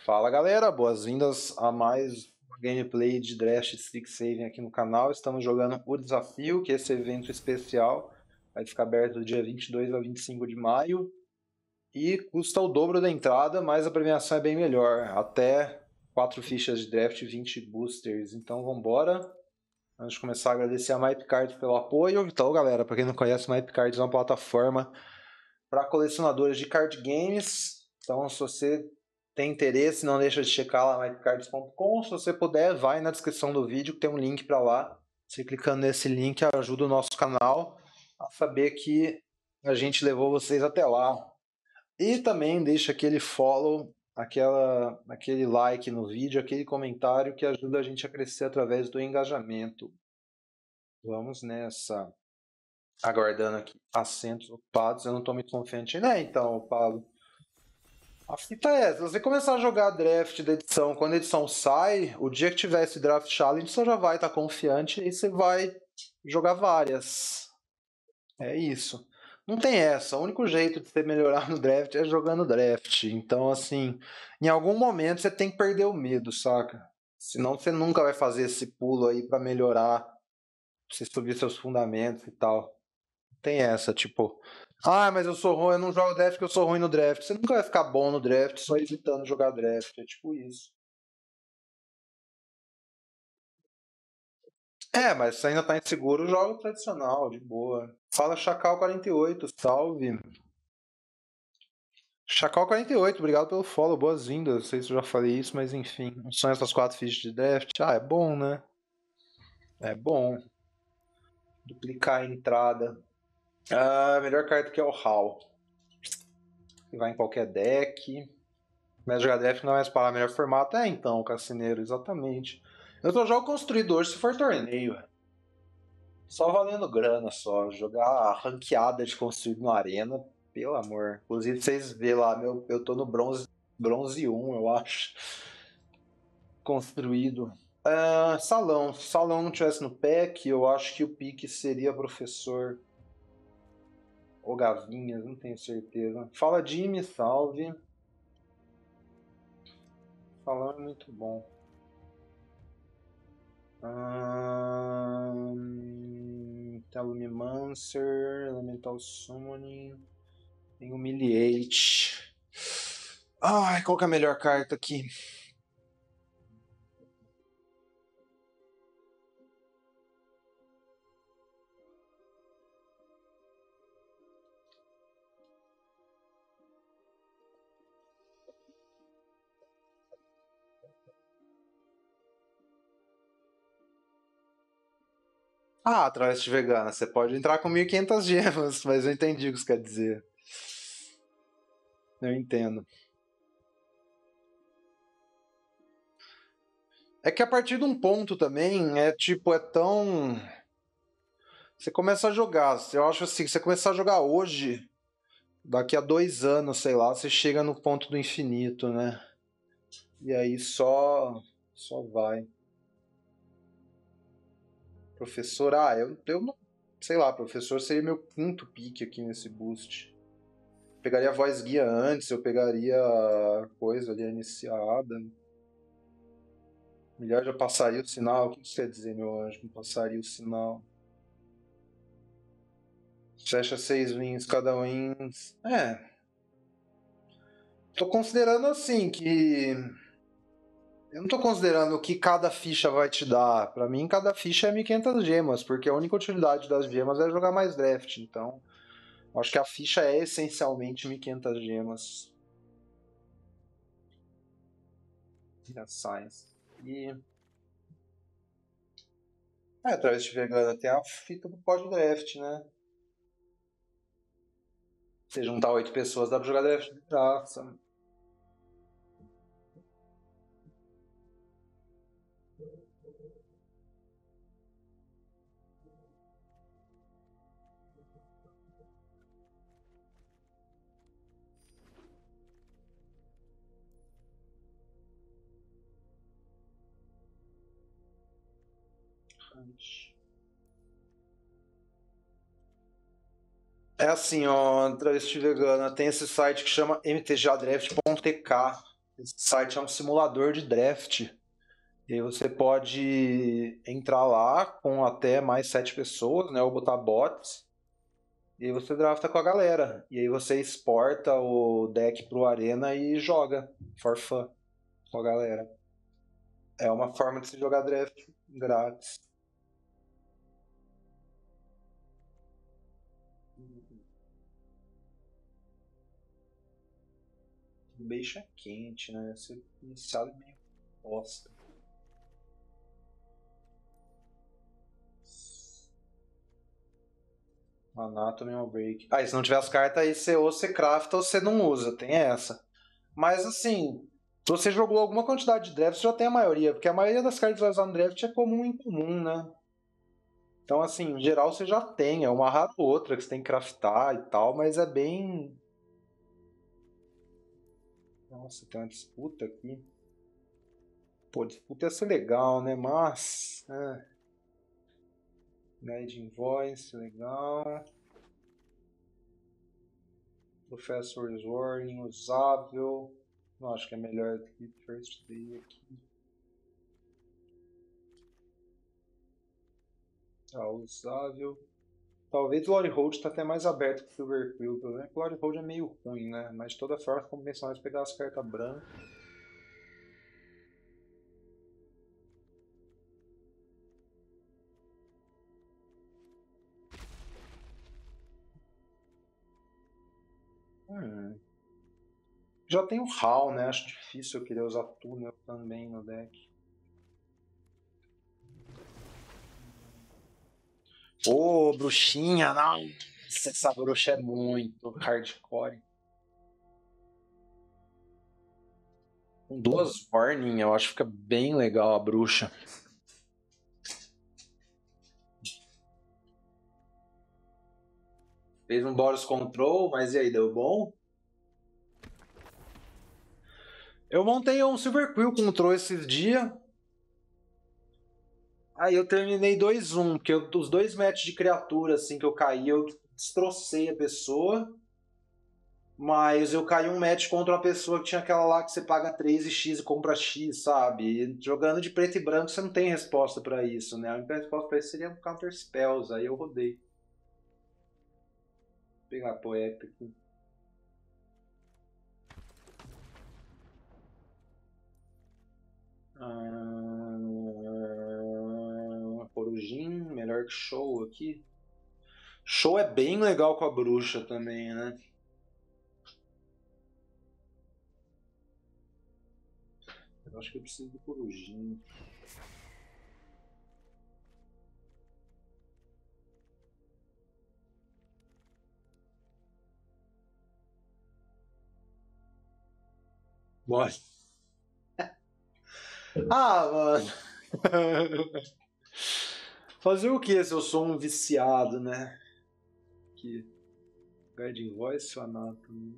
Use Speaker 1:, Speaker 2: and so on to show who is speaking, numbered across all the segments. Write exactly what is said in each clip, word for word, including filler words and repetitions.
Speaker 1: Fala galera, boas-vindas a mais uma gameplay de Draft Strixhaven aqui no canal. Estamos jogando o Desafio, que é esse evento especial vai ficar aberto do dia vinte e dois a vinte e cinco de maio e custa o dobro da entrada, mas a premiação é bem melhor, até quatro fichas de draft e vinte boosters. Então vamos embora. Antes de começar, agradecer a MyPcards pelo apoio. Então galera, para quem não conhece, MyPcards é uma plataforma para colecionadores de card games. Então se você tem interesse, não deixa de checar lá mypcards ponto com. Se você puder, vai na descrição do vídeo que tem um link para lá. Você clicando nesse link ajuda o nosso canal a saber que a gente levou vocês até lá. E também deixa aquele follow, aquela, aquele like no vídeo, aquele comentário que ajuda a gente a crescer através do engajamento. Vamos nessa. Aguardando aqui assentos ocupados. Eu não estou muito confiante, né? Então, Paulo. A fita é, se você começar a jogar draft da edição, quando a edição sai, o dia que tiver esse draft challenge, você já vai estar confiante e você vai jogar várias. É isso. Não tem essa. O único jeito de você melhorar no draft é jogando draft. Então, assim, em algum momento você tem que perder o medo, saca? Senão você nunca vai fazer esse pulo aí pra melhorar, pra você subir seus fundamentos e tal. Tem essa, tipo, ah, mas eu sou ruim, eu não jogo draft porque eu sou ruim no draft. Você nunca vai ficar bom no draft só evitando jogar draft. É tipo isso. É, mas se ainda tá inseguro, joga o tradicional, de boa. Fala Chacal quarenta e oito, salve. Chacal quarenta e oito, obrigado pelo follow, boas-vindas. Não sei se eu já falei isso, mas enfim. São essas quatro fichas de draft. Ah, é bom, né? É bom. Duplicar a entrada. Ah, melhor carta que é o Hal. Vai em qualquer deck. Mas jogar draft não é mais parar melhor formato. É então, Cassineiro, exatamente. Eu só jogo construidor se for torneio. Só valendo grana só. Jogar ranqueada de construído no Arena, pelo amor. Inclusive vocês vê lá, meu, eu tô no bronze, bronze um, eu acho. Construído. Uh, salão. Se salão não tivesse no pack, eu acho que o pique seria professor ou Gavinhas, não tenho certeza. Fala Jimmy, salve. Salão é muito bom. Um, Telumimancer, Elemental Summoning, tem Humiliate. Ai, qual que é a melhor carta aqui? Ah, travesti vegana, você pode entrar com mil e quinhentas gemas, mas eu entendi o que você quer dizer. Eu entendo. É que a partir de um ponto também, é tipo, é tão... Você começa a jogar, eu acho assim, você começar a jogar hoje, daqui a dois anos, sei lá, você chega no ponto do infinito, né? E aí só, só vai. Professor, ah, eu, eu não... Sei lá, professor seria meu quinto pique aqui nesse boost. Pegaria a voz guia antes, eu pegaria a coisa ali iniciada. Melhor já passaria o sinal. O que isso quer dizer, meu anjo? Não passaria o sinal. Fecha seis wins, cada wins. É. Tô considerando assim que... Eu não tô considerando o que cada ficha vai te dar. Pra mim, cada ficha é mil e quinhentas gemas, porque a única utilidade das gemas é jogar mais draft. Então, acho que a ficha é essencialmente mil e quinhentas gemas. E a Science. E... É, através de vegana tem a fita do pod draft, né? Se juntar oito pessoas, dá pra jogar draft de graça. É assim, ó, travesti vegana, tem esse site que chama m t g a draft ponto t k. Esse site é um simulador de draft. E aí você pode entrar lá com até mais sete pessoas, né? Ou botar bots. E aí você drafta com a galera. E aí você exporta o deck pro Arena e joga for fun com a galera. É uma forma de se jogar draft grátis. Beijo é quente, né? Esse iniciado é meio bosta. Anatomy ou Break. Ah, e se não tiver as cartas aí, você ou você crafta ou você não usa. Tem essa. Mas assim, se você jogou alguma quantidade de draft, você já tem a maioria. Porque a maioria das cartas que você vai usar no draft é comum em comum, né? Então, assim, em geral você já tem. É uma rara ou outra que você tem que craftar e tal, mas é bem. Nossa, tem uma disputa aqui. Pô, disputa ia ser legal, né? Mas. É. Guide Invoice, legal. Professor's Warning, usável. Não acho que é melhor do que First Day aqui. Ah, usável. Talvez Glory Hold tá até mais aberto que o Silver Quill. Pelo menos Glory Hold é meio ruim, né? Mas de toda forma, compensa mais pegar as cartas brancas. Hum. Já tem o Hal, né? Acho difícil eu querer usar Túnel também no deck. Ô, bruxinha, não! Essa bruxa é muito hardcore. Com duas warning, eu acho que fica bem legal a bruxa. Fez um Boros Control, mas e aí, deu bom? Eu montei um Silver Quill Control esses dias. Aí eu terminei dois um, porque eu, os dois matches de criatura assim que eu caí, eu destrocei a pessoa. Mas eu caí um match contra uma pessoa que tinha aquela lá que você paga três e X e compra X, sabe? E jogando de preto e branco você não tem resposta pra isso, né? A única resposta pra isso seria um Counter Spells, aí eu rodei. Vou pegar a poeta aqui. Ah, Corujin, melhor que Show aqui. Show é bem legal com a bruxa também, né? Eu acho que eu preciso do Corujin. Bora. Ah, mano. Fazer o que se eu sou um viciado, né? Aqui. Guiding Voice ou Anatomy?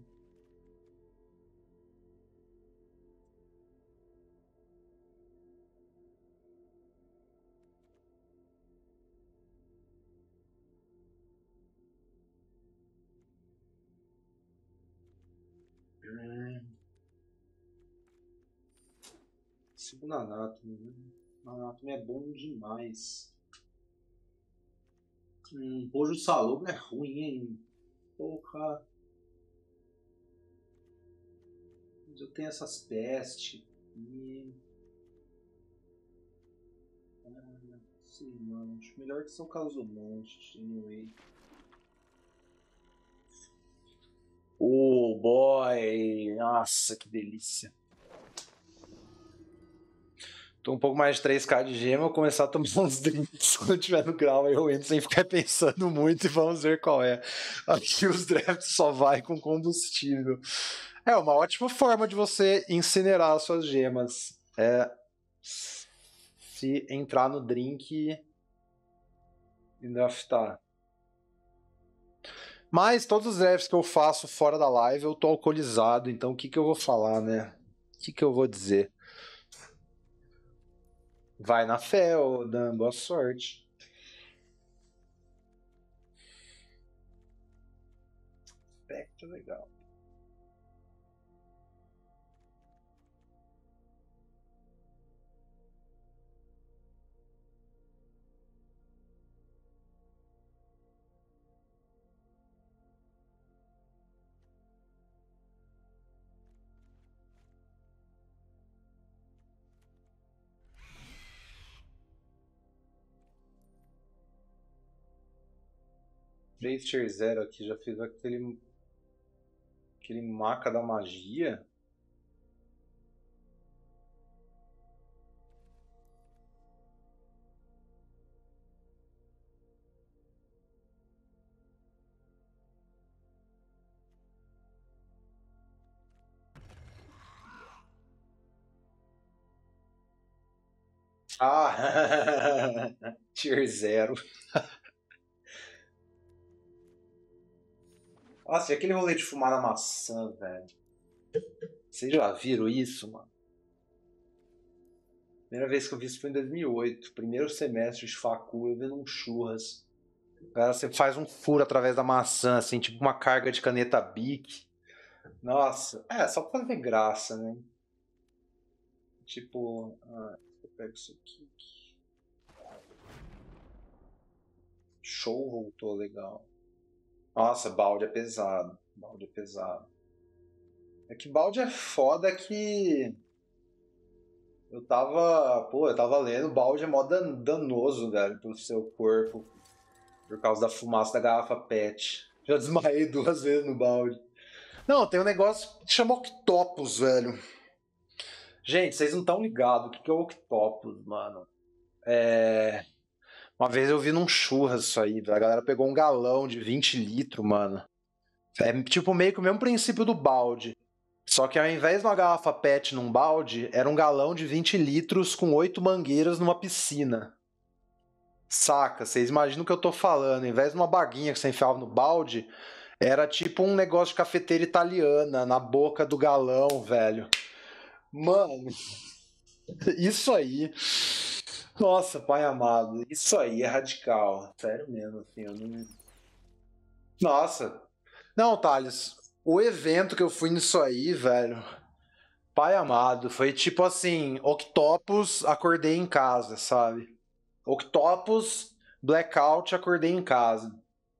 Speaker 1: Hum. Segundo Anatomy. Né? Anatomy é bom demais. Hum, Pojo Salobro é ruim, hein? Porra. Mas eu tenho essas pestes. E... Ah, sei não. Acho melhor que são Casumonte, anyway. Oh boy! Nossa, que delícia. Tô um pouco mais de três K de gema, eu vou começar a tomar uns drinks quando eu tiver no grau, aí eu entro sem ficar pensando muito e vamos ver qual é. Aqui os drafts só vai com combustível. É uma ótima forma de você incinerar as suas gemas. É se entrar no drink e draftar. Mas todos os drafts que eu faço fora da live eu tô alcoolizado, então o que, que eu vou falar, né? O que, que eu vou dizer? Vai na fé, ô Dan, boa sorte. Aspecto legal. três tier zero aqui, já fiz aquele, aquele maca da magia. Ah, tier zero. Nossa, e aquele rolê de fumar na maçã, velho? Vocês já viram isso, mano? Primeira vez que eu vi isso foi em dois mil e oito. Primeiro semestre de facu, eu vendo um churras. Cara, você faz um furo através da maçã, assim, tipo uma carga de caneta Bic. Nossa, é, só pra ver graça, né? Tipo, ah, eu pego isso aqui. Show voltou legal. Nossa, balde é pesado. Balde é pesado. É que balde é foda que. Eu tava. Pô, eu tava lendo, balde é mó dan- danoso, velho, pro seu corpo. Por causa da fumaça da garrafa PET. Já desmaiei duas vezes no balde. Não, tem um negócio que chama Octopus, velho. Gente, vocês não estão ligados o que que é o Octopus, mano. É. Uma vez eu vi num churras isso aí, velho. A galera pegou um galão de vinte litros, mano. É tipo meio que o mesmo princípio do balde. Só que ao invés de uma garrafa PET num balde, era um galão de vinte litros com oito mangueiras numa piscina. Saca? Vocês imaginam o que eu tô falando. Ao invés de uma baguinha que você enfiava no balde, era tipo um negócio de cafeteira italiana na boca do galão, velho. Mano, isso aí. Nossa, pai amado, isso aí é radical. Sério mesmo, assim, eu não. Nossa. Não, Thales, o evento que eu fui nisso aí, velho. Pai amado, foi tipo assim, Octopus, acordei em casa, sabe? Octopus, Blackout, acordei em casa.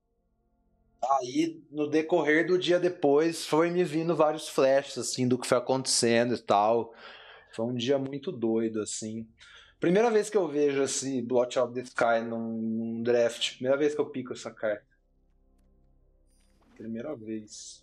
Speaker 1: Aí, no decorrer do dia depois, foi me vindo vários flashes, assim, do que foi acontecendo e tal. Foi um dia muito doido, assim. Primeira vez que eu vejo esse Blot Out the Sky num, num draft. Primeira vez que eu pico essa carta. Primeira vez.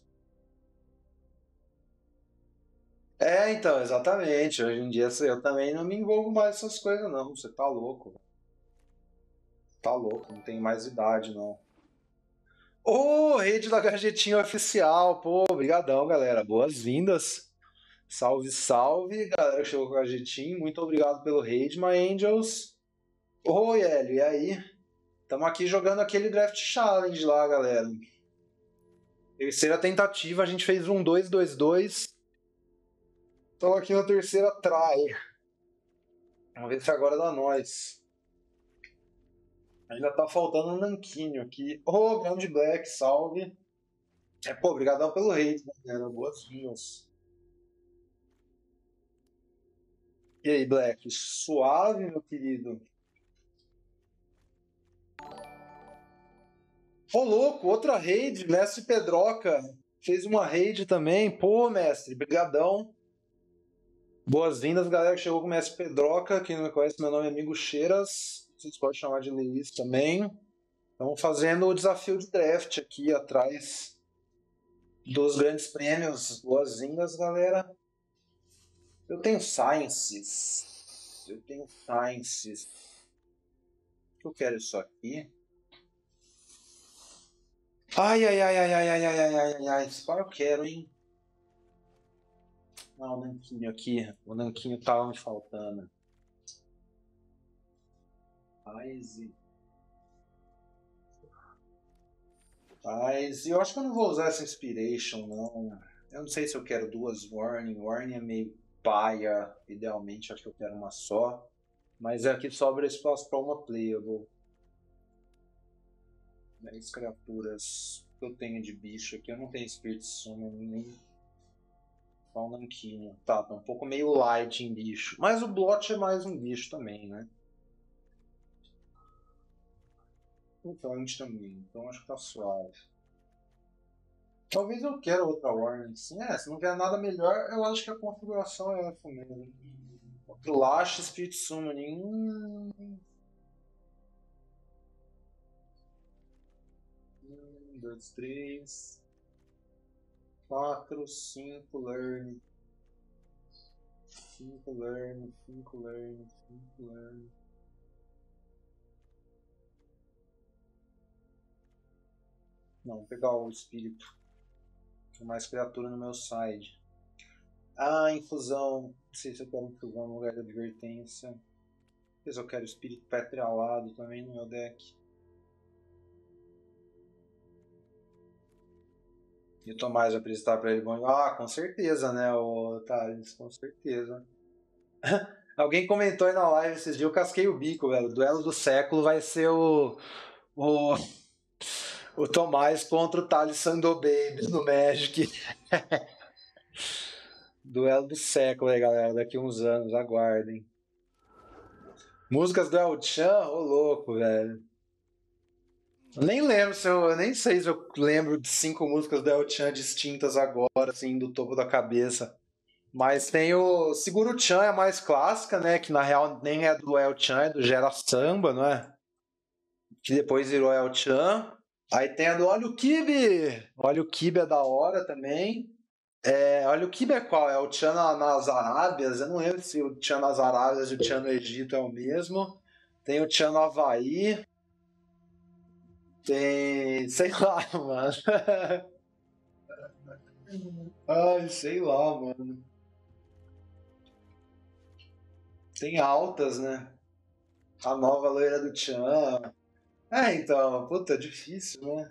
Speaker 1: É, então, exatamente. Hoje em dia eu também não me envolvo mais nessas coisas, não. Você tá louco. Tá louco, não tem mais idade, não. Ô, rede da Gajetinha Oficial. Pô, brigadão, galera. Boas-vindas. Salve, salve, galera que chegou com a Gajetinha. Muito obrigado pelo raid, my angels. Oi, Hélio, e aí? Estamos aqui jogando aquele Draft Challenge lá, galera. Terceira tentativa, a gente fez um dois dois dois. Estamos aqui na terceira try. Vamos ver se agora dá nós. Ainda tá faltando um nanquinho aqui. Ô, oh, grande Black, salve. É, pô, obrigadão pelo hate, né, galera? Boas-vindas. E aí, Black? Suave, meu querido? Ô, louco, outra raid, mestre Pedroca. Fez uma raid também. Pô, mestre, brigadão. Boas-vindas, galera que chegou com o mestre Pedroca. Quem não me conhece, meu nome é Amigo Cheiras. Vocês podem chamar de Luiz também. Estamos fazendo o desafio de draft aqui atrás dos grandes prêmios. Boas-vindas, galera. Eu tenho Sciences. Eu tenho Sciences. Eu quero isso aqui. Ai, ai, ai, ai, ai, ai, ai, ai, ai, ai. Só eu quero, hein? Não, o Nanquinho aqui. O Nanquinho tava me faltando. Mas, mas eu acho que eu não vou usar essa Inspiration, não. Eu não sei se eu quero duas Warning. Warning é meio paia. Idealmente, acho que eu quero uma só. Mas aqui sobra espaço para uma Playable. dez criaturas que eu tenho de bicho aqui. Eu não tenho Spirit Summon nem. Só um Nanquinho. Tá, tá um pouco meio light em bicho. Mas o Blot é mais um bicho também, né? Então, a gente também. Então acho que tá suave. Talvez eu quero outra Warning. Sim, é, se não vier nada melhor, eu acho que a configuração é essa mesmo. Lash Spirit Summoning. Hum, dois, três, quatro, cinco, learn. cinco, learn, cinco, learn, cinco, learn. Não, vou pegar o espírito. Tem mais criatura no meu side. Ah, infusão. Não sei se eu quero infusão no lugar da advertência. Talvez eu quero espírito petralado também no meu deck. E o Tomás vai apresentar pra ele. Bom, ah, com certeza, né, o Thales, com certeza. Alguém comentou aí na live esses dias, eu casquei o bico, velho. O duelo do século vai ser o. O, o Tomás contra o Thales Sandobaby no Magic. Duelo do século aí, galera. Daqui uns anos, aguardem. Músicas do El Chan, ô louco, velho. Eu nem lembro se eu. Eu nem sei se eu lembro de cinco músicas do El Chan distintas agora, assim, do topo da cabeça. Mas tem o Seguro-chan, é a mais clássica, né? Que na real nem é do El Chan, é do Gera Samba, não é? Que depois virou El Chan. Aí tem a do Olha o Kibe! Olha o Kibe é da hora também. É, olha o Kibe é qual? É o Chan na- nas Arábias? Eu não lembro se o Chan nas Arábias e o Chan no Egito é o mesmo. Tem o Chan no Havaí. Tem. Sei lá, mano. Ai, sei lá, mano. Tem altas, né? A nova loira do Chan. É, então, puta, difícil, né?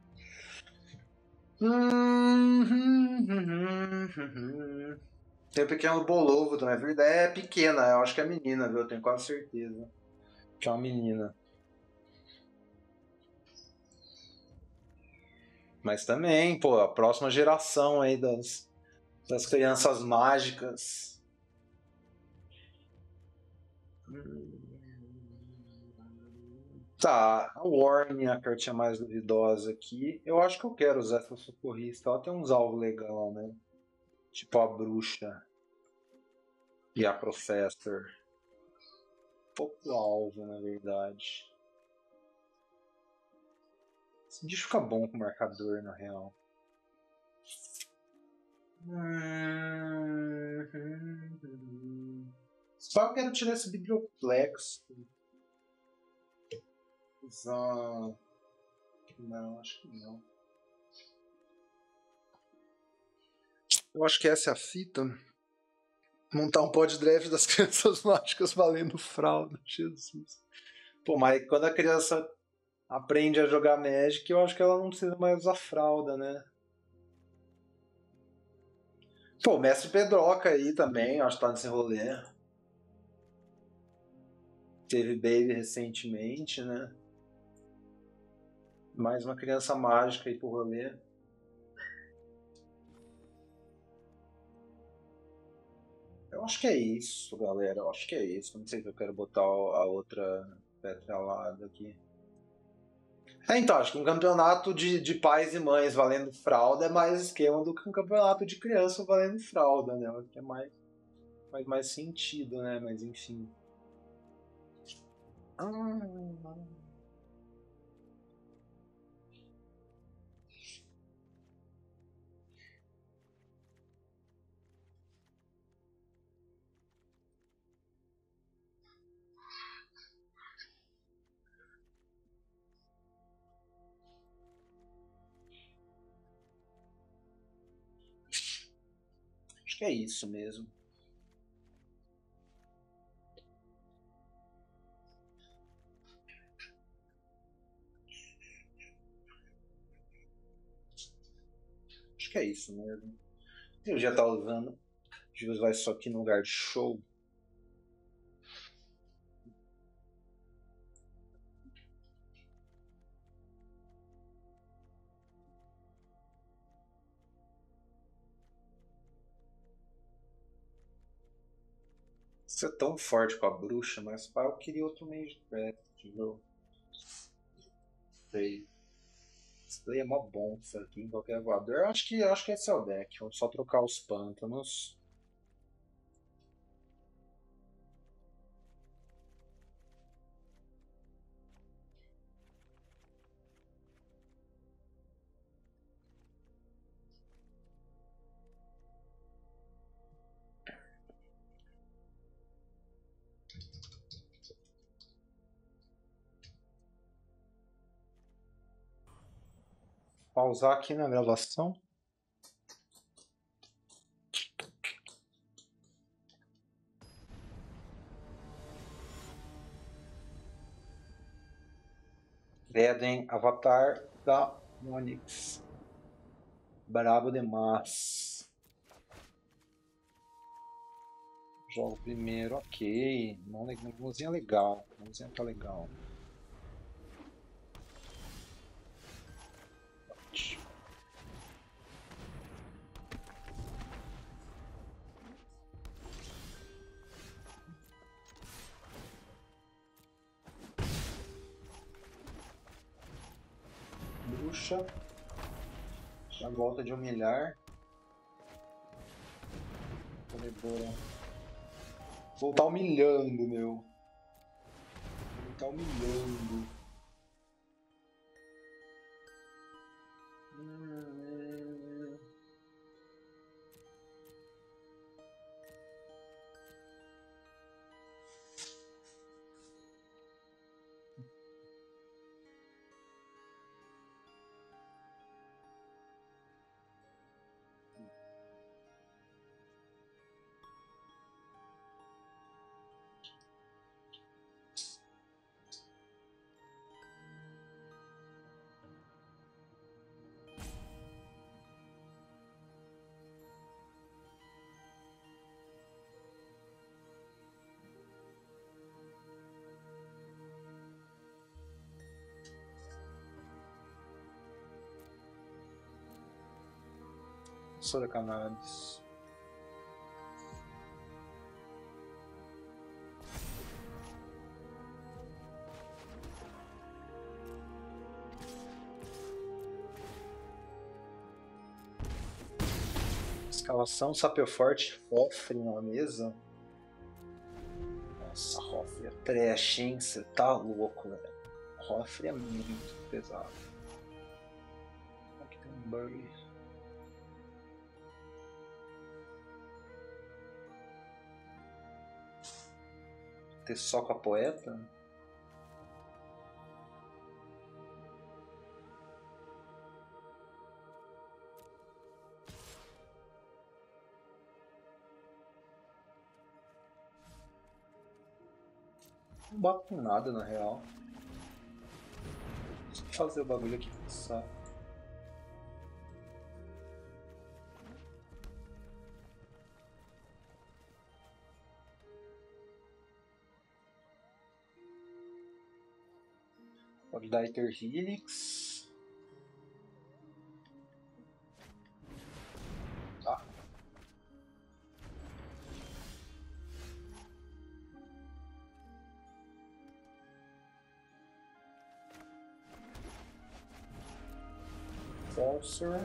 Speaker 1: Tem o pequeno Bolovo também. A verdade é pequena, eu acho que é menina, viu? Eu tenho quase certeza que é uma menina. Mas também, pô, a próxima geração aí das, das crianças mágicas. Tá, a Warren é a cartinha mais duvidosa aqui. Eu acho que eu quero usar essa socorrista. Ela tem uns alvos legais, né? Tipo a bruxa e a Professor. Pouco alvo, na verdade. Esse bicho fica bom com marcador, na real. Só eu quero tirar esse biblioplex. Usar... Não, acho que não. Eu acho que essa é a fita. Montar um pod draft das crianças mágicas valendo fralda. Jesus. Pô, mas quando a criança aprende a jogar Magic, eu acho que ela não precisa mais usar fralda, né? Pô, o Mestre Pedroca aí também, eu acho que tá nesse rolê. Teve Baby recentemente, né? Mais uma criança mágica aí pro rolê. Eu acho que é isso, galera. Eu acho que é isso. Não sei se eu quero botar a outra petralada aqui. É, então, acho que um campeonato de, de pais e mães valendo fralda é mais esquema do que um campeonato de criança valendo fralda, né? Que é mais, faz mais sentido, né? Mas enfim. Ah, acho que é isso mesmo. Acho que é isso mesmo. Eu já tá usando. Deus vai só aqui no lugar de show. Você é tão forte com a bruxa, mas pá, eu queria outro meio de craft, entendeu? Sei. Esse play é mó bom isso aqui em qualquer voador. Eu acho que, eu acho que esse é o deck. Vamos só trocar os pântanos. pausar aqui na gravação. Eden, avatar da Onyx. Brabo demais. Jogo primeiro, ok. Mãozinha legal. Mãozinha tá legal. Bruxa. Já volta de humilhar. Vou tá humilhando, meu. Vou tá humilhando. Hum... Sora Cannabis. Escalação, Sapio Forte, Hoffre na mesa. Nossa, Hoffre é trash, hein? Você tá louco, velho. Hoffre é muito pesado. Aqui tem um bug. Ter só com a poeta? Não bato com nada na real. Só fazer o bagulho aqui passar. Pode dar Ether Helix. Tá. Forcer.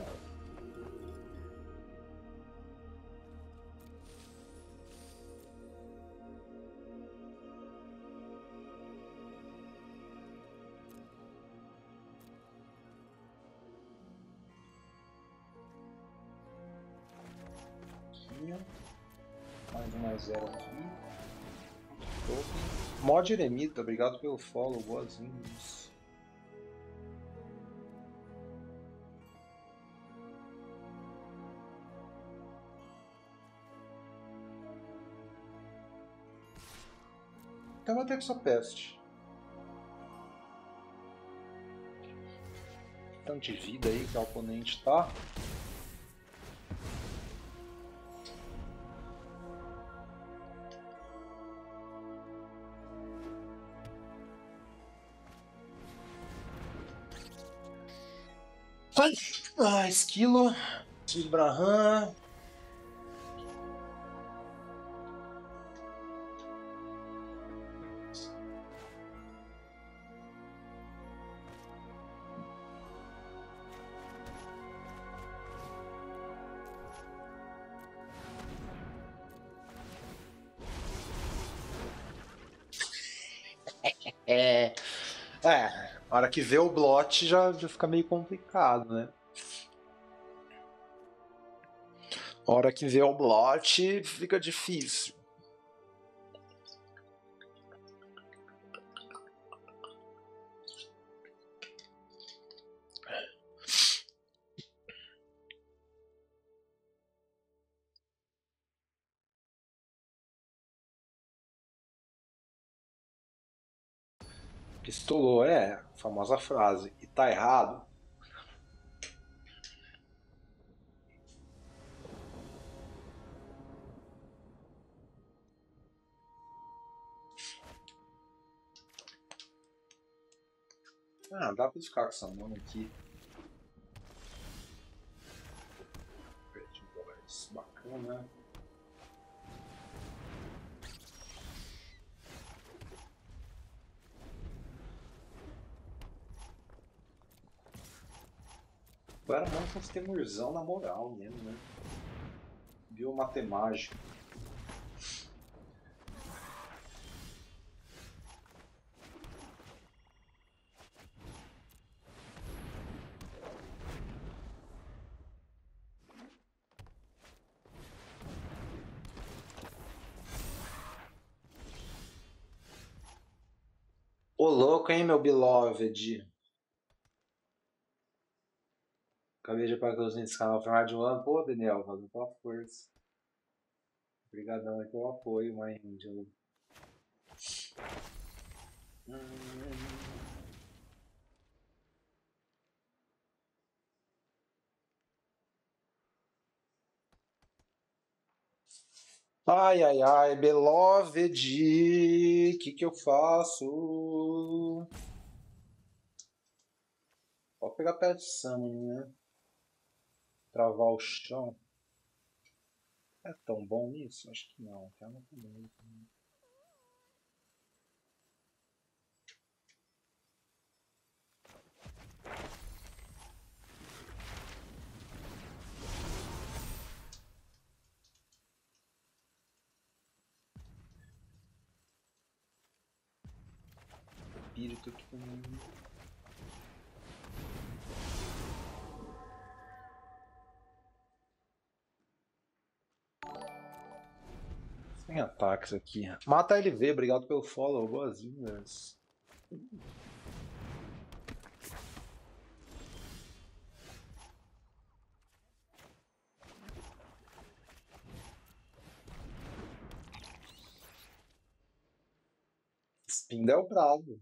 Speaker 1: Mais um mais zero aqui. Mod Eremita, obrigado pelo follow, boazinhos. Então vou ter que só peste. Tanto de vida aí que o oponente tá. Ah, esquilo, Ibrahim. É, é, a hora que vê o blot já, já fica meio complicado, né? A hora que vê o blot fica difícil. Pistolou, é, a famosa frase. E tá errado. Ah, dá pra ficar com essa mão aqui. Bacana. Agora monta uns temurzão na moral mesmo, né? Biomatemágico. Ô louco, hein, meu beloved? Acabei de apagar os nesse canal final de um ano. Pô, Daniel, valeu pela força. Obrigadão aí pelo apoio, My Angel. Hum. Ai, ai, ai, beloved, o que que eu faço? Pode pegar pé de Summon, né? Travar o chão. É tão bom isso? Acho que não. Tá muito bom. Espírito aqui também. Sem ataques aqui. Mata L V, obrigado pelo follow. Boas-vindas. Spinda é o brabo.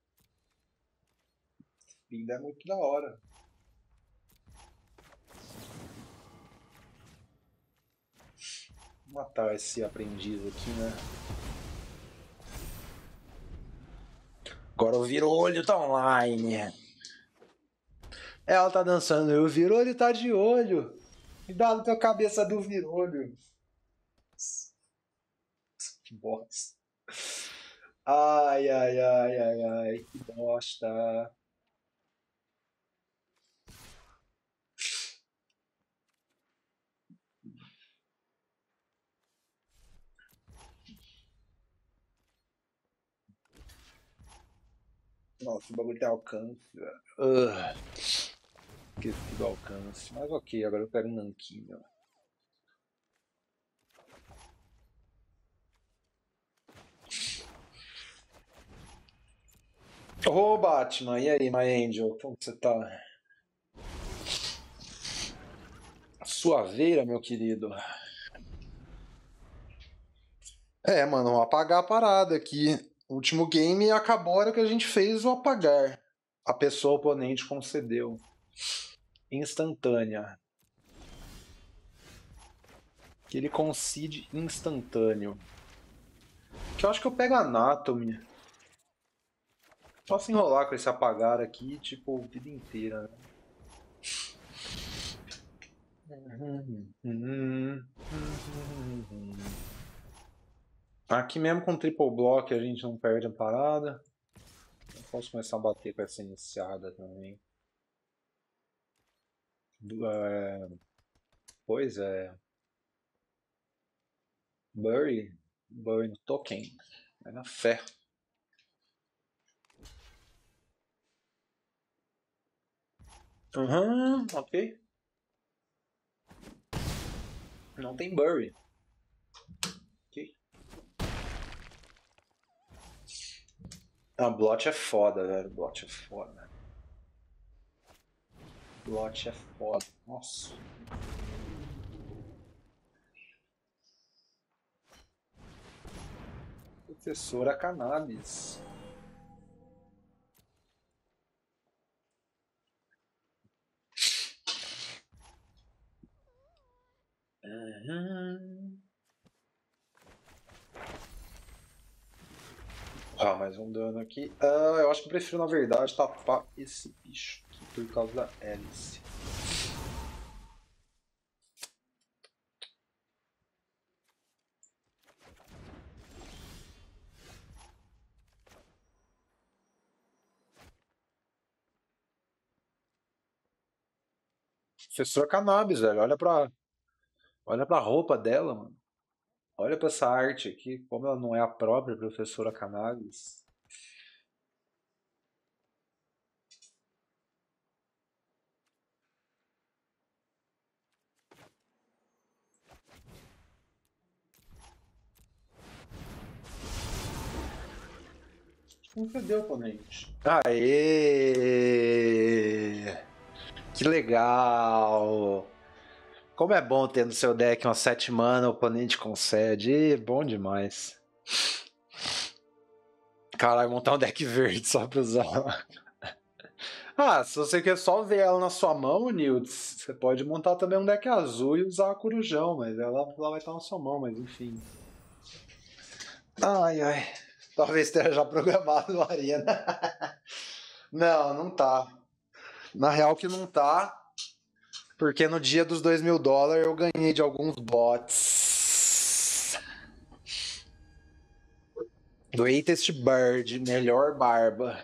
Speaker 1: Spinda é muito da hora. Vou matar esse aprendiz aqui, né? Agora o Virolho tá online. Ela tá dançando e o Virolho tá de olho. Cuidado com a cabeça do Virolho. Que bosta. Ai, ai, ai, ai, ai. Que bosta. Nossa, o bagulho tem alcance, velho. Uh, esqueci do alcance. Mas ok, agora eu pego um nanquinho. Ô, oh, Batman, e aí, My Angel? Como você tá? Suaveira, meu querido. É, mano, vamos apagar a parada aqui. O último game acabou a hora que a gente fez o apagar. A pessoa oponente concedeu. Instantânea. Que ele concede instantâneo. Que eu acho que eu pego Anatomy. Posso enrolar com esse apagar aqui, tipo, a vida inteira, né? Aqui mesmo com triple block a gente não perde a parada. Eu posso começar a bater com essa iniciada também. É... Pois é. Bury. Bury no token. É na fé. Aham, uhum, ok. Não tem Bury. Ok. Ah, Blot é foda, velho. Blot é foda. Blot é foda. Nossa. Professora Cannabis. Ah, mais um dano aqui. Ah, eu acho que eu prefiro, na verdade, tapar esse bicho aqui por causa da hélice. Professor Cannabis, velho. Olha pra, olha pra roupa dela, mano. Olha pra essa arte aqui. Como ela não é a própria professora Cannabis. Não perdeu, oponente. Aê! Que legal! Como é bom ter no seu deck uma sete mana, o oponente concede. Ih, bom demais. Caralho, montar um deck verde só pra usar. Ah, se você quer só ver ela na sua mão, Nilds, você pode montar também um deck azul e usar a Corujão, mas ela, ela vai estar na sua mão, mas enfim. Ai, ai. Talvez esteja já programado a Arena. Não, não tá. Na real que não tá, porque no dia dos dois mil dólares eu ganhei de alguns bots. Greatest Bird, melhor barba.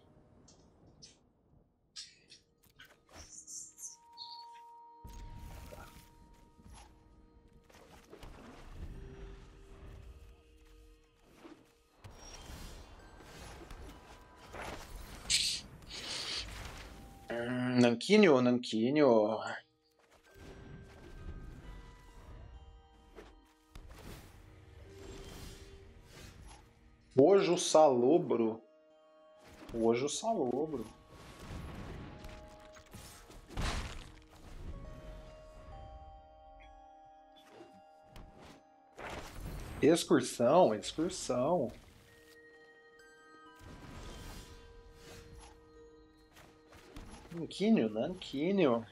Speaker 1: Hum, Nanquinho, Nanquinho. Ojo Salobro. Ojo Salobro. Excursão, excursão. Nanquinho, Nanquinho.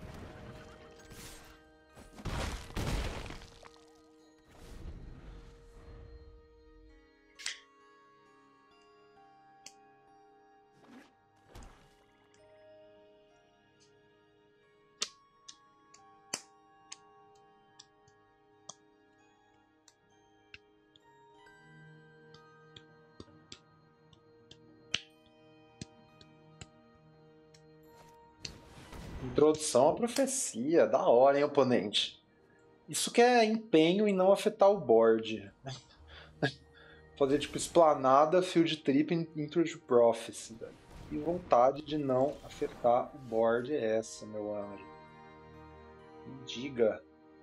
Speaker 1: Introdução à profecia. Da hora, hein, oponente? Isso que é empenho em não afetar o board. Fazer tipo esplanada, field trip, intro de prophecy. E vontade de não afetar o board é essa, meu anjo. Me diga.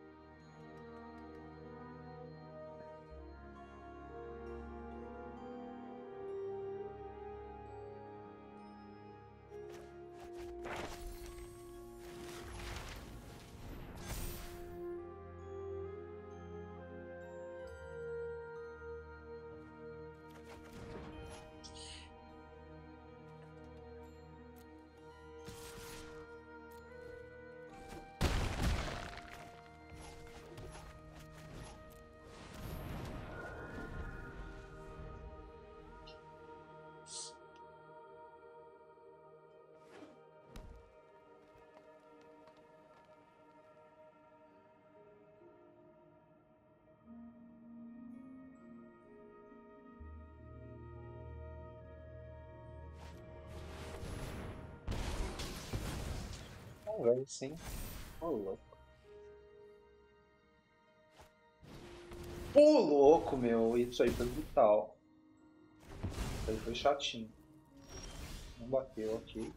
Speaker 1: Velho, sim. Ô, louco. Ô, louco, meu. Isso aí foi brutal. Isso aí foi chatinho. Não bateu, ok.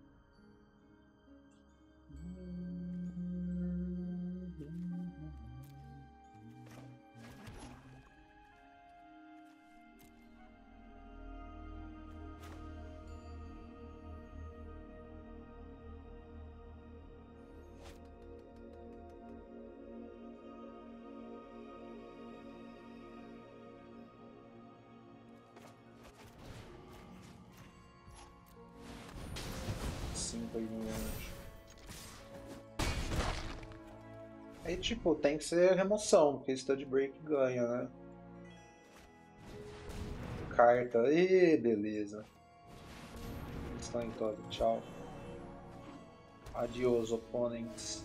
Speaker 1: Cinco aí no anjo. Aí, tipo, tem que ser remoção, porque Stud Break ganha, né? carta. E beleza. Estão em todo. Tchau. Adiós, oponentes.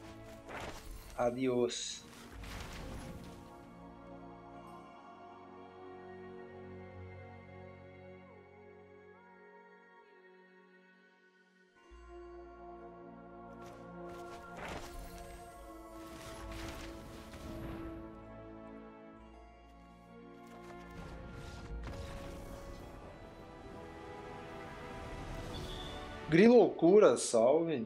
Speaker 1: Adiós. Griloucura, salve.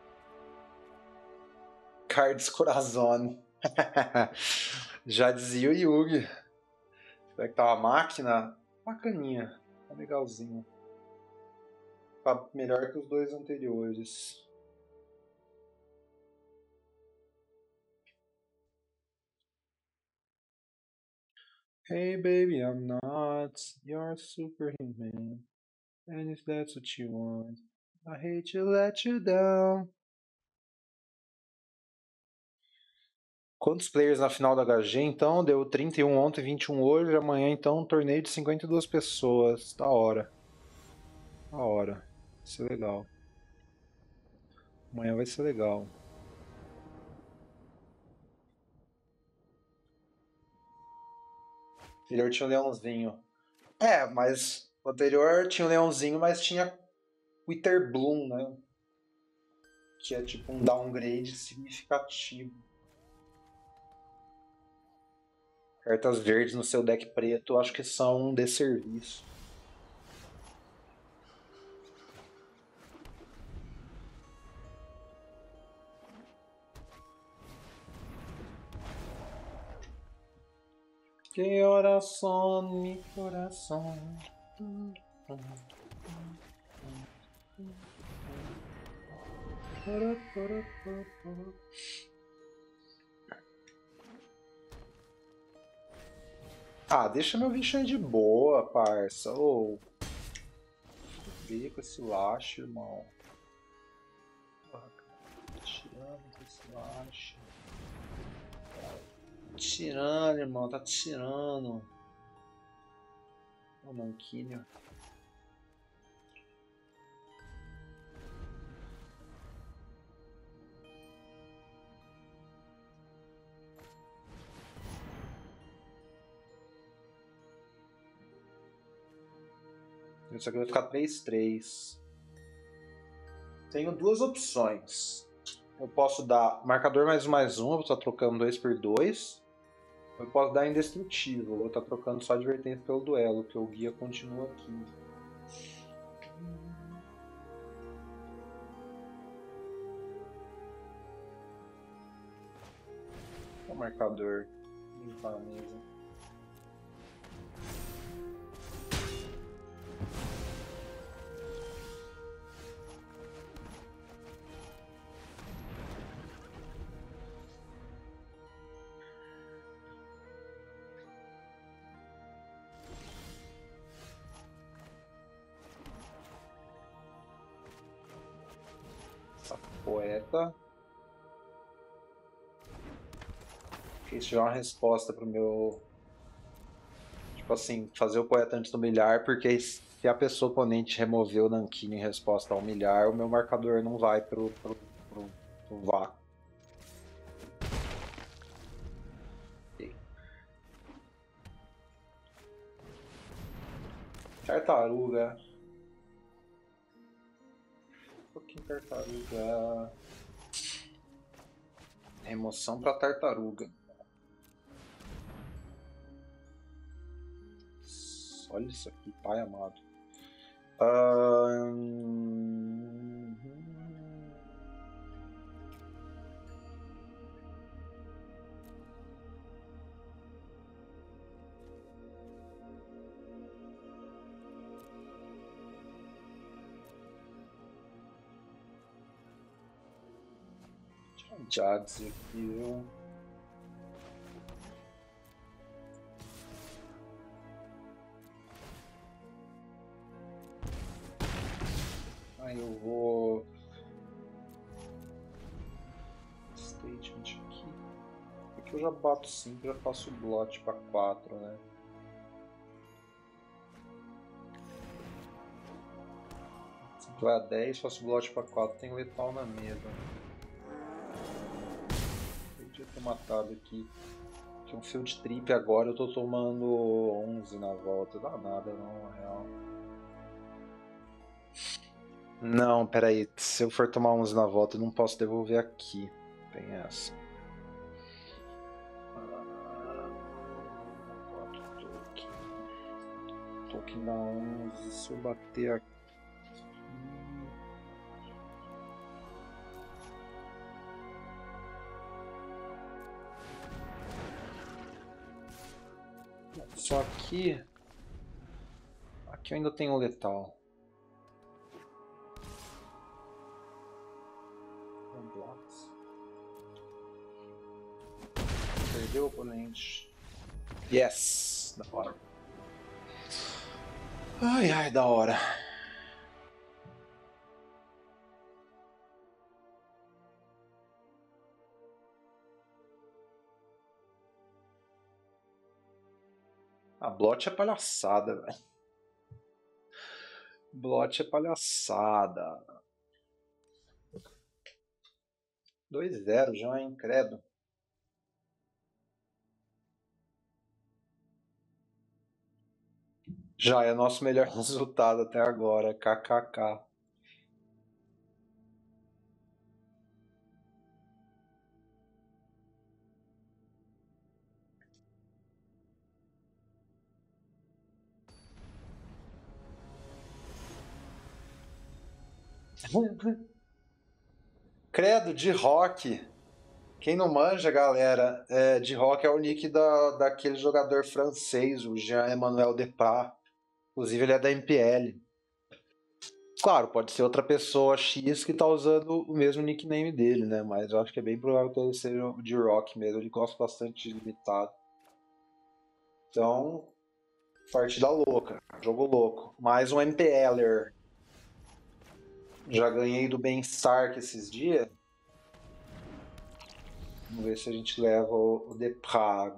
Speaker 1: Cards Corazon. Já dizia o Yugi. Será que tá uma máquina? Bacaninha. Tá legalzinho. Tá melhor que os dois anteriores. Hey baby, I'm not your superhuman. And if that's what you want, I hate to let you down. Quantos players na final da H G, então? Deu trinta e um ontem, vinte e um hoje. Amanhã, então, um torneio de cinquenta e duas pessoas. Da hora. Da hora. Vai ser legal. Amanhã vai ser legal. O anterior tinha um leãozinho. É, mas o anterior tinha um leãozinho, mas tinha Wither Bloom, né? Que é tipo um downgrade significativo. Cartas verdes no seu deck preto, acho que são um desserviço. Que oração, mi coração. Ah, deixa meu bicho aí de boa, parça. Ô, fudei com esse laço, irmão. Porra, cara. Tá tirando com esse laço. Tirando, irmão, tá tirando. Ô, manquinho. Isso aqui vai ficar três três. Tenho duas opções. Eu posso dar marcador mais um mais um, eu vou estar trocando dois por dois. Eu posso dar indestrutível, eu vou estar trocando só advertência pelo duelo, que o guia continua aqui. O marcador. Limpar a mesa. Poeta. Se tiver uma resposta pro meu... Tipo assim, fazer o poeta antes do milhar, porque se a pessoa oponente remover o Nanquinho em resposta ao milhar, o meu marcador não vai pro, pro, pro, pro vácuo. Okay. Tartaruga. Um pouquinho tartaruga. Remoção pra tartaruga. Olha isso aqui, pai amado. Hum... Jades aqui, viu? Aí eu vou... Statement aqui. Aqui eu já bato cinco, já faço o blot para quatro, né? Vai a dez, faço blot pra quatro, tem letal na mesa. Eu podia ter matado aqui. Tinha um field trip agora, eu tô tomando onze na volta. Dá nada não, na real. Não, peraí. Se eu for tomar onze na volta, eu não posso devolver aqui. Tem essa. Token da onze. Se eu bater aqui. Só aqui. Aqui eu ainda tenho letal. Perdeu o oponente. Yes! Da hora. Ai, ai, da hora. A Blot é palhaçada, velho. Blot é palhaçada. dois a zero já, hein? Credo. Já é nosso melhor resultado até agora. kkk. Credo, de rock. Quem não manja, galera, é, de rock é o nick da, daquele jogador francês, o Jean-Emmanuel Deprat. Inclusive, ele é da M P L. Claro, pode ser outra pessoa X que tá usando o mesmo nickname dele, né? Mas eu acho que é bem provável que ele seja o de rock mesmo. Ele gosta bastante de limitado. Então, partida louca, jogo louco. Mais um MPLer. Já ganhei do Ben Stark esses dias. Vamos ver se a gente leva o, o Deprat.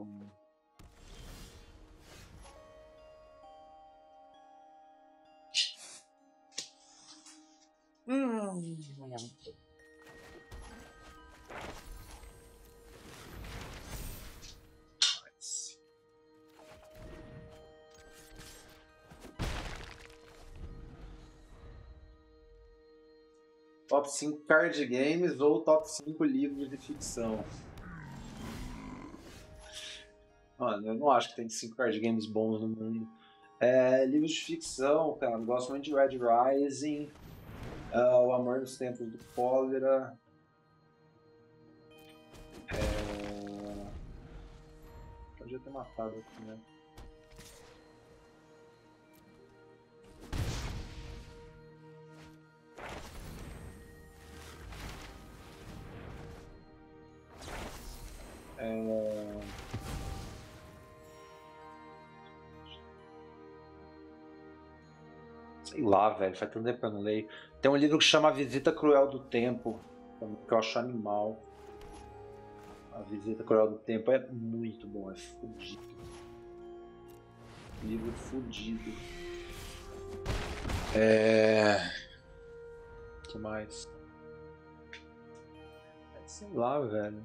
Speaker 1: Hum. Top cinco card games ou top cinco livros de ficção? Mano, eu não acho que tem cinco card games bons no mundo. É, livros de ficção, cara, eu gosto muito de Red Rising, uh, O Amor nos Tempos do Cólera. É... Podia ter matado aqui, né? É... Sei lá, velho, faz tanto tempo que eu não leio. Tem um livro que chama A Visita Cruel do Tempo, que eu acho animal. A Visita Cruel do Tempo é muito bom, é fudido. Livro fudido. É... O que mais? É, sei lá, velho.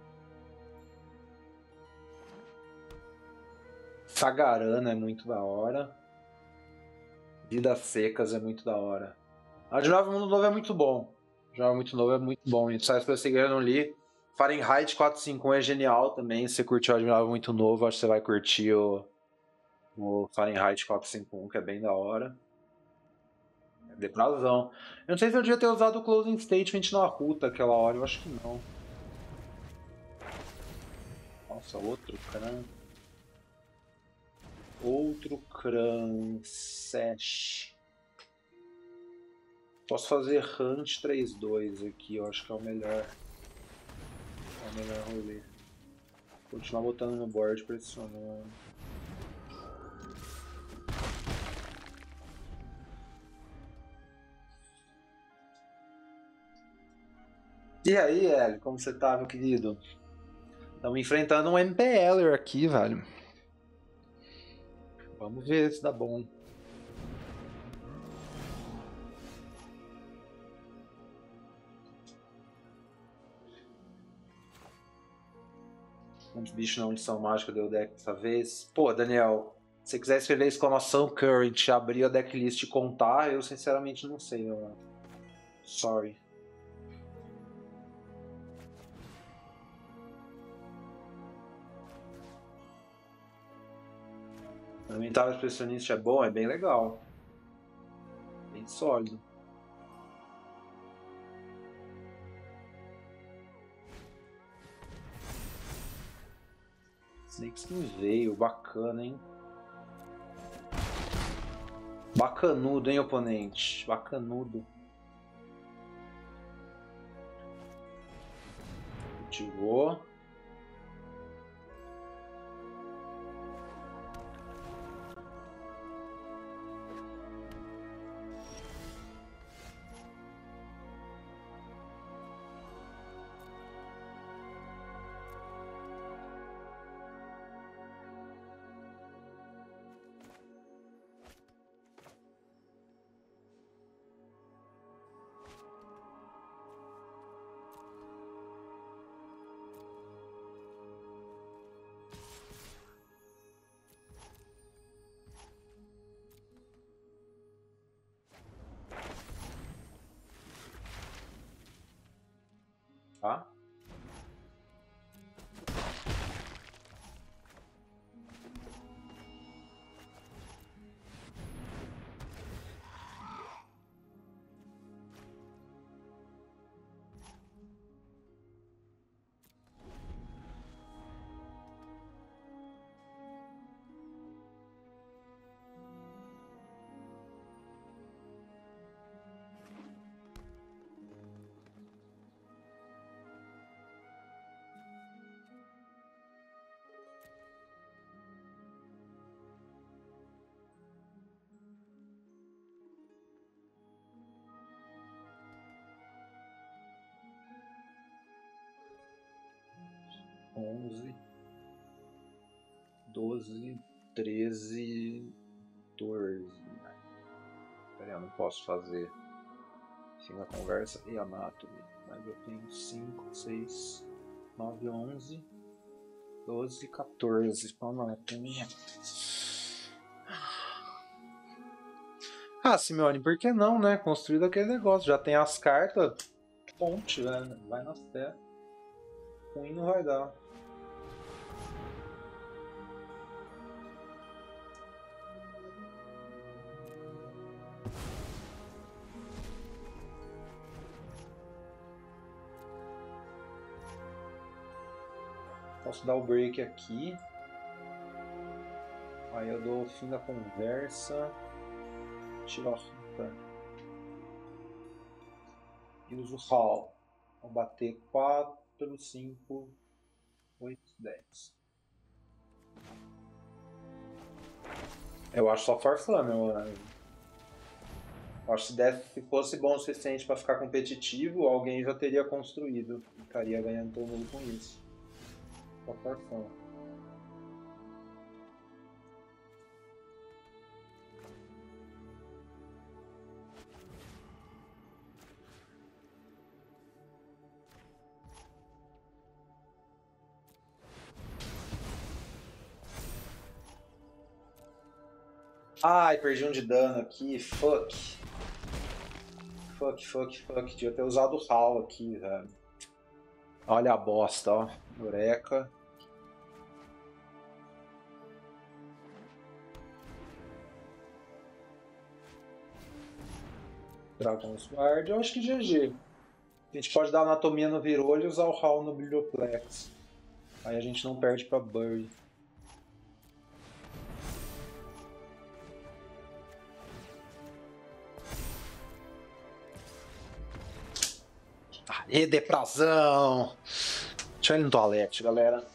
Speaker 1: Sagarana é muito da hora. Vidas Secas é muito da hora. A de Nova Mundo Novo é muito bom. Jovem Muito Novo é muito bom. A gente sabe que eu não li. Fahrenheit quatrocentos e cinquenta e um é genial também. Se você curtiu Admirável Muito Novo, acho que você vai curtir o, o Fahrenheit quatrocentos e cinquenta e um, que é bem da hora. É Deprazão. Eu não sei se eu devia ter usado o Closing Statement na ruta aquela hora, eu acho que não. Nossa, outro crânio. Outro Cransesh. Posso fazer Hunt três dois aqui, eu acho que é o melhor. É o melhor rolê. Continuar botando no board, pressionando. E aí, Hélio, como você tá, meu querido? Estamos enfrentando um MPLer aqui, velho. Vamos ver se dá bom. Os bichos não são mágicos deu deck dessa vez. Pô, Daniel, se você quiser escrever exclamação current, abrir a decklist e contar, eu sinceramente não sei, meu mano. Sorry. O Elemental Expressionista é bom, é bem legal. Bem sólido. Snakeskin veio, bacana, hein? Bacanudo, hein, oponente? Bacanudo. Ativou. Tá? onze, doze, treze, quatorze. Peraí, eu não posso fazer fim da conversa e anatomy. Mas eu tenho cinco, seis, nove, onze, doze, quatorze. Anatomy. Ah, Simeone, por que não, né? Construído aquele negócio. Já tem as cartas. Ponte, né? Vai na fé. Ruim não vai dar. Posso dar o break aqui. Aí eu dou o fim da conversa. Tiro a fita. E uso o hall. Vou bater quatro, cinco, oito, dez. Eu acho só farfã, meu mano. Eu acho que se, desse, se fosse bom o suficiente para ficar competitivo, alguém já teria construído. Ficaria ganhando todo mundo com isso. Só farfã. Ai, perdi um de dano aqui. Fuck. Fuck, fuck, fuck. Devia ter usado o Hal aqui, velho. Olha a bosta, ó. Eureka. Dragon's Guard. Eu acho que G G. A gente pode dar anatomia no virolho e usar o Hal no Brilhoplex. Aí a gente não perde pra Bury. Aê, deprazão! Deixa eu ir no toalete, galera.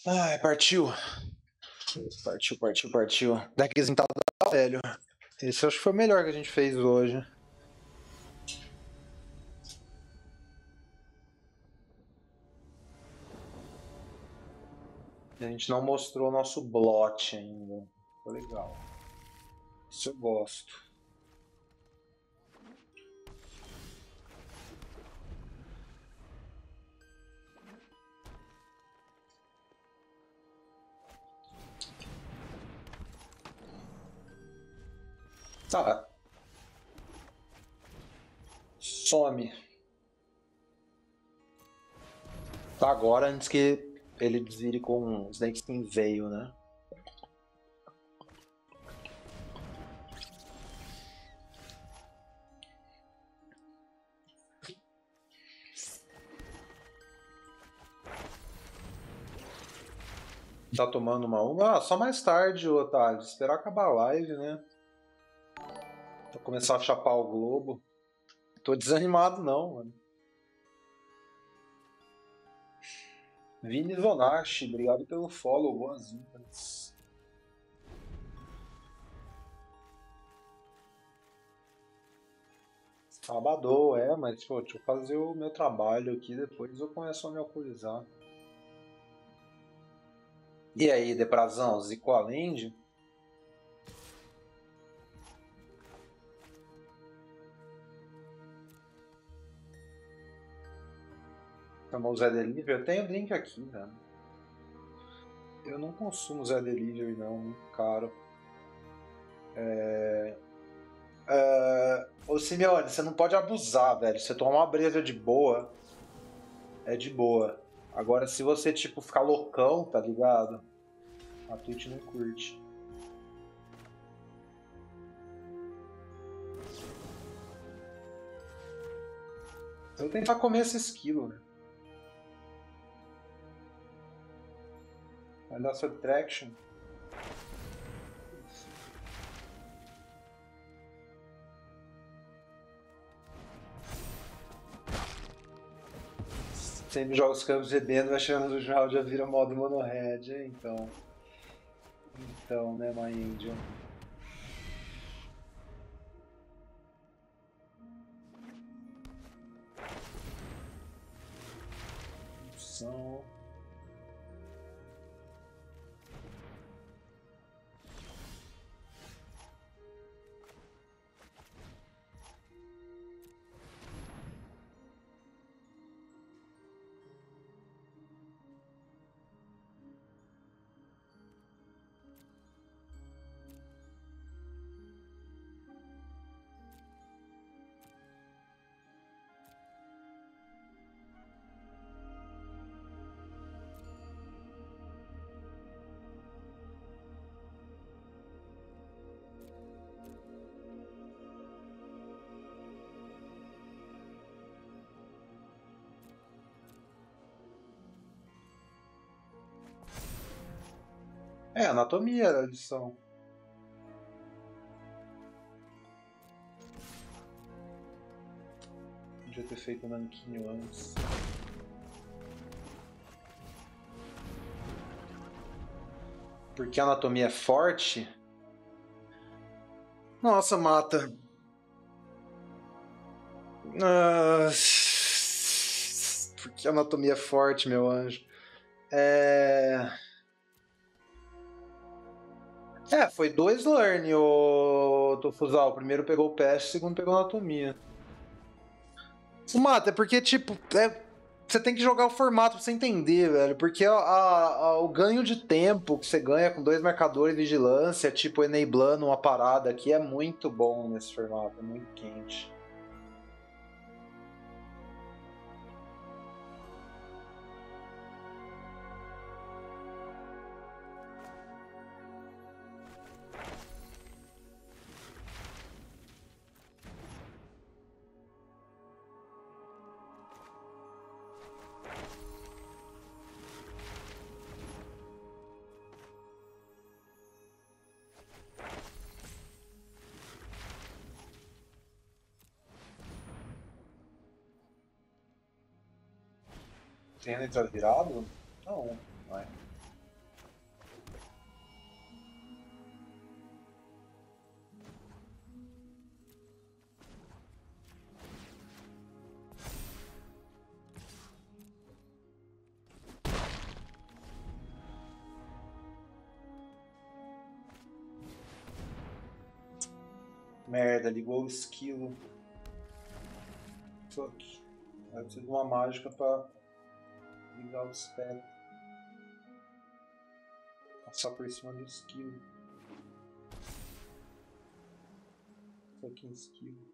Speaker 1: Ai, partiu. Partiu, partiu, partiu. Deckzinho tá velho. Esse eu acho que foi o melhor que a gente fez hoje. A gente não mostrou o nosso blot ainda. Foi legal. Isso eu gosto. Tá. Some. Tá agora antes que ele desvire com os Snake Skin veio, né? Tá tomando uma uma? Ah, só mais tarde, Otário. Esperar acabar a live, né? Pra começar a chapar o globo. Tô desanimado não, mano. Vini Zonashi, obrigado pelo follow, boas-vindas. Sabadão, é, mas pô, deixa eu fazer o meu trabalho aqui, depois eu começo a me alcoolizar. E aí, Deprazão, zicou a land? Chamou o Zé Delivery? Eu tenho drink aqui, velho. Eu não consumo Zé Delivery, não, muito caro. É... É... Ô Simeone, você não pode abusar, velho. Você tomar uma breja de boa, é de boa. Agora, se você, tipo, ficar loucão, tá ligado? A Twitch não curte. Eu vou tentar comer esse esquilo, né? Vai dar subtraction. Sempre joga os campos bebendo, vai chegando no final, já vira modo mono-head, então. Então, né, My Angel? São... É, anatomia era a lição. Podia ter feito um nanquinho antes. Porque a anatomia é forte? Nossa, mata. Ah, porque a anatomia é forte, meu anjo. É... É, foi dois learn, o Tofuzal. O primeiro pegou o peste, o segundo pegou a anatomia. Mata, é porque, tipo, é... você tem que jogar o formato pra você entender, velho. Porque a, a- a- o ganho de tempo que você ganha com dois marcadores de vigilância, tipo, enablando uma parada aqui, é muito bom nesse formato, é muito quente. Tem entrado virado? Não, não é. Merda, ligou o esquilo. Fuck. Vai precisar de uma mágica pra ligar o espectro. Passar por cima do esquilo. Fucking esquilo.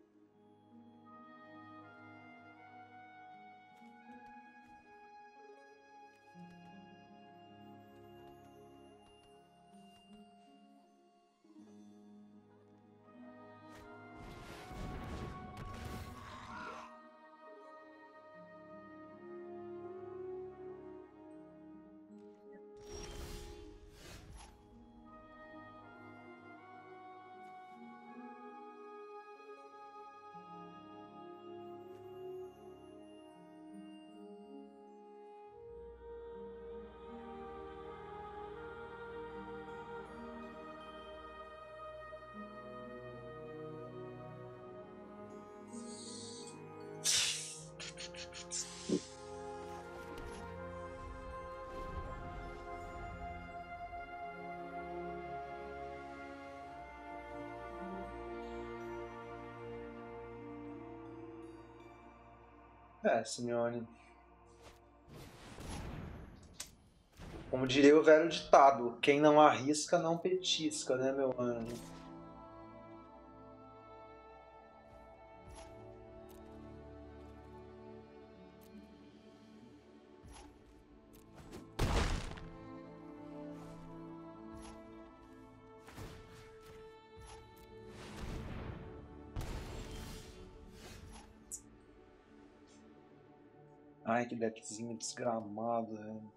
Speaker 1: É, Simeone. Como diria o velho ditado, quem não arrisca não petisca, né, meu anjo? Ai, que deckzinho desgramado, velho.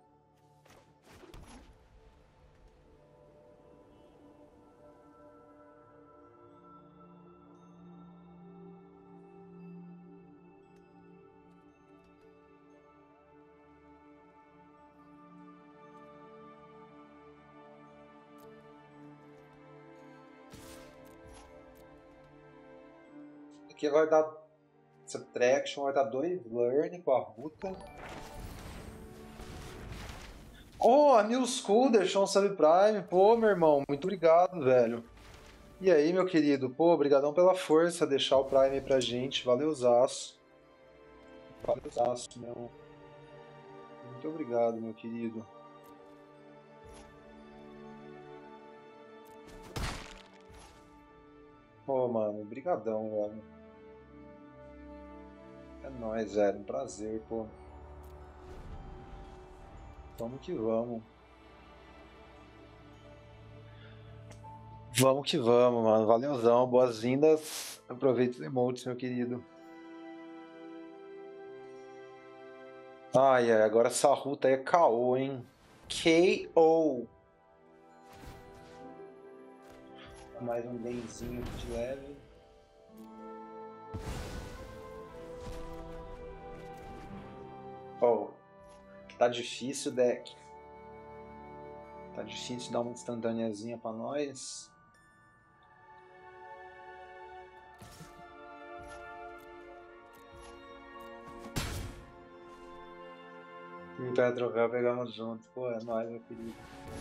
Speaker 1: Aqui vai dar Subtraction, vai dar dois Learn com a Ruta. Oh, a Mil School deixou um subprime. Pô, meu irmão, muito obrigado, velho. E aí, meu querido? Pô, obrigadão pela força, deixar o Prime aí pra gente. Valeuzaço. Valeuzaço, meu. Muito obrigado, meu querido. Pô, mano, brigadão, velho. É nóis, velho. Um prazer, pô. Vamos que vamos. Vamos que vamos, mano. Valeuzão. Boas-vindas. Aproveita os emotes, meu querido. Ai, ai, agora essa ruta aí é K O, hein? K O. Mais um benzinho de leve. Oh, tá difícil o deck. Tá difícil dar uma instantâneazinha pra nós. Não vai trocar, pegamos junto. Pô, é nóis, meu querido.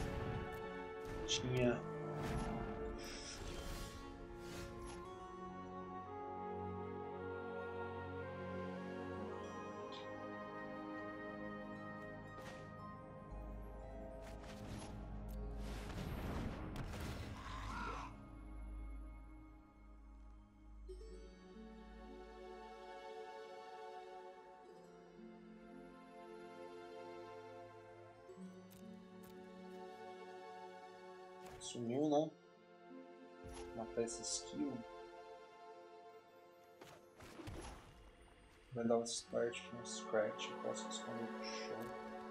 Speaker 1: Tinha. Sumiu, né? Matar esse skill. Vai dar um start com um scratch. Posso esconder no chão.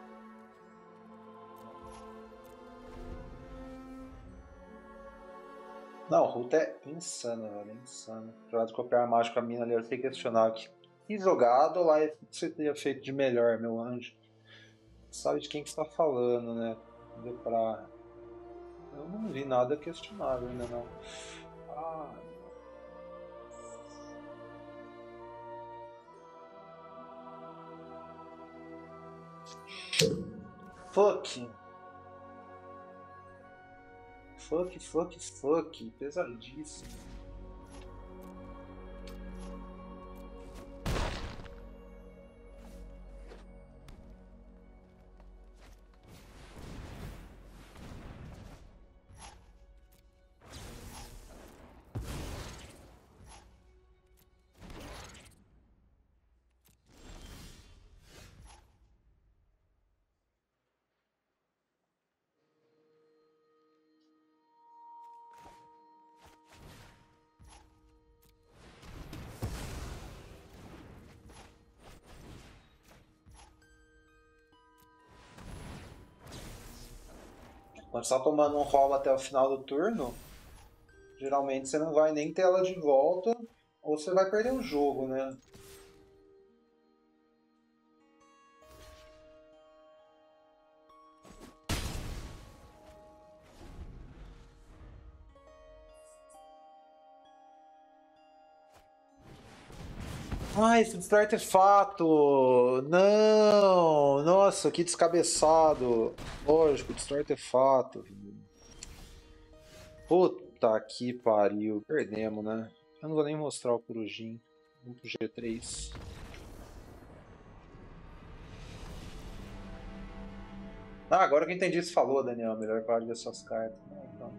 Speaker 1: Não, o Ruta é insano, velho. É insano. Jogar de copiar mágico a mina ali, eu fiquei questionar que, que jogado lá você teria feito de melhor, meu anjo. Sabe de quem que você tá falando, né? Deu pra. Eu não vi nada questionável ainda não. Ah, fuck. Fuck, fuck, fuck. Pesadíssimo. Quando você tá tomando um roubo até o final do turno, geralmente você não vai nem ter ela de volta, ou você vai perder o jogo, né? Ah, esse destrói artefato! Não! Nossa, que descabeçado! Lógico, destrói artefato. Puta que pariu. Perdemos, né? Eu não vou nem mostrar o Corujin. Vamos pro G três. Ah, agora que eu entendi o que você falou, Daniel. Melhor parar de ver suas cartas. Ah, então.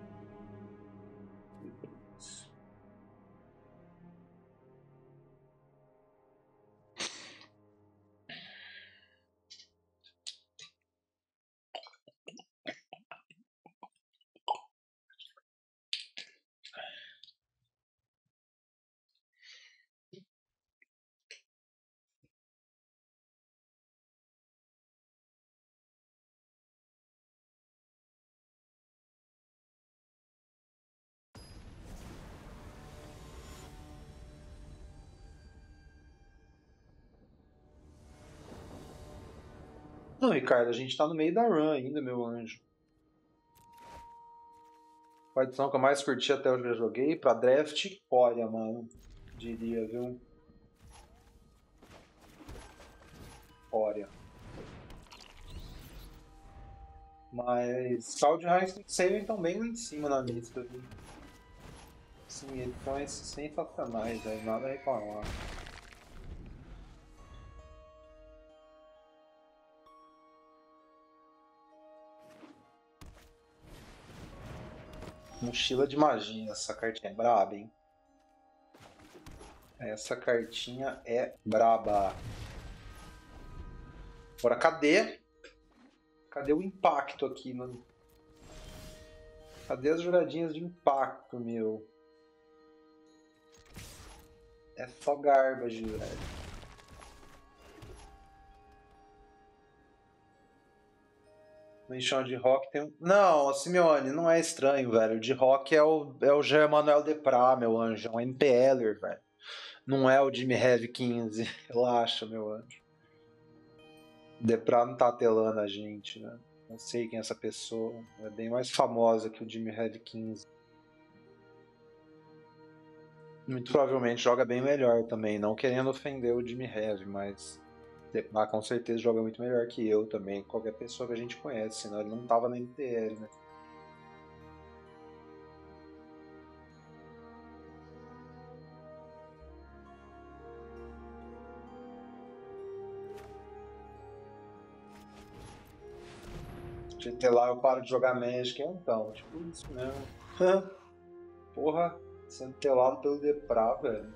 Speaker 1: Não, Ricardo, a gente tá no meio da run ainda, meu anjo. A edição que eu mais curti até hoje que eu joguei, pra draft, olha, mano. Diria, viu? Olha. Mas Cloud e High Saving estão bem lá em cima na lista, viu? Sim, edições sensacionais, velho. Nada a reclamar. Mochila de magia, essa cartinha é braba, hein? Essa cartinha é braba. Agora, cadê? Cadê o impacto aqui, mano? Cadê as jogadinhas de impacto, meu? É só garbage, velho. No enxão de rock tem um... Não, Simeone, não é estranho, velho. O de rock é o, é o Jean-Manuel Deprat, meu anjo. É um M P Ler, velho. Não é o Jimmy Heavy quinze. Relaxa, meu anjo. Deprat não tá telando a gente, né? Não sei quem é essa pessoa. É bem mais famosa que o Jimmy Heavy quinze. Muito provavelmente joga bem melhor também. Não querendo ofender o Jimmy Heavy, mas... Deprat com certeza joga muito melhor que eu também. Qualquer pessoa que a gente conhece, senão ele não tava na M T L, né? G T lá eu paro de jogar Magic, então, tipo isso mesmo. Porra, sendo telado pelo Deprat, velho.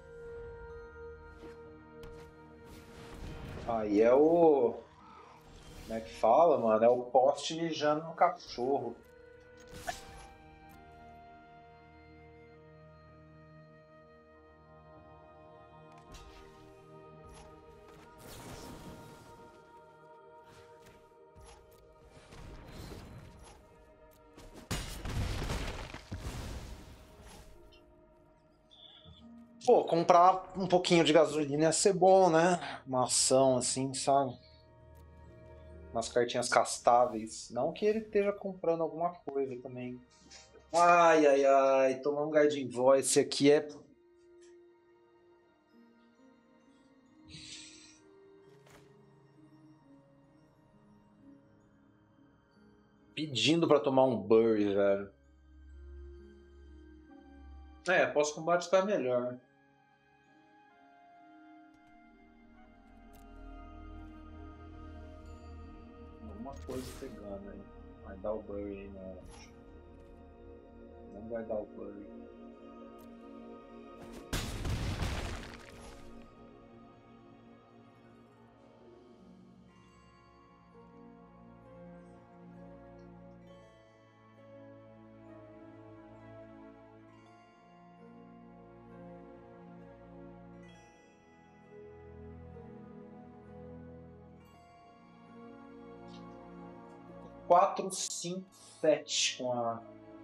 Speaker 1: Aí é o... Como é que fala, mano? É o poste mijando no cachorro. Pô, comprar um pouquinho de gasolina ia ser bom, né? Uma ação assim, sabe? Umas cartinhas castáveis. Não que ele esteja comprando alguma coisa também. Ai, ai, ai. Tomar um Guardian Voice aqui é... Pedindo pra tomar um Bury, velho. É, pós-combate tá melhor. Alguma coisa pegando aí. Vai dar o Bury aí, não. Não vai dar o Bury. quatro, cinco, sete com a...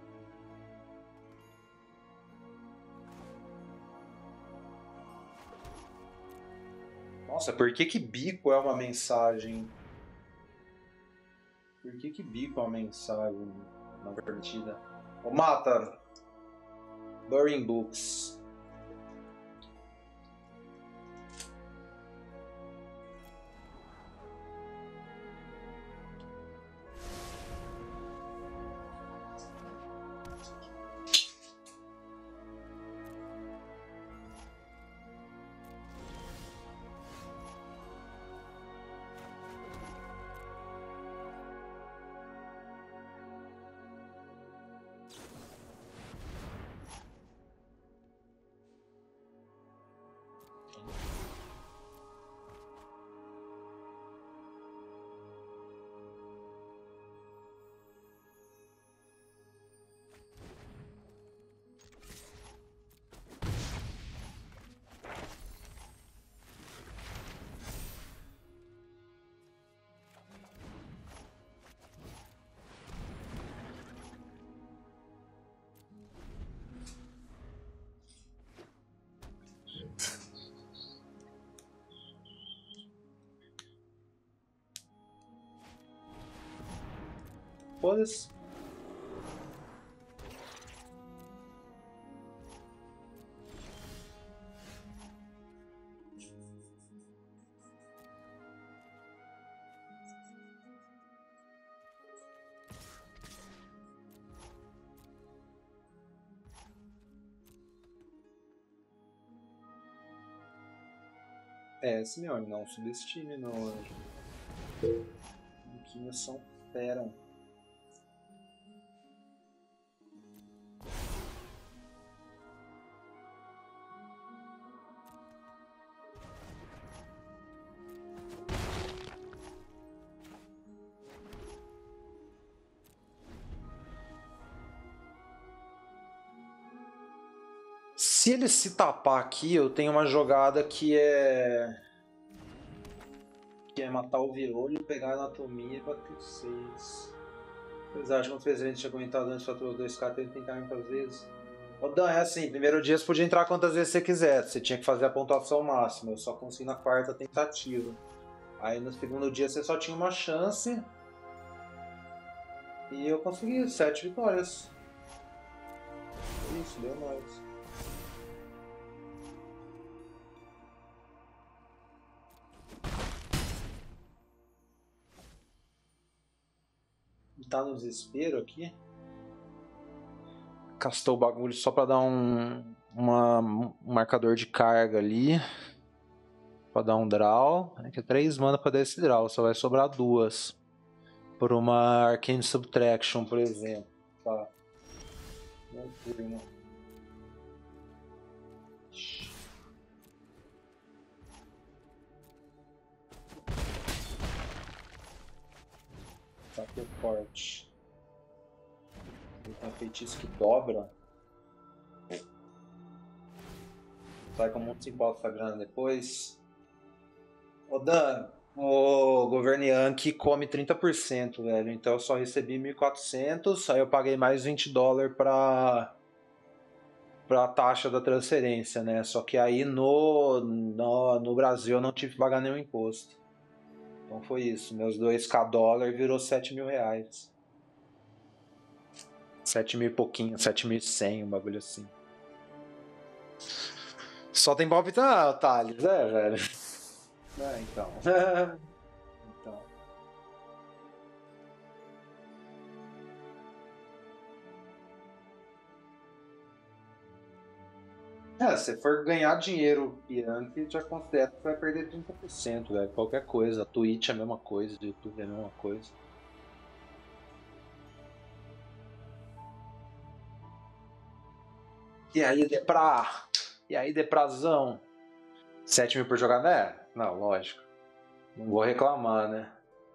Speaker 1: Nossa, por que que bico é uma mensagem? Por que que bico é uma mensagem na partida? Ô, mata! Burning Books. Foda-se. É, Simeone, não subestime não, anjo. Biquinhos são fera. Se ele se tapar aqui, eu tenho uma jogada que é... Que é matar o virolho, pegar a anatomia e bater seis. Vocês acham que o presidente tinha comentado antes fator dois K, tem que tentar muitas vezes? Ô Dan, é assim, primeiro dia você podia entrar quantas vezes você quiser, você tinha que fazer a pontuação máxima, eu só consegui na quarta tentativa. Aí no segundo dia você só tinha uma chance e eu consegui sete vitórias. Isso, deu mais. Tá no desespero aqui. Castou o bagulho só pra dar um, uma, um marcador de carga ali. Pra dar um draw. É que é três mana pra dar esse draw, só vai sobrar duas. Por uma Arcane Subtraction, por exemplo. Tá. Não fui, não. Ataque forte. Ele tem um feitiço que dobra. Sai com muito simpótico essa grana depois. Ô Dan, o governo Yankee come trinta por cento, velho. Então eu só recebi mil e quatrocentos, aí eu paguei mais vinte dólares pra, pra taxa da transferência, né? Só que aí no, no, no Brasil eu não tive que pagar nenhum imposto. Então foi isso. Meus dois K dólar virou sete mil reais. sete mil e pouquinho, sete mil e cem, um bagulho assim. Só tem palpitar, Thales, é, velho? É, então. Então. É, se for ganhar dinheiro Yankee, já considero que vai perder trinta por cento, velho. Qualquer coisa. A Twitch é a mesma coisa, o YouTube é a mesma coisa. E aí, Depra? E aí, Deprazão? sete mil por jogada? É? Não, lógico. Não vou reclamar, né?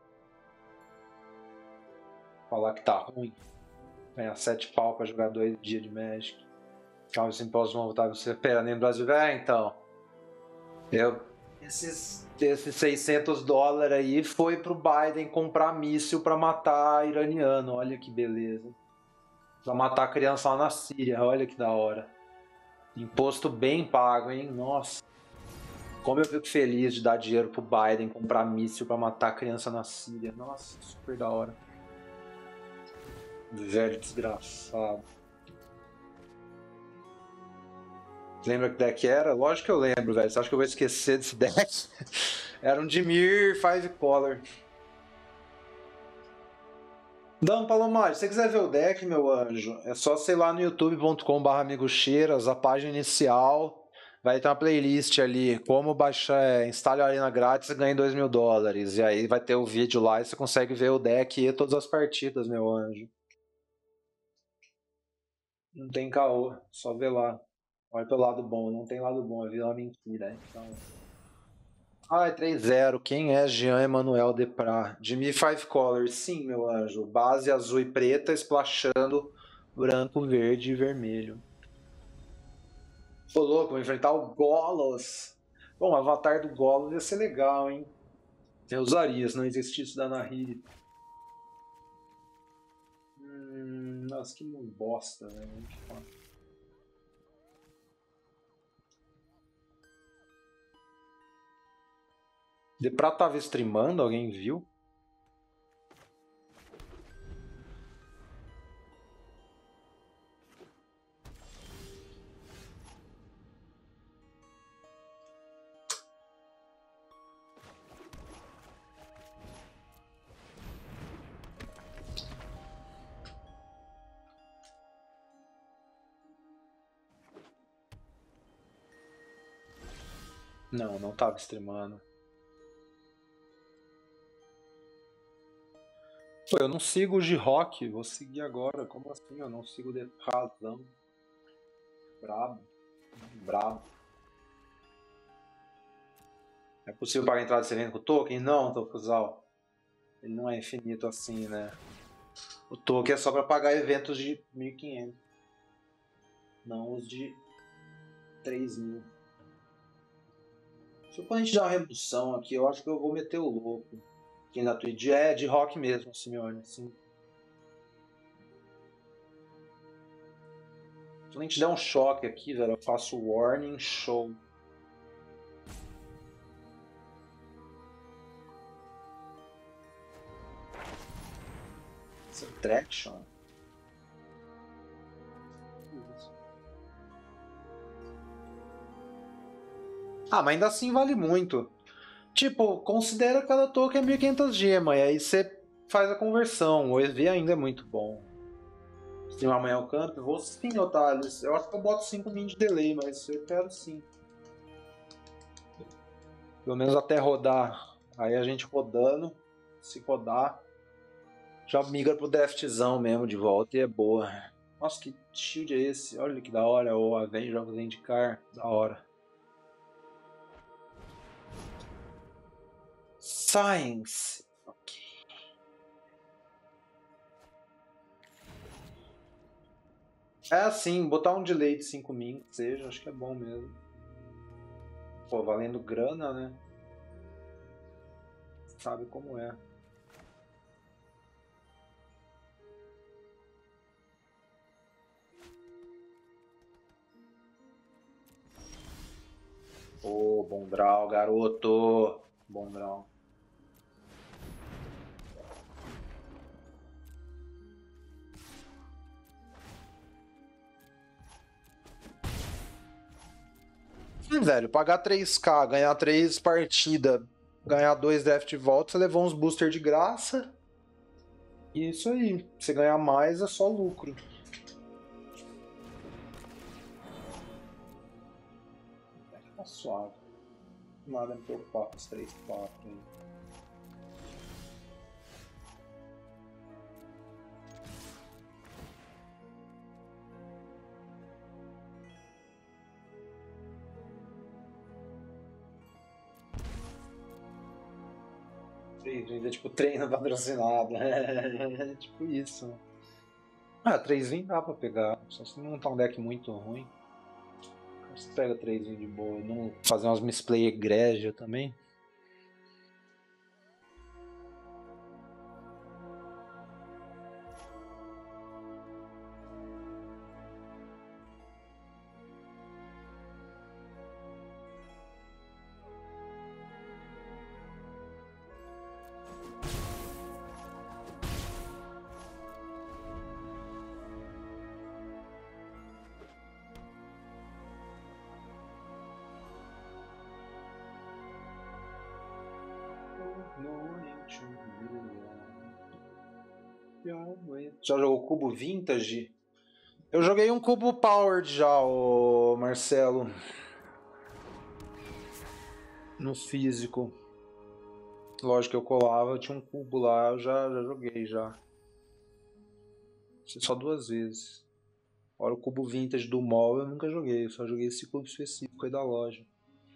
Speaker 1: Falar que tá ruim. Ganhar sete pau pra jogar dois dias de Magic. Calma, os impostos vão voltar. Você pera nem no Brasil. É, então. Eu, Esses, esses seiscentos dólares aí foi pro Biden comprar míssil pra matar iraniano. Olha que beleza. Pra matar a criança lá na Síria. Olha que da hora. Imposto bem pago, hein? Nossa. Como eu fico feliz de dar dinheiro pro Biden comprar míssil pra matar a criança na Síria. Nossa, super da hora. Velho desgraçado. Lembra que deck era? Lógico que eu lembro, velho. Você acha que eu vou esquecer desse deck? Era um Dimir Five Color. Não, Palomar, se você quiser ver o deck, meu anjo, é só sei lá no youtube ponto com barra amigocheiras, a página inicial, vai ter uma playlist ali, como baixar, é, instale a Arena grátis e ganhe dois mil dólares. E aí vai ter o vídeo lá e você consegue ver o deck e todas as partidas, meu anjo. Não tem caô, só ver lá. Olha pelo lado bom, não tem lado bom, a vida é uma mentira. Então... Ah, é três zero. Quem é Jean Emanuel Deprat? Jimmy Five Colors. Sim, meu anjo. Base azul e preta, splashando branco, verde e vermelho. Tô louco, vou enfrentar o Golos. Bom, o avatar do Golos ia ser legal, hein? Eu usaria se não existisse da Nahiri. Hum, nossa, que bosta, velho. Deprat tava streamando, alguém viu? Não, não tava streamando. Pô, eu não sigo o G-Rock, vou seguir agora. Como assim? Eu não sigo o Deprat, não. Brabo. Brabo. É possível pagar a entrada desse evento com o token? Não, Tokuzal. Ele não é infinito assim, né? O token é só para pagar eventos de mil e quinhentos. Não os de três mil. Se a gente dar uma redução aqui, eu acho que eu vou meter o louco. Aqui na Twitch é de rock mesmo, Simeone. Assim. Se a gente der um choque aqui, velho, eu faço warning show. Subtraction? Ah, mas ainda assim vale muito. Tipo, considera cada token mil e quinhentas gemas, e aí você faz a conversão. O E V ainda é muito bom. Se tem amanhã o campo, vou sim, Otário. Eu acho que eu boto cinco min de delay, mas eu quero sim. Pelo menos até rodar. Aí a gente rodando, se rodar, já migra pro draftzão mesmo de volta e é boa. Nossa, que shield é esse? Olha que da hora, o Avenger of Zendikar, da hora. Science. Ok. É assim, botar um delay de cinco min, que seja, acho que é bom mesmo. Pô, valendo grana, né? Sabe como é. Ô, oh, bom draw, garoto. Bom draw. Sim, velho, pagar três K, ganhar três partidas, ganhar dois draft de volta, você levou uns booster de graça. E isso aí. Se ganhar mais é só lucro. Tá suave. Nada me preocupar com os três quatro aí. É tipo treino patrocinado. É tipo isso. Ah, três vinte dá pra pegar. Só se não montar um deck muito ruim. Você pega três de boa. Não fazer umas misplay egrégia também. Já jogou cubo vintage? Eu joguei um cubo powered já, ô Marcelo. No físico. Lógico que eu colava, tinha um cubo lá, eu já, já joguei já. Só duas vezes. Agora o cubo vintage do mall eu nunca joguei, eu só joguei esse cubo específico aí da loja.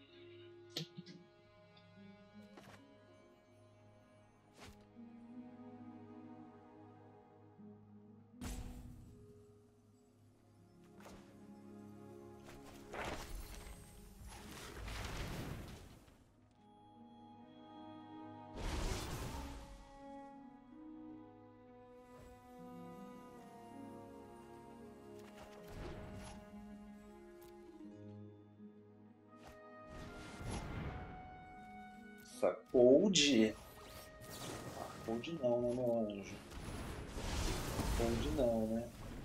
Speaker 1: Old? Ah, old não, né, meu anjo? Old não, né?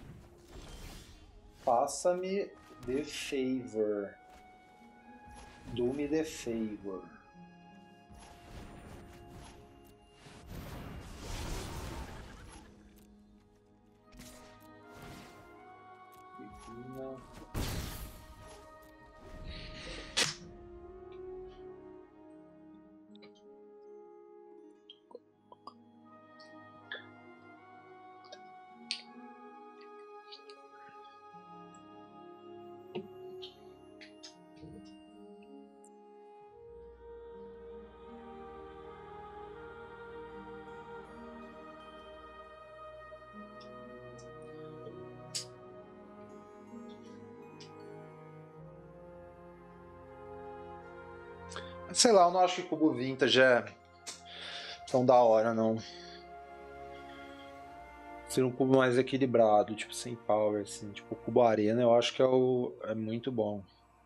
Speaker 1: Faça-me the favor. Do-me the favor. Não. Sei lá, eu não acho que cubo vintage é tão da hora, não. Ser um cubo mais equilibrado, tipo, sem power, assim. Tipo, o cubo arena eu acho que é, o, é muito bom.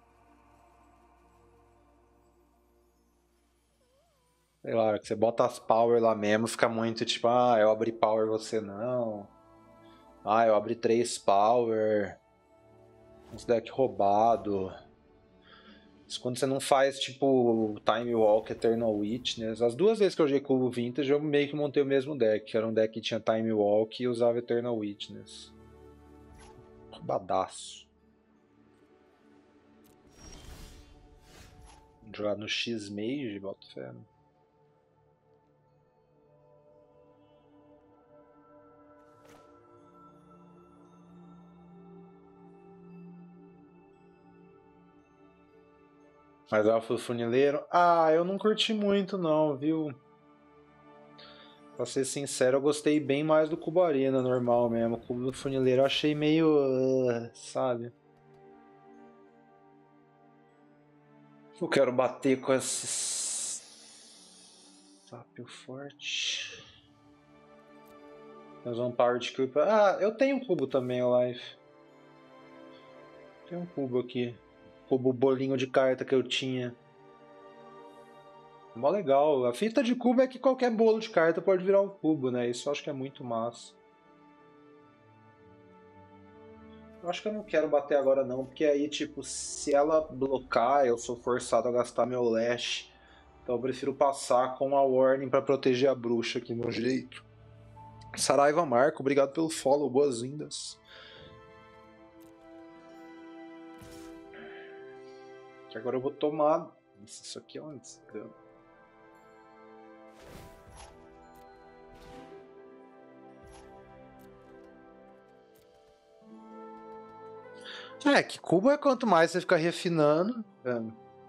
Speaker 1: Sei lá, que você bota as power lá mesmo, fica muito tipo, ah, eu abri power, você não. Ah, eu abri três power. Uns deck roubado. Isso quando você não faz, tipo, Time Walk, Eternal Witness. As duas vezes que eu joguei cubo vintage, eu meio que montei o mesmo deck. Que era um deck que tinha Time Walk e usava Eternal Witness. Roubadaço. Jogar no X-Mage, bota fé. Mas Elfo do Funileiro? Ah, eu não curti muito não, viu? Pra ser sincero, eu gostei bem mais do Cubo Arena normal mesmo. O Cubo do Funileiro eu achei meio... Uh, sabe? Eu quero bater com esses... Sápio forte... Nós vamos power de Creeper. Ah, eu tenho um cubo também, Life. Tem um cubo aqui. Cubo bolinho de carta que eu tinha. Mó legal. A fita de cubo é que qualquer bolo de carta pode virar um cubo, né? Isso eu acho que é muito massa. Eu acho que eu não quero bater agora não, porque aí, tipo, se ela blocar, eu sou forçado a gastar meu Lash. Então eu prefiro passar com a Warning pra proteger a bruxa aqui no jeito. Saraiva Marco, obrigado pelo follow, boas-vindas. Que agora eu vou tomar... Isso aqui é um desgrama. É, que cubo é quanto mais você fica refinando. É.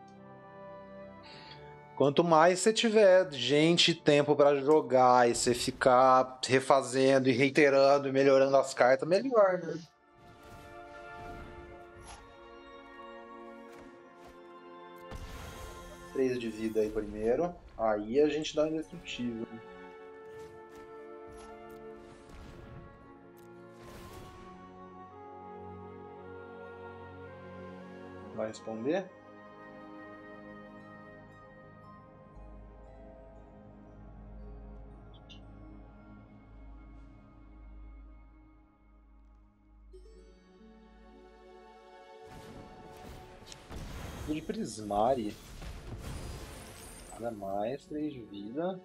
Speaker 1: Quanto mais você tiver gente e tempo pra jogar e você ficar refazendo e reiterando e melhorando as cartas, melhor, né? três de vida aí primeiro. Aí a gente dá um indestrutível. Vai responder? De Prismari. Nada mais, três de vida.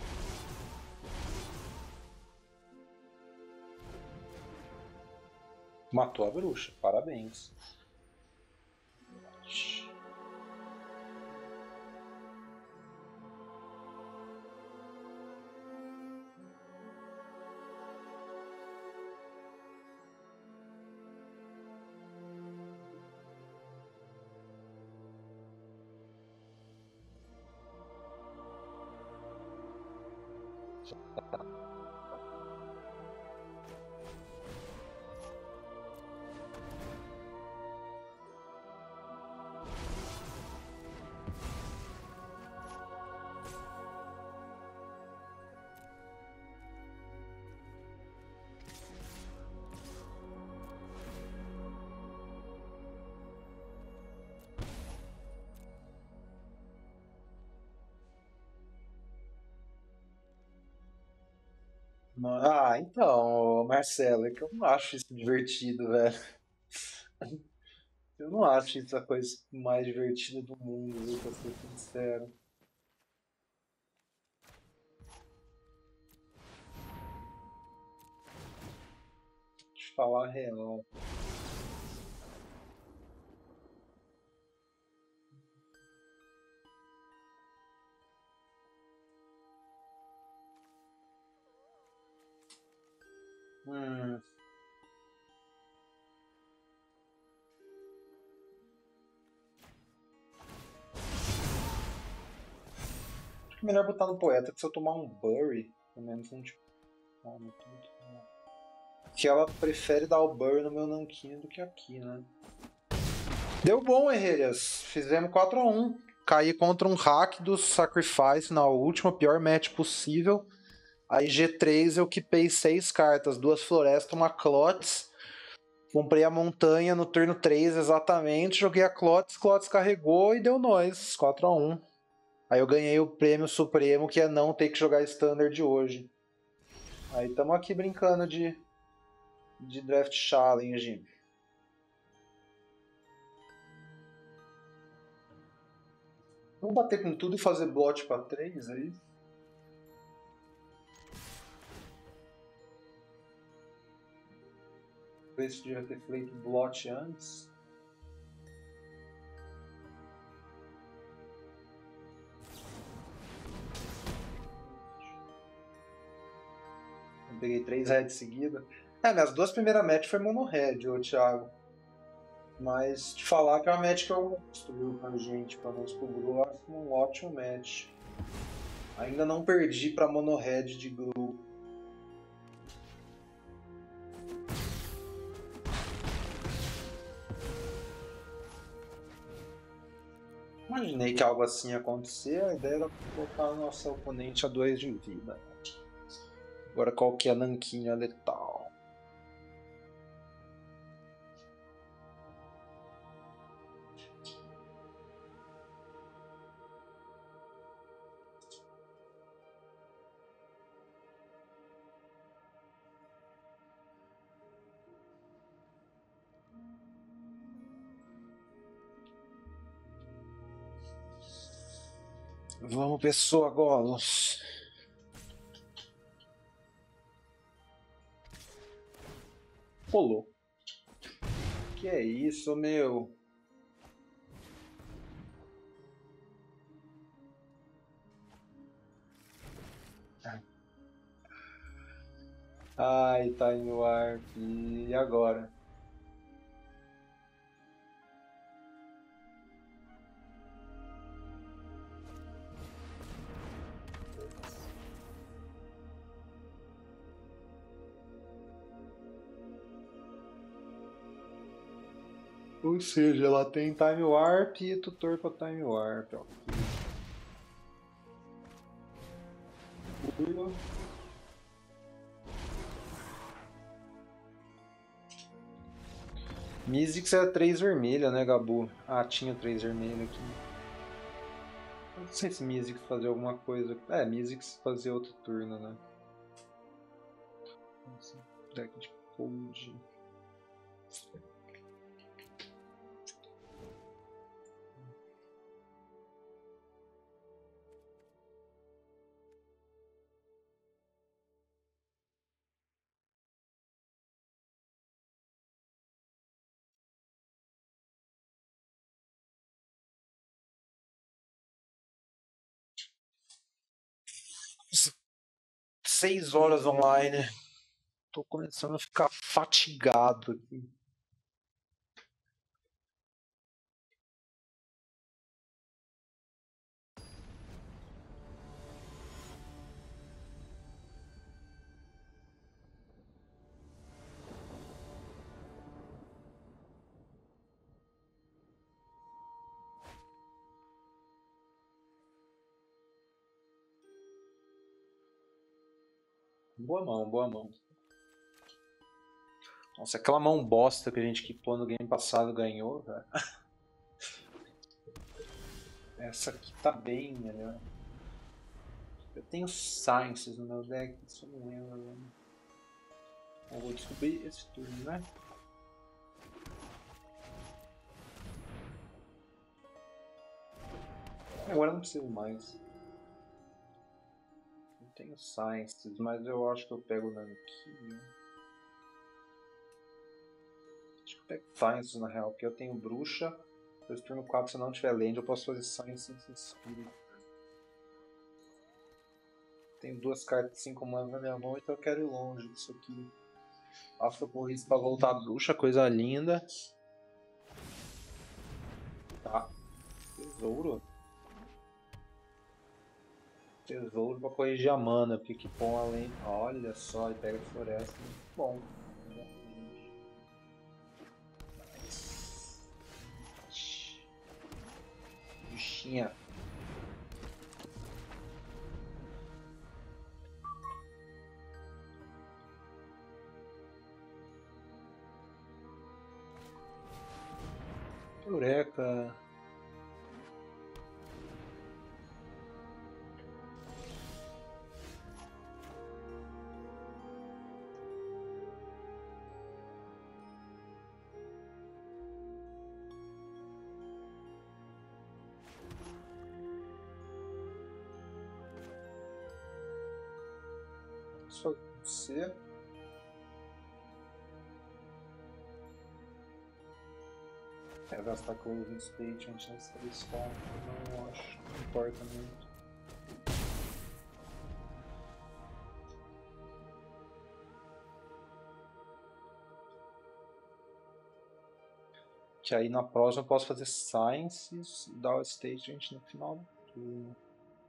Speaker 1: Matou a bruxa, parabéns. Ah, então, Marcelo, é que eu não acho isso divertido, velho. Eu não acho isso a coisa mais divertida do mundo, viu, pra ser sincero. Deixa eu falar a real. Hum, acho que é melhor botar no poeta que se eu tomar um Bury, pelo menos não tipo. Não, não tô muito- não. Que ela prefere dar o Bury no meu Nanquinho do que aqui, né? Deu bom, Herreiras. Fizemos quatro a um. Caí contra um hack do Sacrifice na última, pior match possível. Aí G três eu quipei seis cartas, duas florestas, uma Clots. Comprei a montanha no turno três exatamente, joguei a Clots, Clots carregou e deu nós, quatro a um. Aí eu ganhei o prêmio supremo, que é não ter que jogar Standard hoje. Aí estamos aqui brincando de, de Draft Challenge. Vamos bater com tudo e fazer blot para três aí? Ver se devia ter feito blot antes. Eu peguei três heads seguida. É, minhas duas primeiras matches foi mono head, ô Thiago. Mas te falar que é uma match que eu gosto, viu, pra gente, pra nós pro Gru, eu acho um ótimo match. Ainda não perdi pra mono head de Gru. Imaginei que algo assim ia acontecer, a ideia era colocar o nosso oponente a dois de vida. Agora qual que é a nanquinha letal? Vamos, pessoa, Golos. Pulou. Que é isso, meu? Ai, Time Warp. E agora? Ou seja, ela tem Time Warp e tutor para Time Warp. Ó. Mizzix é três vermelha, né, Gabu? Ah, tinha três vermelho aqui. Não sei se Mizzix fazia alguma coisa. É, Mizzix fazia outro turno, né? Nossa, deck de cold. Seis horas online. Tô começando a ficar fatigado aqui. Boa mão, boa mão. Nossa, aquela mão bosta que a gente equipou no game passado ganhou, velho. Essa aqui tá bem melhor. Eu tenho Sciences no meu deck, isso eu não lembro, velho. Eu vou descobrir esse turno, né? Agora eu não preciso mais. Eu tenho Sciences, mas eu acho que eu pego o Nanquinho. Acho que eu pego Sciences na real, porque eu tenho Bruxa. Depois turno quatro, se eu não tiver land, eu posso fazer Sciences Espírito. Tenho duas cartas de cinco manas na minha mão, então eu quero ir longe disso aqui. Nossa, eu corri pra voltar a Bruxa, coisa linda. Tá. Tesouro. Tesouro pra corrigir a mana, porque que bom além. Olha só, ele pega a floresta. Muito bom. Bichinha. Eureka. Só você. É gastar Closing State antes de sair swap, não acho, não importa muito. Que aí na próxima eu posso fazer Sciences e dar o State antes no final do turno.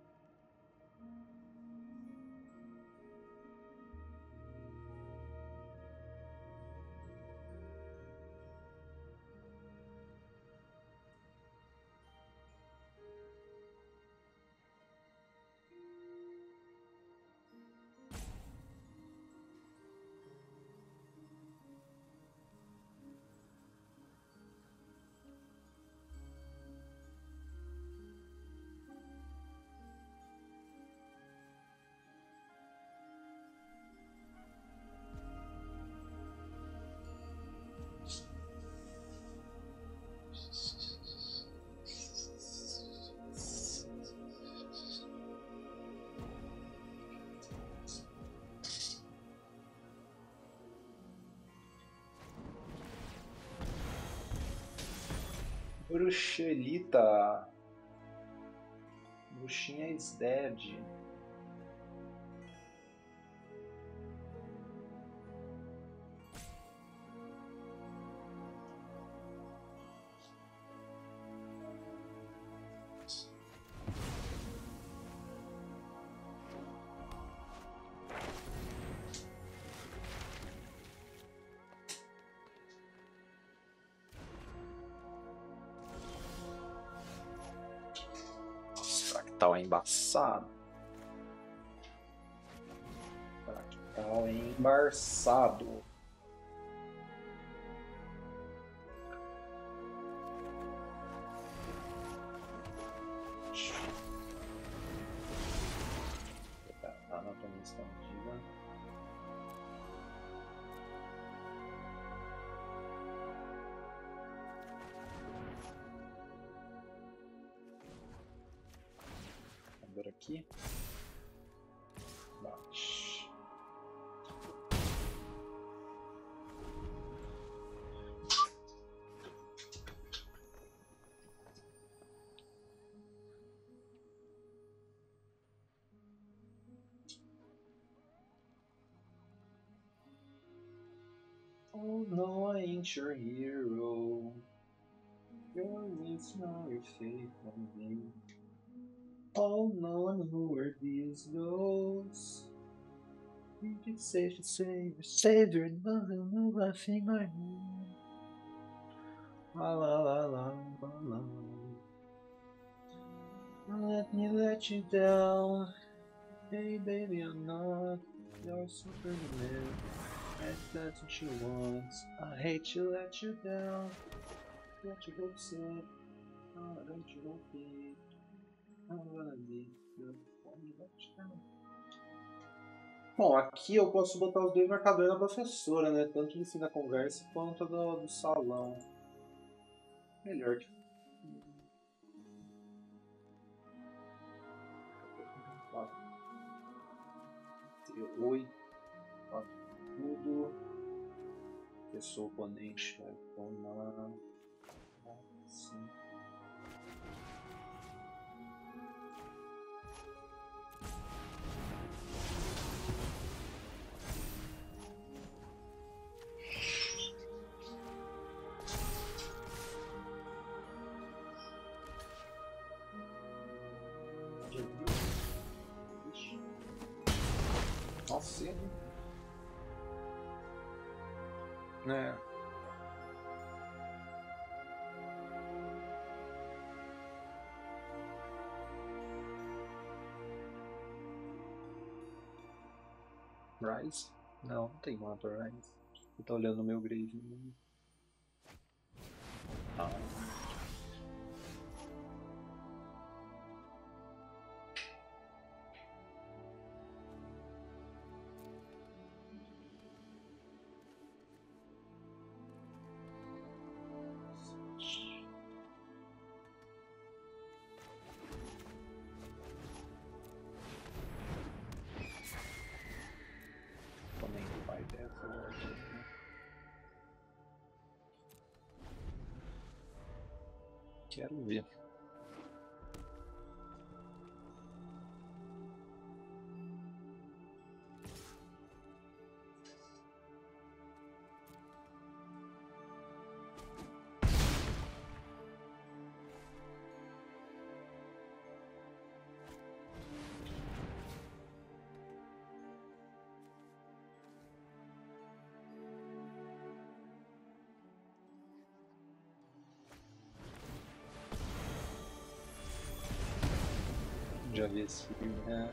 Speaker 1: Bruxelita. Bruxinha is dead. Fractal é embaçado. Fractal é embaçado. Anatomia expandida. Vamos aqui. Bate. Oh no, I ain't your hero. Your wings know your faith on me. Oh no, I know where this goes. Think it's safe to say you're savior and nothing new laughing my moon. La la la la la la. Don't let me let you down. Hey baby, I'm not your Superman. If that's what you want. I hate to let you down. Let your hopes up. Oh, don't you hope it. I'm gonna be good. Bom, aqui eu posso botar os dois marcadores da professora, né? Tanto do fim da conversa quanto do, do salão. Melhor que. Oi. Tudo. Pessoa oponente vai tomar. Sim. Nossa, né? Rise? Não, não tem mana pra Rise. Eu tô olhando no meu grave. Ah. Quero ver. Já vi esse filme, né?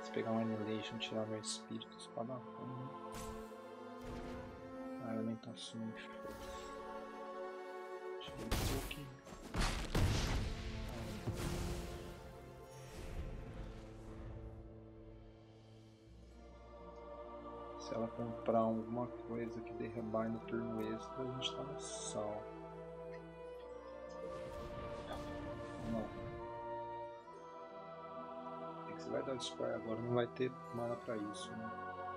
Speaker 1: Se pegar um Annihilation e tirar meu espírito, espada ruim. A alimentação de força. Tirei um pouquinho. Se ela comprar alguma coisa que dê rebuy no turno extra, a gente tá no sal. Não. É que você vai dar o square agora, não vai ter mana pra isso, né?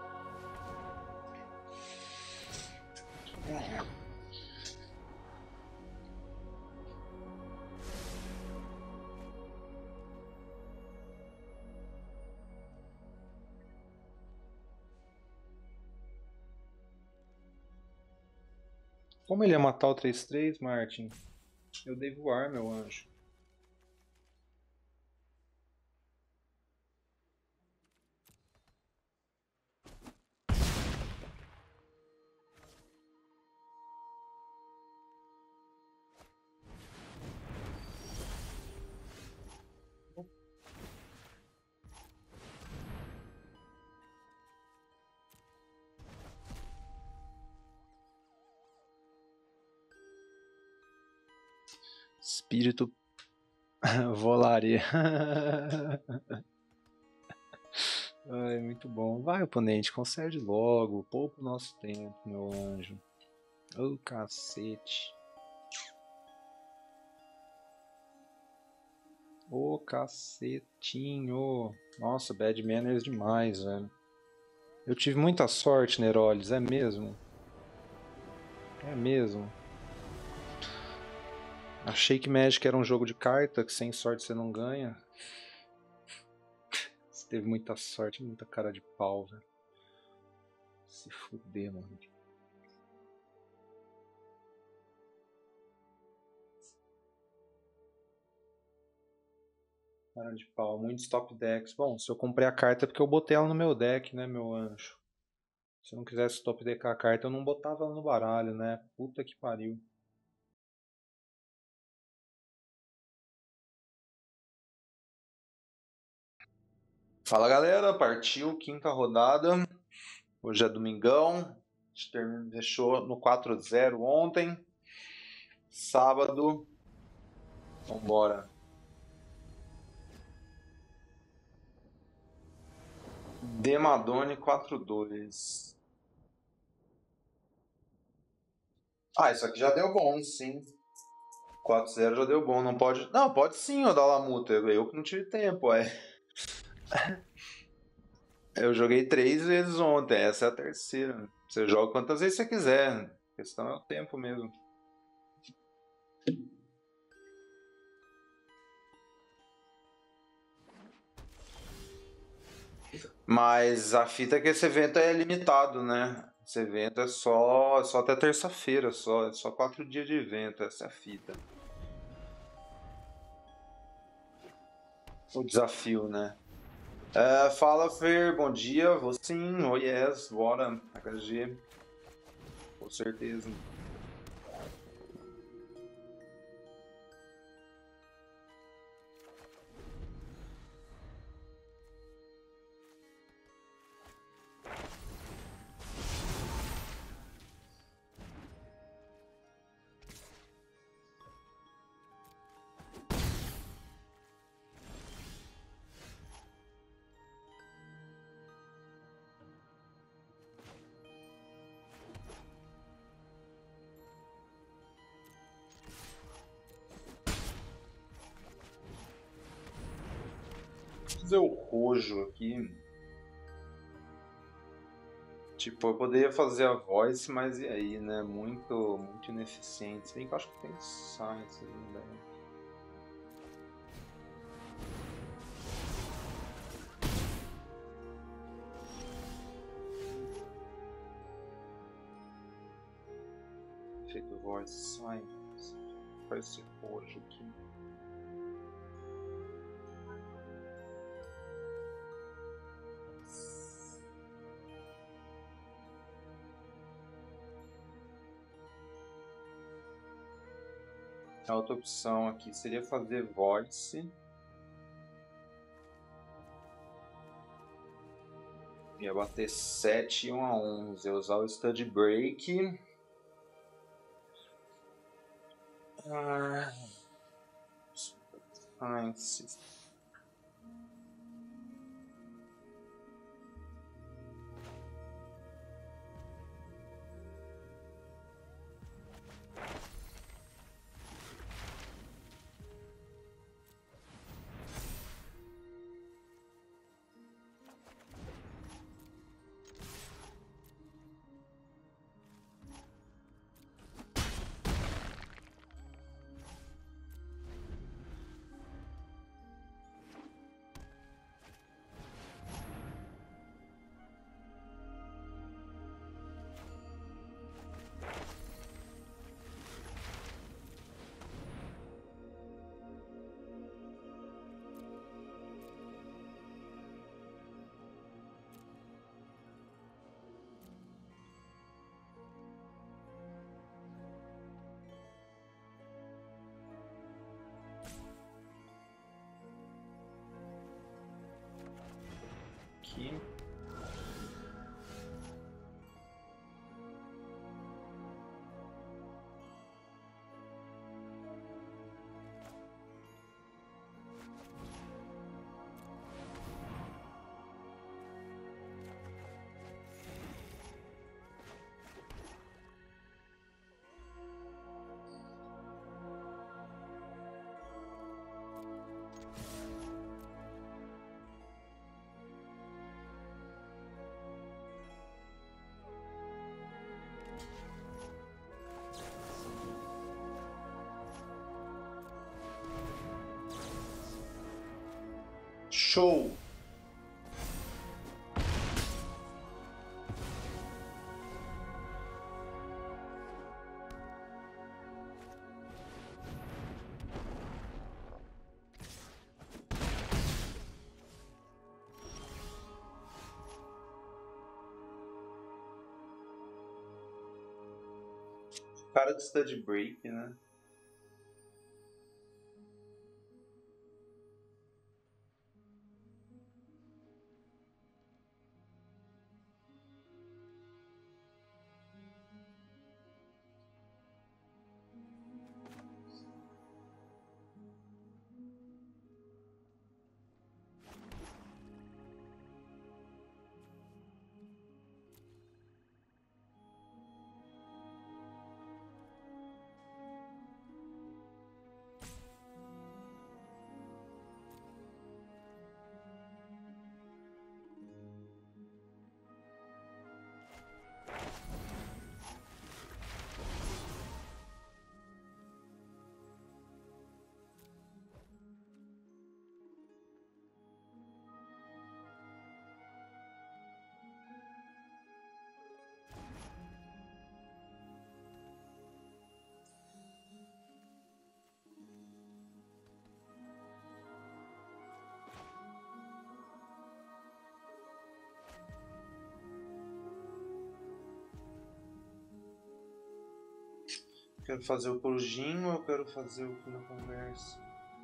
Speaker 1: Como ele ia matar o três três, Martin? Eu dei voar, meu anjo. Espírito volaria. Ai, muito bom. Vai, oponente, concede logo. Poupa o nosso tempo, meu anjo. Ô, cacete. Ô, cacetinho. Nossa, bad manners demais, velho. Eu tive muita sorte, Nerolis, é mesmo? É mesmo? Achei que Magic era um jogo de carta, que sem sorte você não ganha. Você teve muita sorte, muita cara de pau, velho. Se fuder, mano. Cara de pau, muitos top decks. Bom, se eu comprei a carta é porque eu botei ela no meu deck, né, meu anjo? Se eu não quisesse top deckar a carta, eu não botava ela no baralho, né? Puta que pariu. Fala galera, partiu quinta rodada. Hoje é domingão. A gente terminou, deixou no quatro a zero ontem. Sábado. Vambora. Demadone quatro dois. Ah, isso aqui já deu bom, sim. quatro zero já deu bom, não pode... Não, pode sim, ô Dalamuta. Eu que não tive tempo, é. Eu joguei três vezes ontem, essa é a terceira. Você joga quantas vezes você quiser. A questão é o tempo mesmo. Mas a fita é que esse evento é limitado, né? Esse evento é só, é só até terça-feira, só, é só quatro dias de evento, essa é a fita. O desafio, né? É, fala, Fer, bom dia, vou sim, oh yes, bora, H G, com certeza. Fazer o rojo aqui. Tipo, eu poderia fazer a voice, mas e aí, né? Muito, muito ineficiente. Se bem que eu acho que tem science ainda. Efeito voice science. Faz esse rojo aqui. A outra opção aqui seria fazer voice. Ia bater sete e um a onze. Eu usar o Stud Break. Ah. Science. Aqui. Show! Cara de Stud Break, né? Quero fazer o corujinho ou eu quero fazer o que na conversa?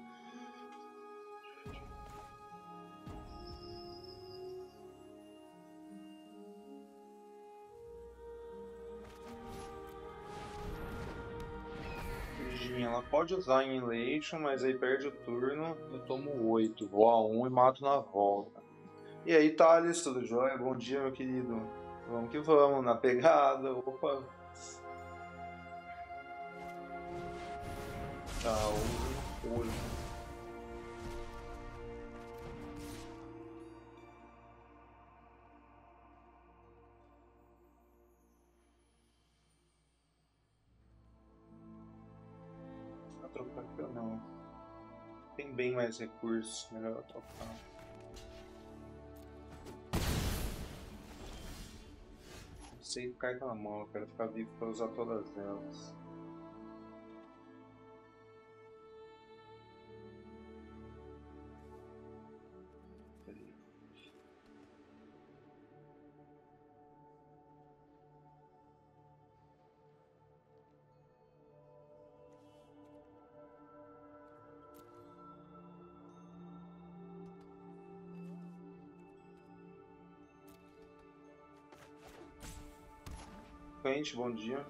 Speaker 1: Corujinha, ela pode usar em Elation, mas aí perde o turno. Eu tomo oito, vou a um e mato na volta. E aí, Thales, tudo jóia? Bom dia, meu querido. Vamos que vamos, na pegada. Opa. Tchau, olho. Vou trocar aqui ou não? Tem bem mais recursos, melhor eu trocar. Não sei cair na mão, eu quero ficar vivo para usar todas elas. Quente, bom dia.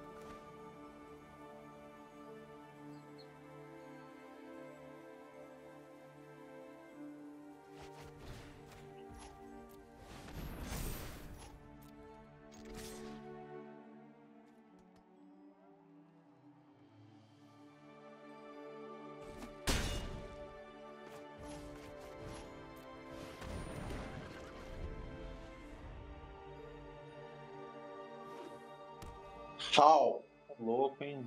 Speaker 1: Tchau. Ô louco, hein?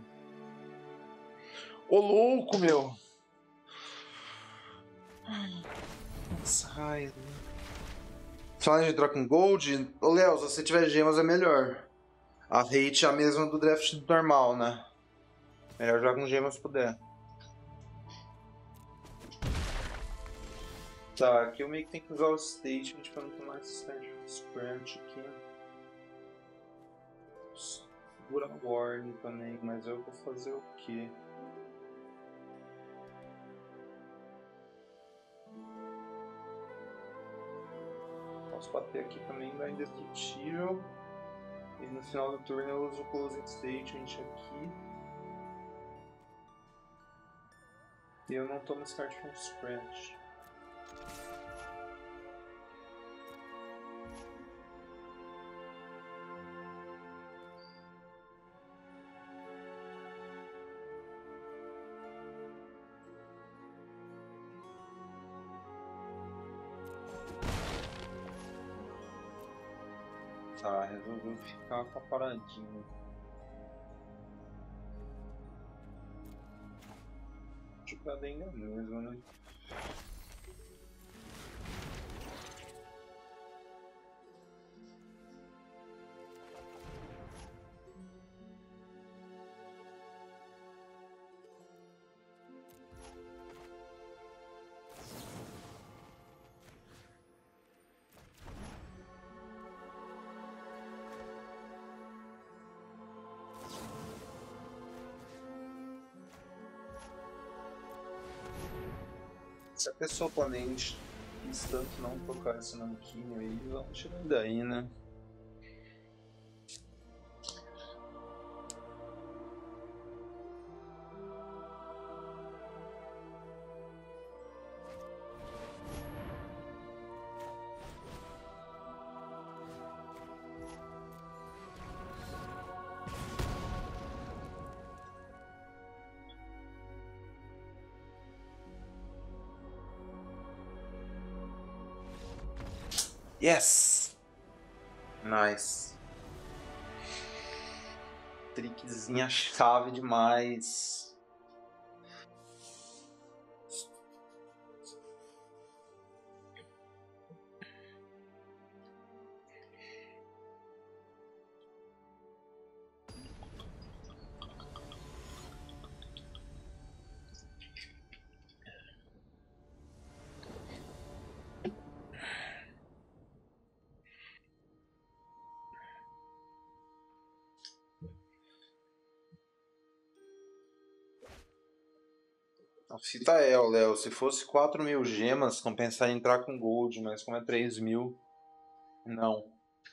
Speaker 1: Ô louco, meu! Sai. Falando de troca em gold, ô Léo, se você tiver gemas é melhor. A rate é a mesma do draft normal, né? Melhor jogar com gemas se puder. Tá, aqui eu meio que tenho que usar o statement pra não tomar esse sprint aqui. Segura a warning também, mas eu vou fazer o quê? Posso bater aqui também, dar indestrutível. E no final do turno eu uso o closing statement aqui. E eu não tomo start from scratch. Tá, resolveu ficar com a paradinha. Tipo a denga mesmo, né? Se a pessoa planeja tanto não tocar esse nanquinho aí, vamos tirar daí, né? Yes! Nice. Trickzinha chave demais. A fita é, ó, Léo, se fosse quatro mil gemas, compensaria entrar com gold, mas como é três mil, não.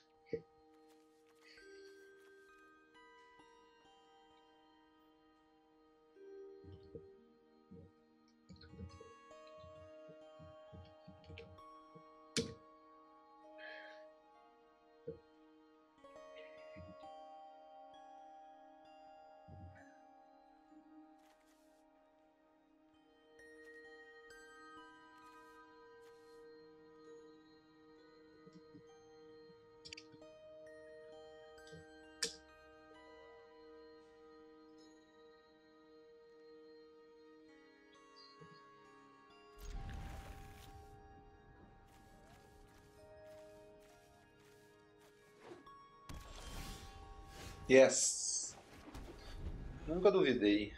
Speaker 1: Yes. Nunca duvidei.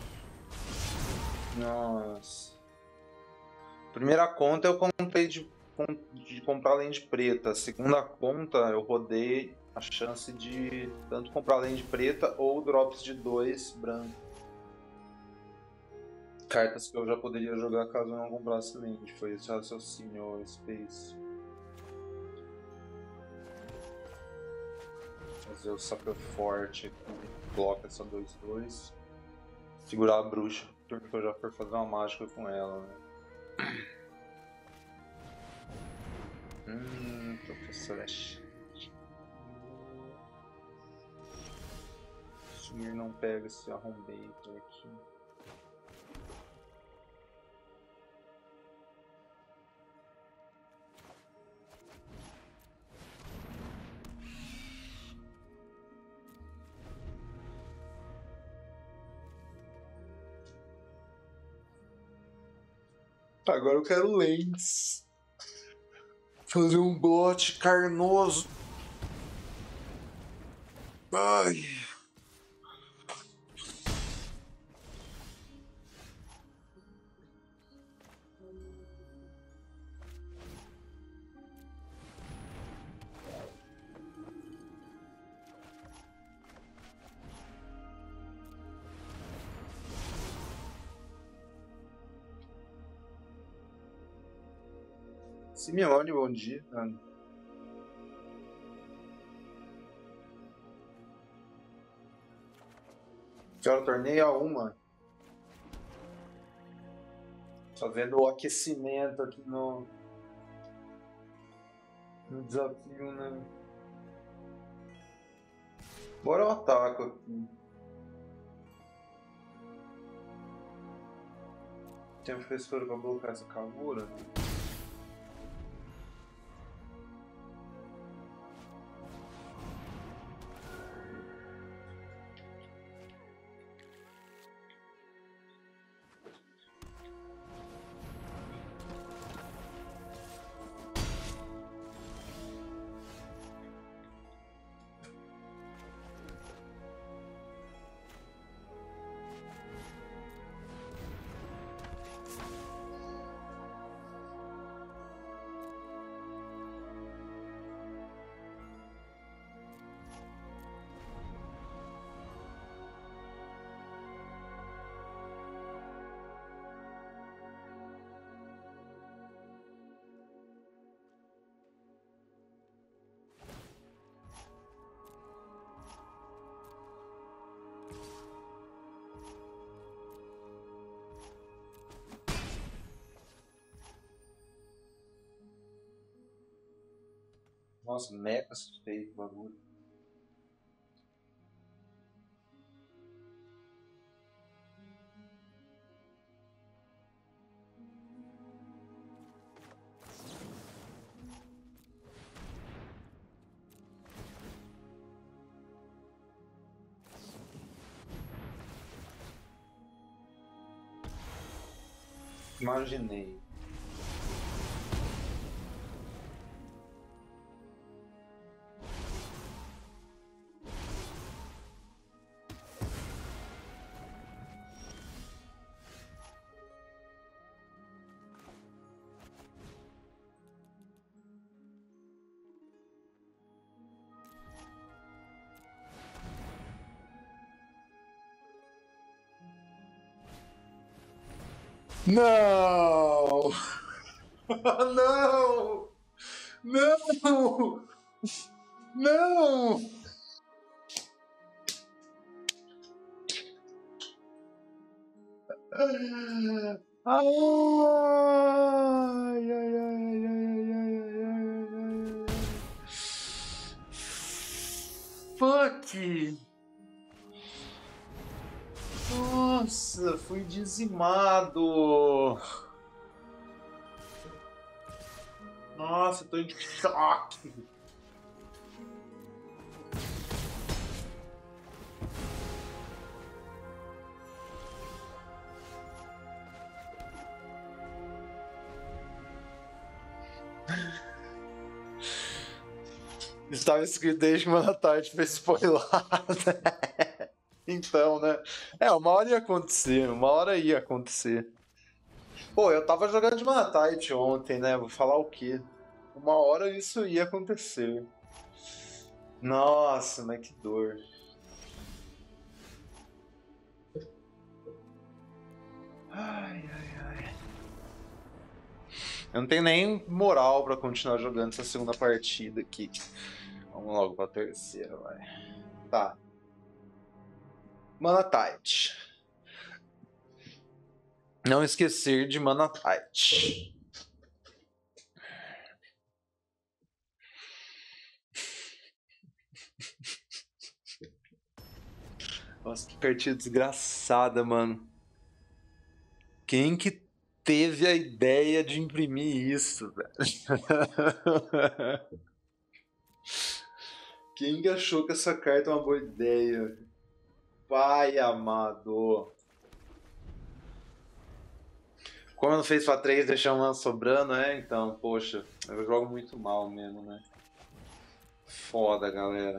Speaker 1: Nossa. Primeira conta eu comprei de de comprar lente preta. A segunda conta eu rodei a chance de tanto comprar lente preta ou drops de dois branco. Cartas que eu já poderia jogar caso eu não comprasse lente. Foi esse raciocínio, Space. Fazer o Saper Forte aqui, bloca essa dois dois. Segurar a bruxa, porque eu já for fazer uma mágica com ela, né? Hum, Professor Ash. Sumir não pega esse arrombator aqui. Agora eu quero lentes. Fazer um bot carnoso. Ai. Simeone, bom dia. Quero torneio a uma. Fazendo o aquecimento aqui no, no desafio, né? Bora eu ataco aqui. Tem um frescura pra bloquear essa cavura? Nossa, mega suspeito o bagulho. Imaginei. Não! Não! Não! Não! Ai, ai, ai, ai, ai, ai, ai, ai. Fuck! Nossa, fui dizimado! Nossa, tô em choque! Estava escrito desde uma da tarde pra spoiler. Então, né? É, uma hora ia acontecer, uma hora ia acontecer. Pô, eu tava jogando de Manatite ontem, né? Vou falar o quê? Uma hora isso ia acontecer. Nossa, mas que dor. Ai, ai, ai. Eu não tenho nem moral pra continuar jogando essa segunda partida aqui. Vamos logo pra terceira, vai. Tá. Manatite. Não esquecer de Manatite. Nossa, que partida desgraçada, mano. Quem que teve a ideia de imprimir isso, velho? Quem que achou que essa carta é uma boa ideia? Pai amado. Como eu não fez pra três, deixar uma sobrando, é? Então, poxa, eu jogo muito mal mesmo, né? Foda, galera.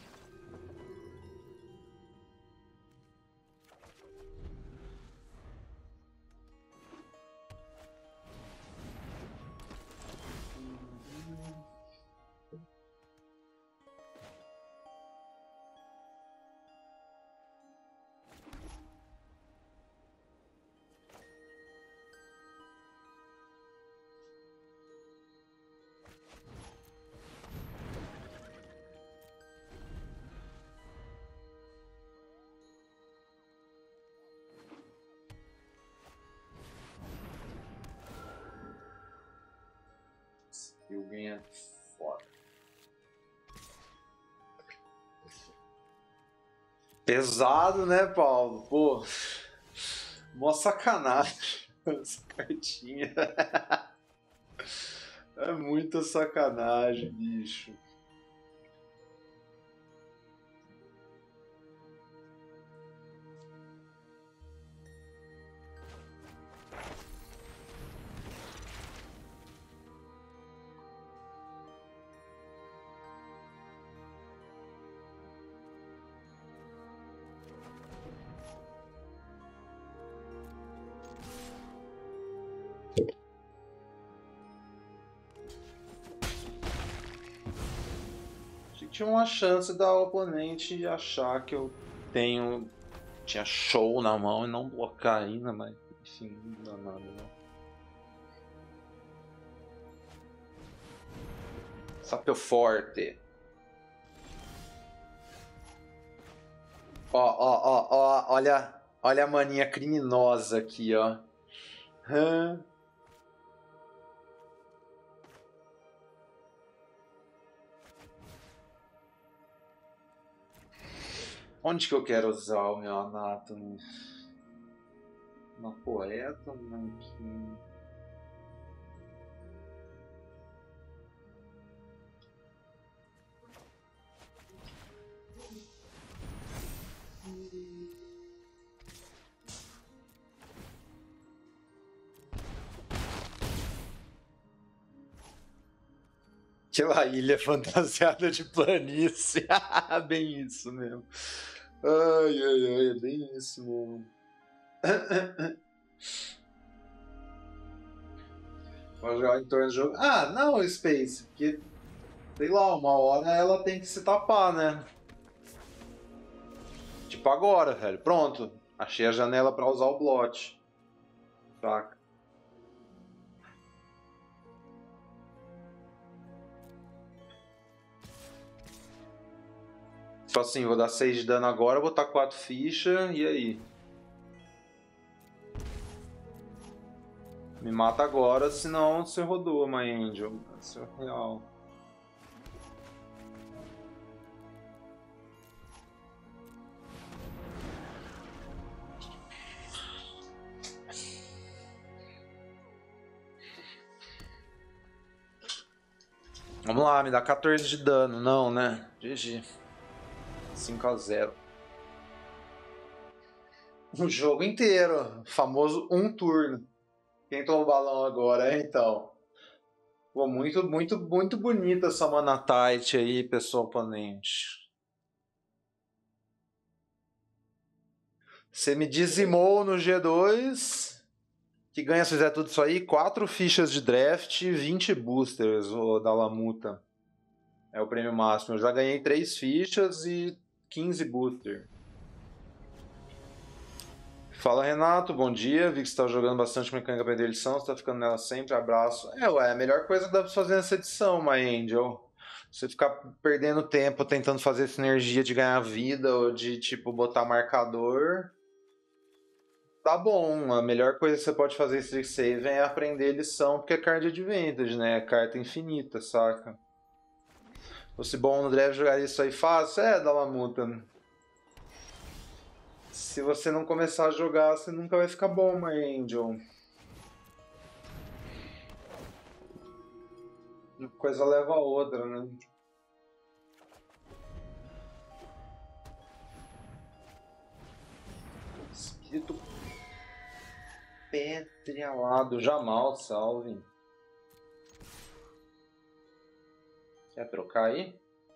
Speaker 1: Eu ganho foda. Pesado, né, Paulo? Pô, mó sacanagem essa cartinha. É muita sacanagem, bicho. Tinha uma chance da oponente achar que eu tenho tinha show na mão e não blocar ainda, mas enfim, não dá nada não. Sapio forte. Ó, ó, ó, ó, olha, olha a mania criminosa aqui, ó. Hã? Onde que eu quero usar o meu Anatomy? Uma poeta, uma aqui. Aquela ilha fantasiada de planície. Bem isso mesmo. Ai, ai, ai, é bem isso, mano. Pode jogar em torno do jogo. Ah, não, Space, porque sei lá, uma hora ela tem que se tapar, né? Tipo agora, velho. Pronto. Achei a janela pra usar o blot. Saca? Tipo assim, vou dar seis de dano agora, vou botar quatro fichas, e aí? Me mata agora, senão você rodou, My Angel. Isso é real. Vamos lá, me dá quatorze de dano. Não, né? G G. cinco a zero. O jogo inteiro. Famoso um turno. Quem tomou o balão agora, é então. Pô, muito, muito, muito bonita essa Manatite aí, pessoal oponente. Você me dizimou no G dois. Que ganha se fizer tudo isso aí? quatro fichas de draft, vinte boosters, o da Lamuta. É o prêmio máximo. Eu já ganhei três fichas e quinze boosters. Fala, Renato, bom dia. Vi que você tá jogando bastante mecânica pra edição, você tá ficando nela sempre. Abraço. É, ué, a melhor coisa que dá pra fazer nessa edição, My Angel. Você ficar perdendo tempo tentando fazer sinergia de ganhar vida ou de, tipo, botar marcador. Tá bom, a melhor coisa que você pode fazer em Strixhaven é aprender lição, porque é card advantage, né? É carta infinita, saca? Se fosse bom no draft jogar isso aí fácil, é, dá uma multa. Se você não começar a jogar, você nunca vai ficar bom, My Angel. Uma coisa leva a outra, né? Espírito Petrialado, Jamal, salve. Quer trocar aí?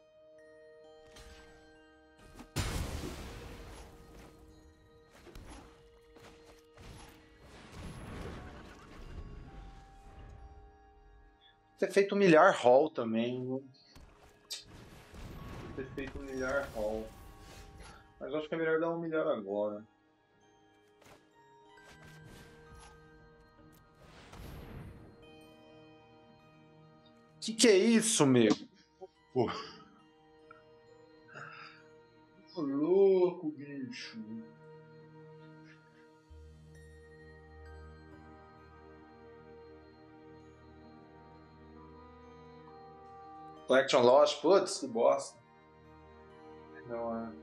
Speaker 1: Ter feito um milhar hall também. Viu? Ter feito um milhar hall. Mas acho que é melhor dar um milhar agora. Que que é isso, meu? Pô. Tô louco, bicho. Collection Lost, putz, que bosta. Não é.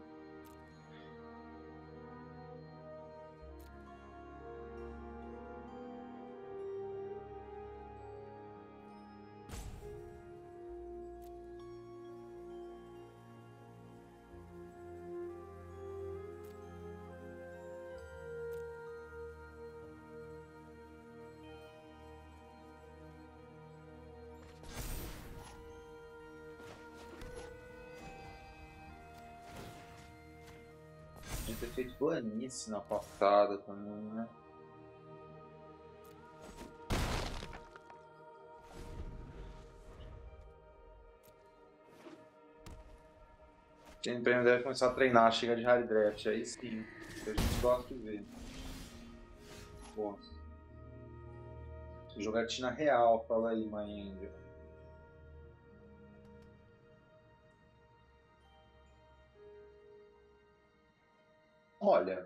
Speaker 1: Podia ter feito planície na passada também, né? Quem prêmio deve começar a treinar, chega de hard draft, aí sim, que a gente gosta de ver. Pô. Jogatina real, fala aí, My Angel. Olha,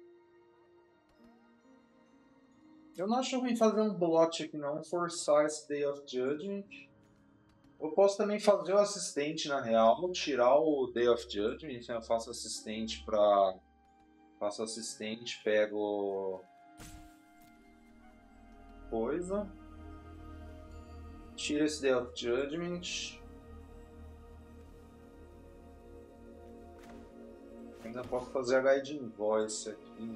Speaker 1: eu não acho ruim fazer um blot aqui não, forçar esse Day of Judgment. Eu posso também fazer o assistente na real, tirar o Day of Judgment, então eu faço assistente pra... Faço assistente, pego... Coisa. Tira esse Day of Judgment. Ainda posso fazer a Guide Invoice aqui.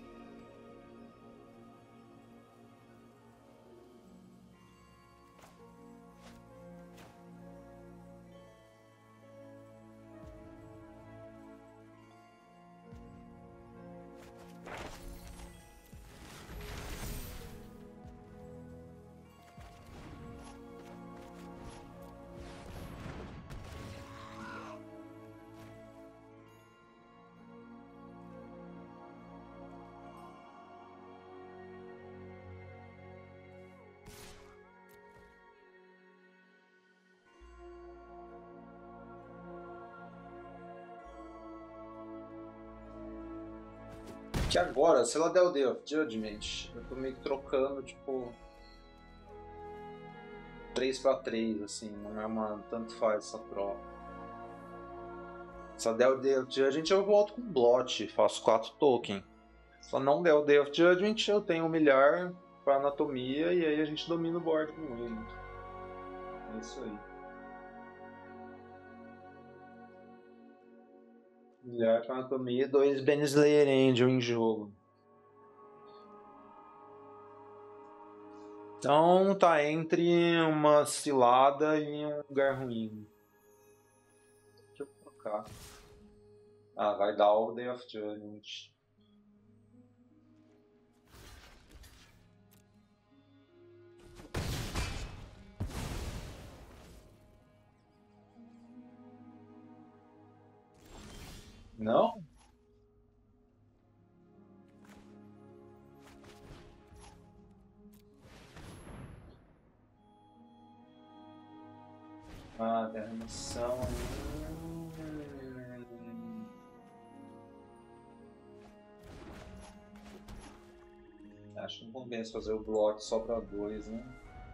Speaker 1: Que agora, se ela der o Day of Judgment, eu tô meio que trocando, tipo... três pra três, assim, não é uma... tanto faz essa troca. Se ela der o Day of Judgment, eu volto com Blot, faço quatro tokens. Se ela não der o Day of Judgment, eu tenho um milhar pra anatomia e aí a gente domina o board com ele. É isso aí. Milhar pra anatomia e dois Baneslayer Angel em jogo. Então tá entre uma cilada e um lugar ruim. Deixa eu colocar. Ah, vai dar o Day of Judgment. Não? Ah, derramação. Hum. Acho que não compensa fazer o bloco só para dois, né?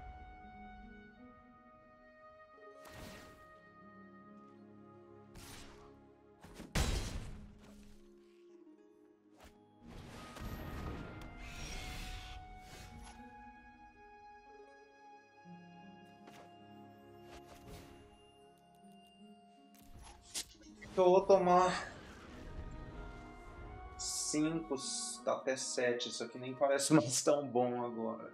Speaker 1: Eu vou tomar cinco até sete. Isso aqui nem parece mais tão bom agora.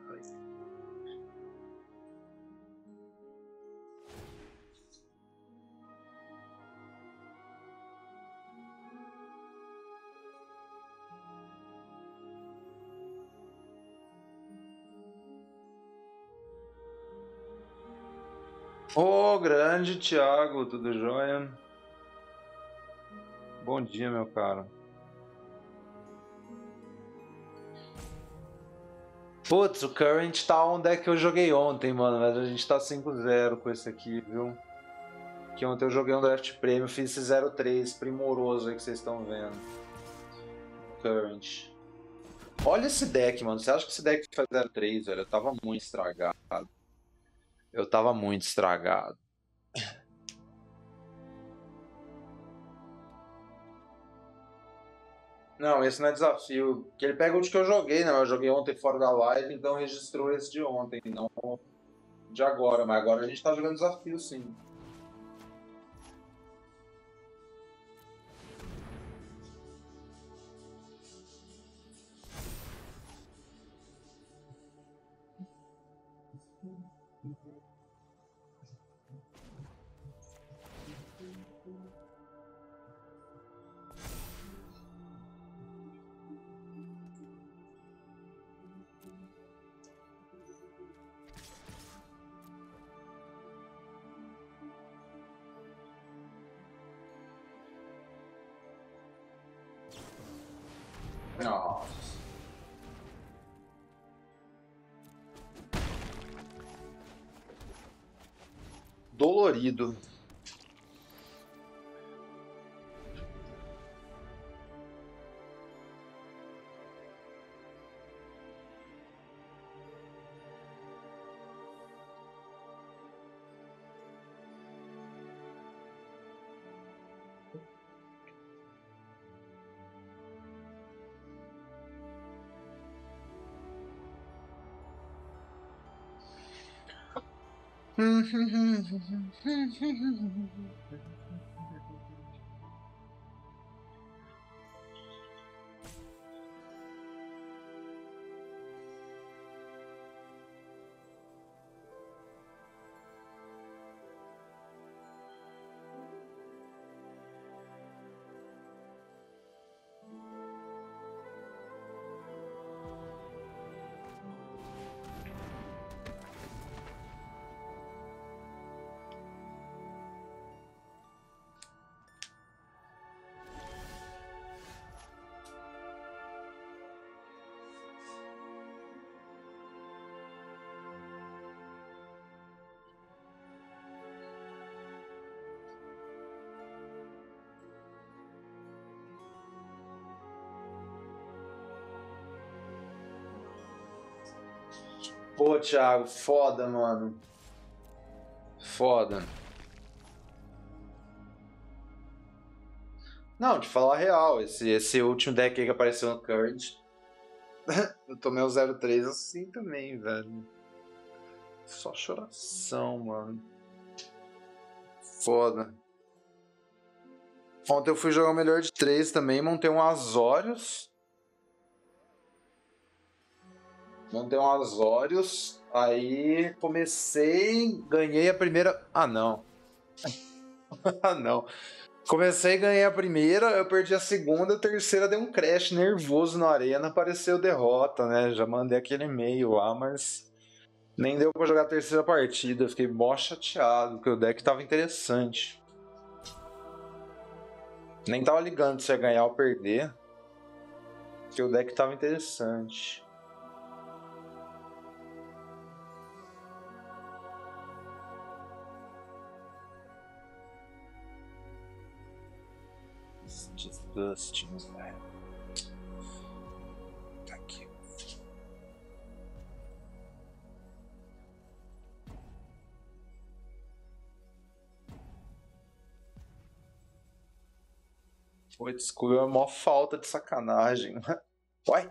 Speaker 1: Ô, grande Thiago, tudo jóia? Bom dia, meu caro. Putz, o Current tá um deck que eu joguei ontem, mano, mas a gente tá cinco zero com esse aqui, viu? Que ontem eu joguei um draft prêmio, fiz esse zero três primoroso aí que vocês estão vendo. Current. Olha esse deck, mano. Você acha que esse deck faz zero três, velho? Eu tava muito estragado. Eu tava muito estragado. Não, esse não é desafio. Que ele pega o de que eu joguei, né? Eu joguei ontem fora da live, então registrou esse de ontem, não de agora. Mas agora a gente tá jogando desafio, sim. Nossa. Dolorido. Pô, Thiago, foda, mano. Foda. Não, de falar a real, esse, esse último deck aí que apareceu no Current, eu tomei o zero três assim também, velho. Só choração, mano. Foda. Ontem eu fui jogar o melhor de três também, montei um Azorius. Montei um Azorius, aí comecei, ganhei a primeira... Ah, não. Ah, não. Comecei, ganhei a primeira, eu perdi a segunda, a terceira deu um crash nervoso na arena, apareceu derrota, né? Já mandei aquele e-mail lá, mas nem deu pra jogar a terceira partida. Fiquei mó chateado, porque o deck tava interessante. Nem tava ligando se ia ganhar ou perder. Porque o deck tava interessante. Disgusting, velho. Tá aqui. Pô, desculpa, é mó falta de sacanagem. Uai.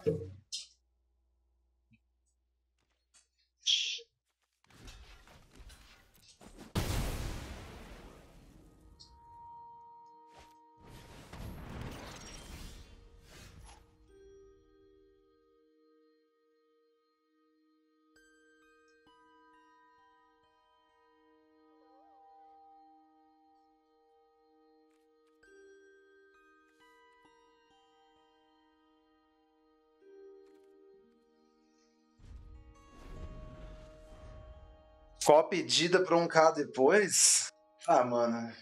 Speaker 1: Qual a pedida pra um K depois? Ah, mano.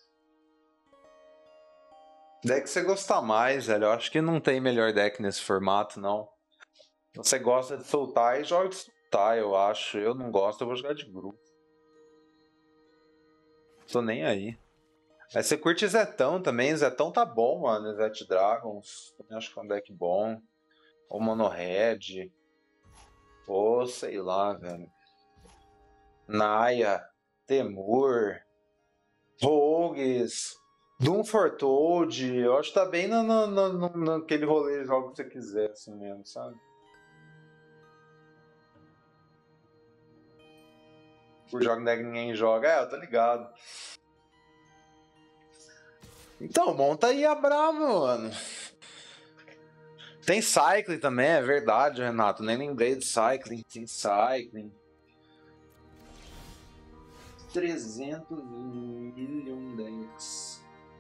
Speaker 1: Deck que você gostar mais, velho. Eu acho que não tem melhor deck nesse formato, não. Você gosta de soltar e joga de soltar, eu acho. Eu não gosto, eu vou jogar de grupo. Tô nem aí. Mas você curte Zetão também. Zetão tá bom, mano. Zet Dragons. Também acho que é um deck bom. Ou Mono Red. Ou sei lá, velho. Naya. Temur. Rogues. Doom Foretold. Eu acho que tá bem no, no, no, naquele rolê de jogo que você quiser, assim mesmo, sabe? Por jogo que ninguém joga. É, eu tô ligado. Então, monta aí a brava, mano. Tem Cycling também, é verdade, Renato. Nem lembrei de Cycling. Tem Cycling. trezentos milhões decks.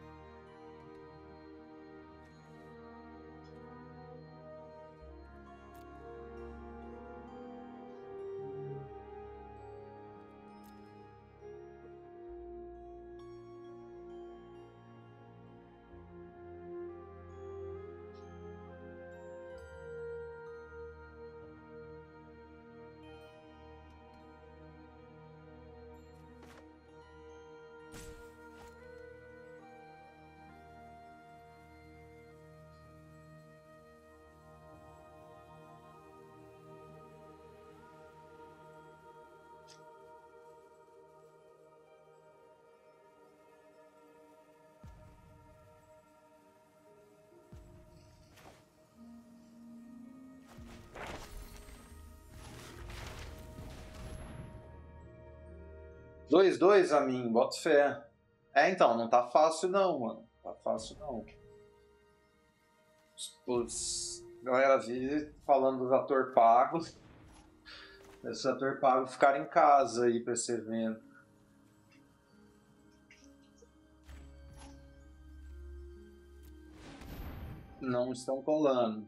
Speaker 1: dois dois a mim, boto fé. É, então, não tá fácil não, mano. Tá fácil não. Os galera vive falando dos atores pagos. Esses atores pagos ficaram em casa aí pra esse evento. Não estão colando.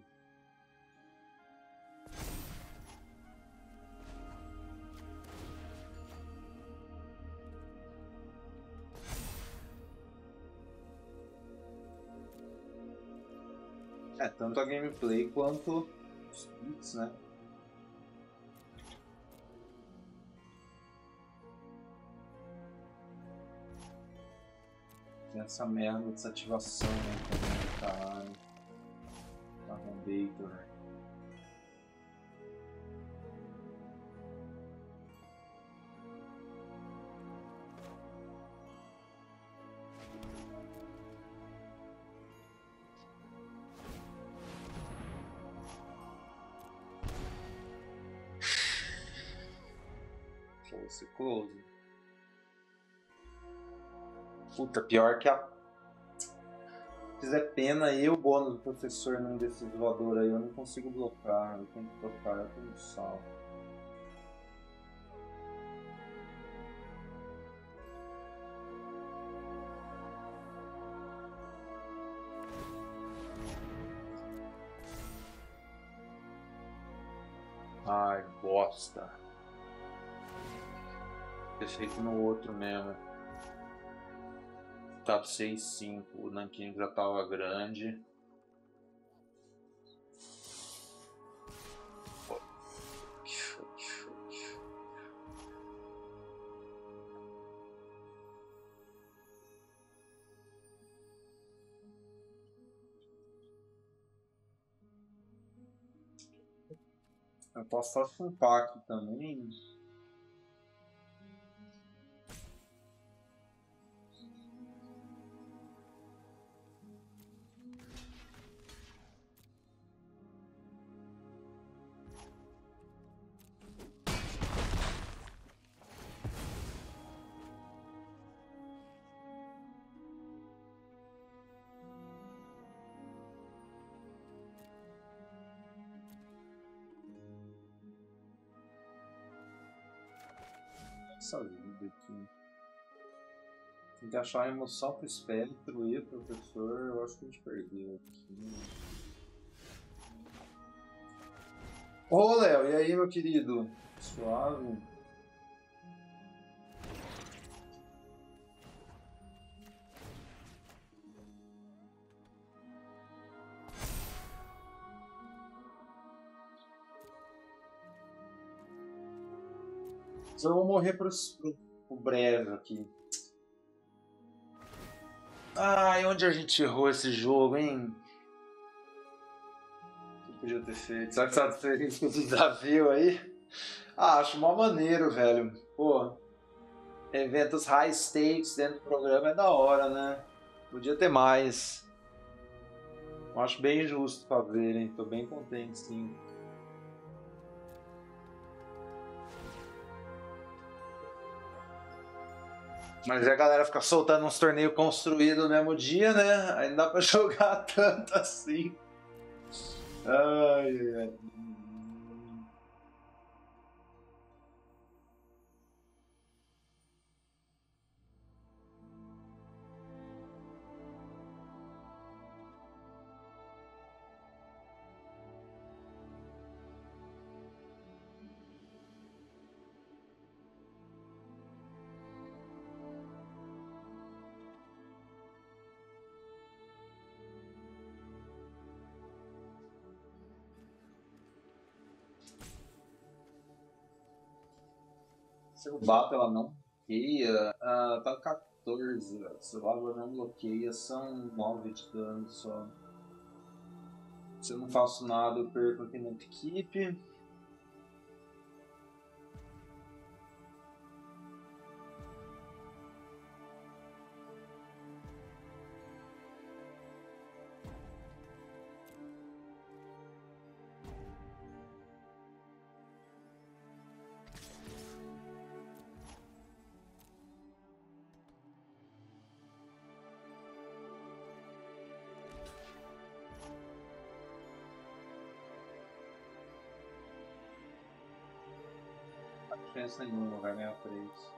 Speaker 1: É, tanto a gameplay quanto os beats, né? Tem essa merda dessa ativação, né? Tá. Tá com Bator. Esse close. Puta, pior que a. Se fizer pena aí, o bônus do professor num desses voadores aí eu não consigo blocar. Eu tenho que blocar, eu tenho sal. Ai, bosta. Ter feito no outro mesmo. Tá seis cinco, o Nanquim já tava grande. Eu posso só chumpar aqui também. Essa vida aqui. Tem que achar a emoção pro espectro e professor. Eu acho que a gente perdeu aqui. Ô, Léo, e aí, meu querido? Suave? Eu vou morrer pro, pro, pro breve aqui. Ai, onde a gente errou esse jogo, hein? O que podia ter feito? Será que tá diferente do desafio aí? Ah, acho mó maneiro, velho. Pô, eventos high stakes dentro do programa é da hora, né? Podia ter mais. Eu acho bem justo fazerem. Tô bem contente, sim. Mas aí a galera fica soltando uns torneios construídos no mesmo dia, né? Aí não dá pra jogar tanto assim. Ai, ai, ai. Se eu bato, ela não bloqueia. Ah, tá quatorze, velho. Se o ela não bloqueia, são nove de dano só. Se eu não faço nada, eu perco aqui na equipe. Não tem diferença nenhuma, vai ganhar três.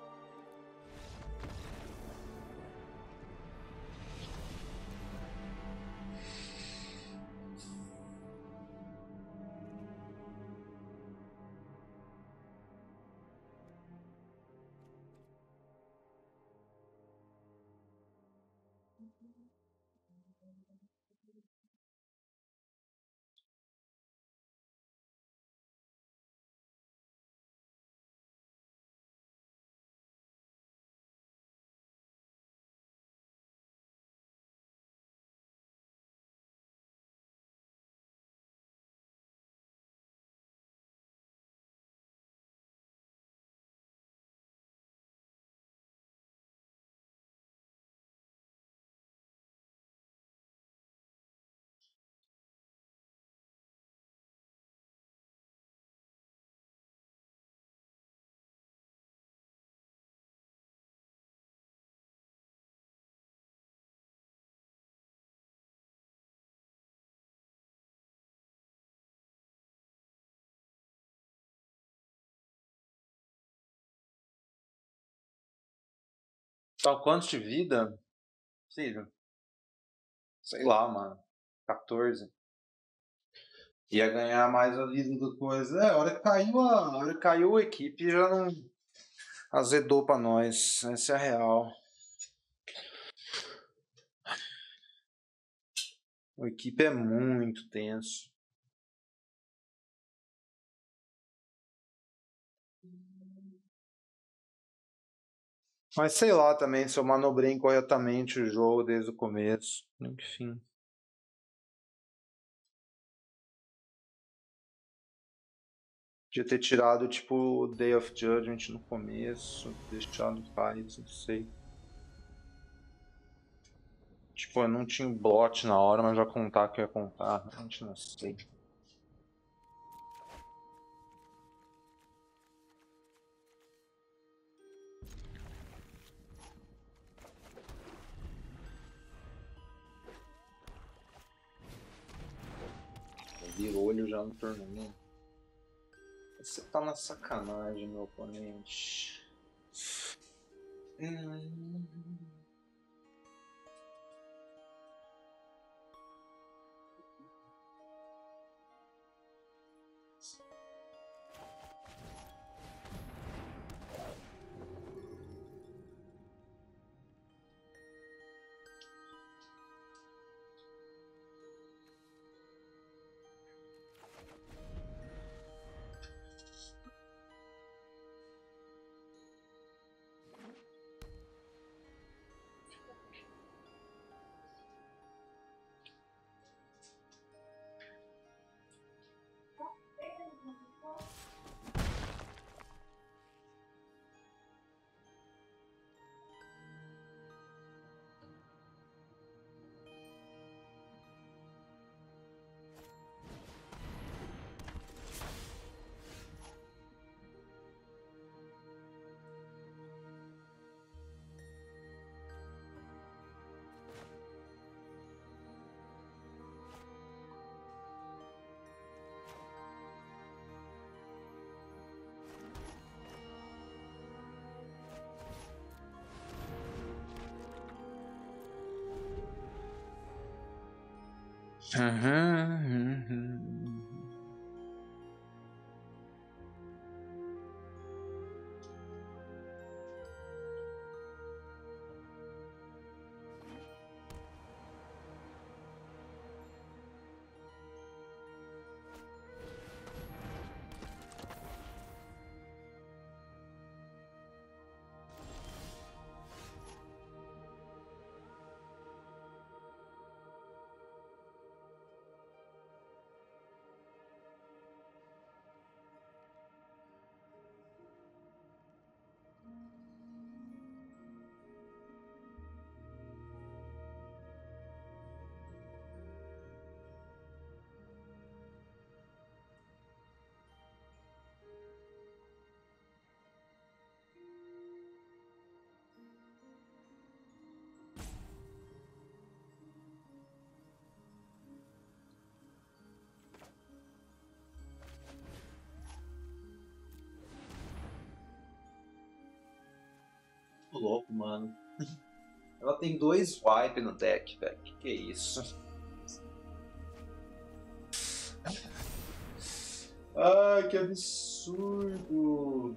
Speaker 1: Então, quantos de vida? Filho, sei lá, mano. quatorze. Ia ganhar mais a vida do coisa. É, a hora que caiu a, a hora que caiu a equipe já não azedou pra nós. Essa é a real. A equipe é muito tenso. Mas sei lá também se eu manobrei incorretamente o jogo desde o começo. Enfim. Podia ter tirado tipo o Day of Judgment no começo, deixado paz, não sei. Tipo, eu não tinha o blot na hora, mas já contar que eu ia contar, realmente não sei. Virou olho já no torneio. Você tá na sacanagem, meu oponente. Hum... Uhum. Louco, mano. Ela tem dois wipe no deck, velho. Que que é isso? Ai, que absurdo!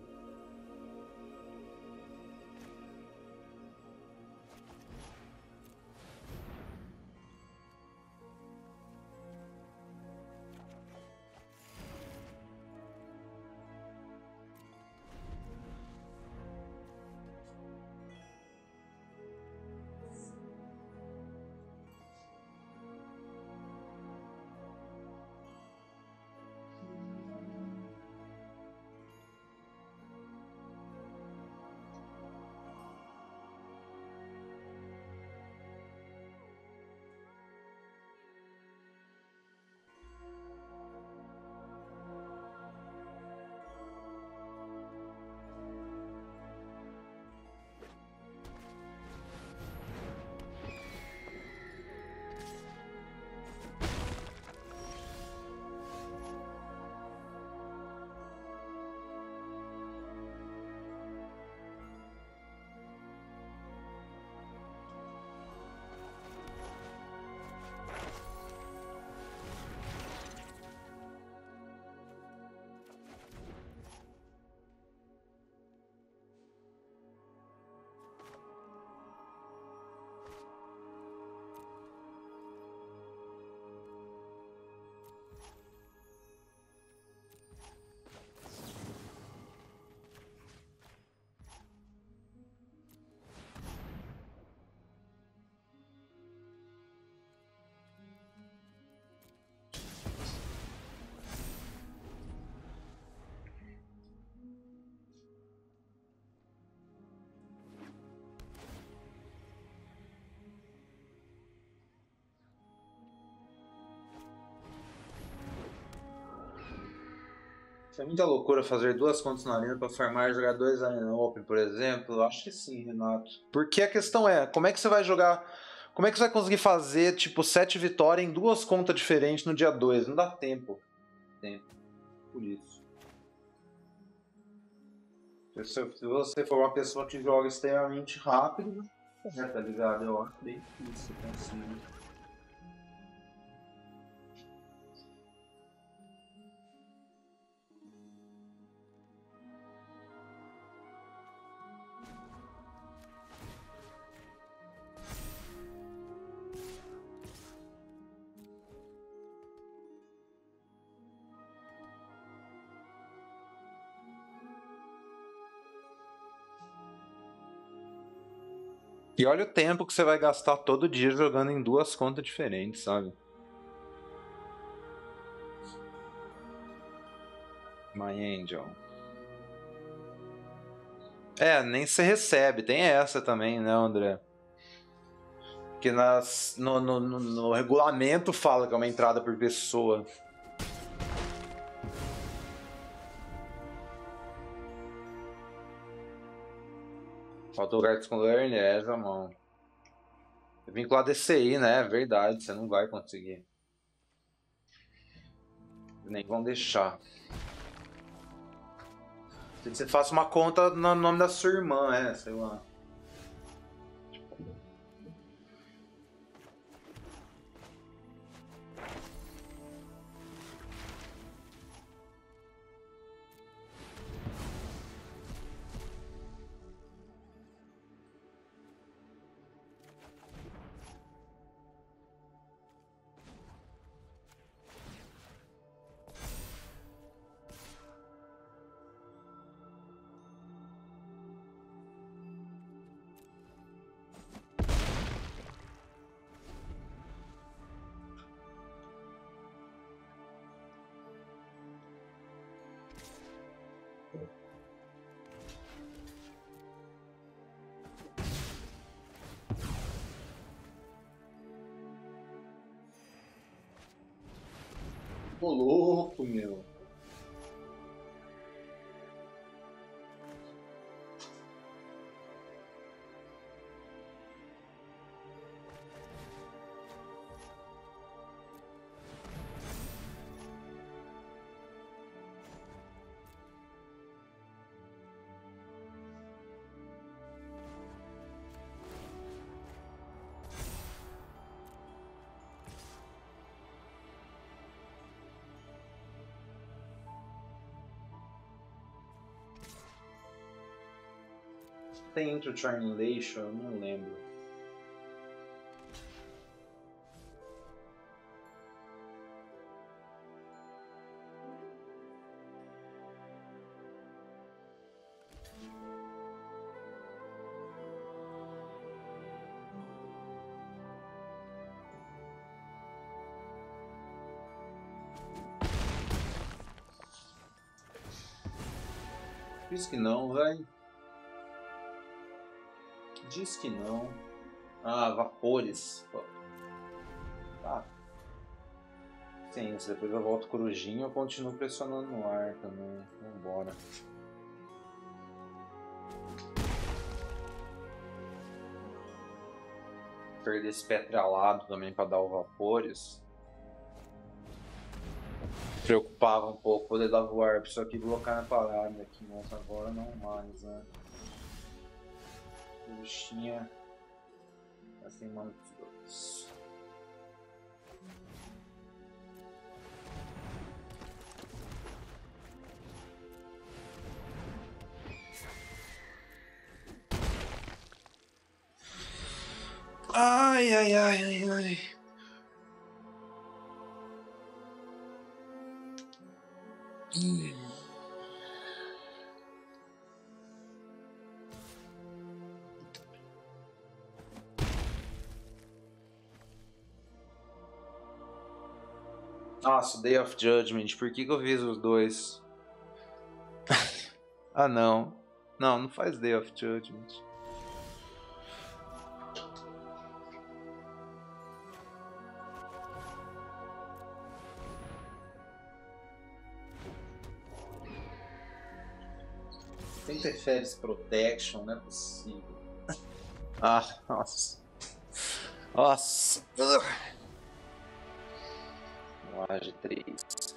Speaker 1: É muita loucura fazer duas contas na arena para farmar e jogar dois Arena Open, por exemplo? Eu acho que sim, Renato. Porque a questão é, como é que você vai jogar... Como é que você vai conseguir fazer, tipo, sete vitórias em duas contas diferentes no dia dois? Não dá tempo. Tempo. Por isso. Se você for uma pessoa que joga extremamente rápido, é, tá ligado? Eu acho bem difícil conseguir. E olha o tempo que você vai gastar todo dia jogando em duas contas diferentes, sabe? My Angel. É, nem se recebe. Tem essa também, né, André? Que nas, no, no, no, no regulamento fala que é uma entrada por pessoa. Falta o Gartz com Learn, é, mão. Vinculado a D C I, né? Verdade, você não vai conseguir. Nem vão deixar. Você faça uma conta no nome da sua irmã, é, sei lá. Tô louco, meu. Tem Intro Triangulation? Eu não lembro. Diz que não, velho. Diz que não. Ah, vapores. Tá. Sim, se depois eu volto corujinho, eu continuo pressionando no ar também. Vambora. Perder esse petralado também pra dar o vapores. Preocupava um pouco poder dar voar, só que blocar na parada aqui, mas agora não mais, né? Puxinha. Assim, mano, dois. Ai, ai, ai, ai, ai. Hum. Nossa, Day of Judgment, por que que eu fiz os dois? Ah, não. Não, não faz Day of Judgment. Interference Protection, não é possível. Ah, nossa. Nossa. Laje três.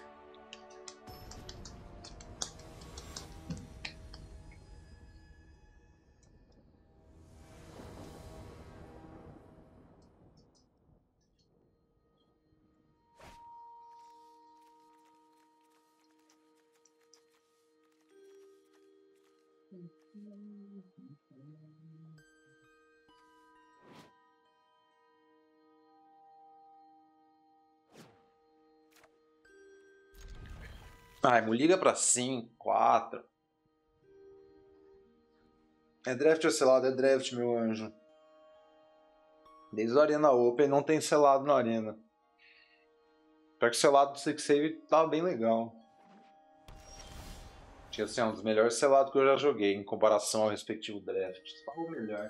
Speaker 1: Ai, liga pra cinco, quatro. É draft ou selado? É draft, meu anjo. Desde a Arena Open não tem selado na Arena. Pior que o selado do Six Save tava bem legal. Tinha assim, um dos melhores selados que eu já joguei em comparação ao respectivo draft. Tava o melhor.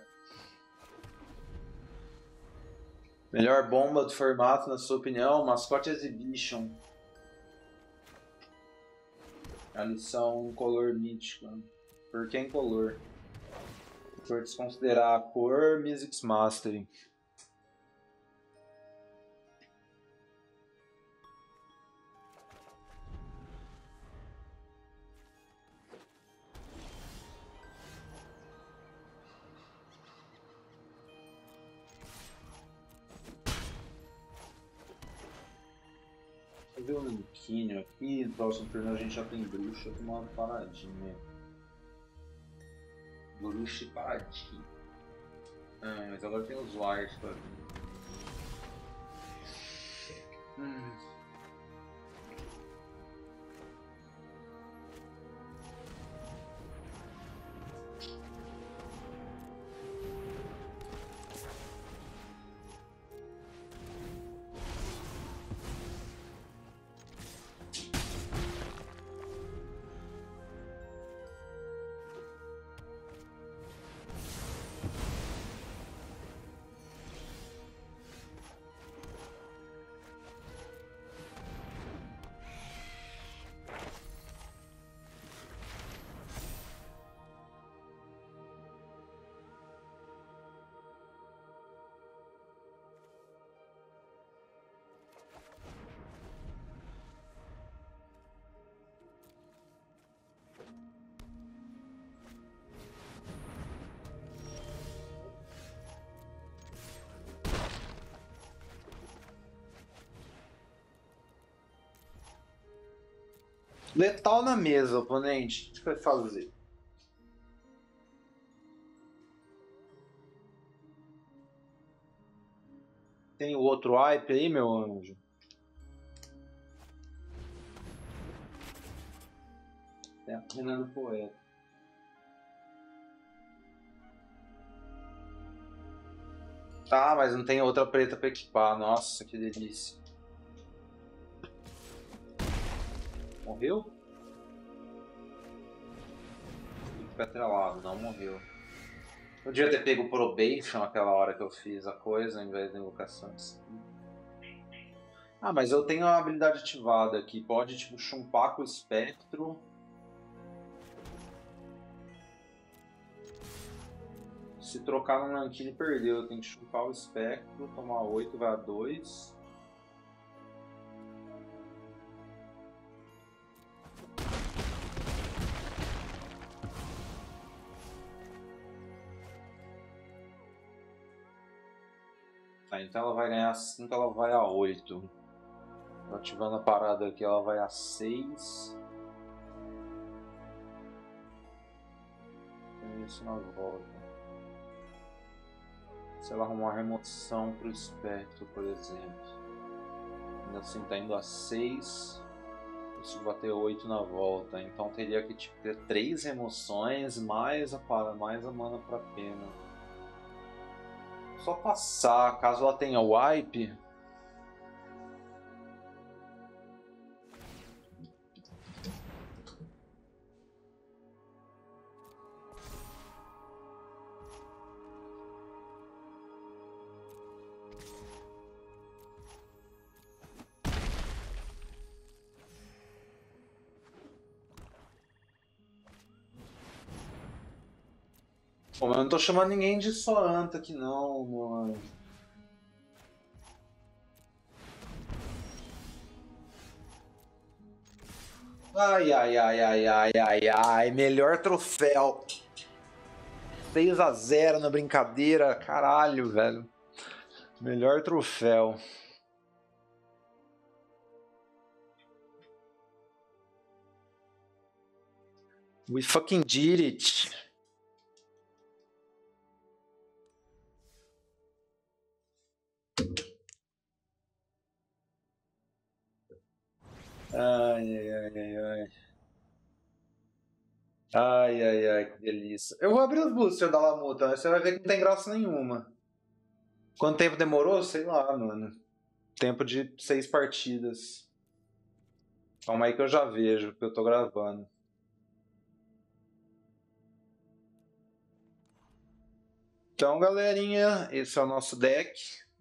Speaker 1: Melhor bomba do formato, na sua opinião? Mascot Exhibition. A lição color mítica. Por que incolor? Por desconsiderar a cor, Music's Mastery. Vou ver o Nanquinho aqui. No próximo turno a gente já tem bruxa. Vou tomar uma paradinha. Bruxa e paradinha. Ah, mas agora tem os Wires pra vir. Hum. Letal na mesa, oponente. O que você vai fazer? Tem o outro wipe aí, meu anjo? É, Renan Poeta. Tá, mas não tem outra preta pra equipar. Nossa, que delícia. Morreu? Fica atrelado, não morreu. Eu devia ter pego o Probation aquela hora que eu fiz a coisa, ao invés da invocação de si. Ah, mas eu tenho a habilidade ativada aqui. Pode, tipo, chumpar com o espectro. Se trocar no Nankini, perdeu. Tem que chumpar o espectro, tomar oito, vai a dois. Tá, então ela vai ganhar cinco, ela vai a oito. Ativando a parada aqui, ela vai a seis. Tem isso na volta. Se ela arrumar uma remoção pro espectro, por exemplo. Ainda assim tá indo a seis. Isso vai ter oito na volta. Então teria que tipo, ter três remoções mais a, para, mais a mana pra pena. Só passar, caso ela tenha wipe. Pô, mas eu não tô chamando ninguém de Soanta aqui não, mano. Ai, ai, ai, ai, ai, ai, ai. Melhor troféu. seis a zero na brincadeira. Caralho, velho. Melhor troféu. We fucking did it. Ai, ai, ai, ai, ai. Ai, ai, ai, que delícia. Eu vou abrir os boosters da Lamuta, mas você vai ver que não tem graça nenhuma. Quanto tempo demorou? Sei lá, mano. Tempo de seis partidas. Calma aí que eu já vejo, que eu tô gravando. Então, galerinha, esse é o nosso deck.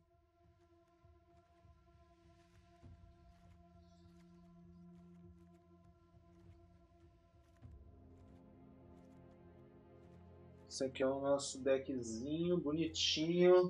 Speaker 1: Esse aqui é o nosso deckzinho, bonitinho.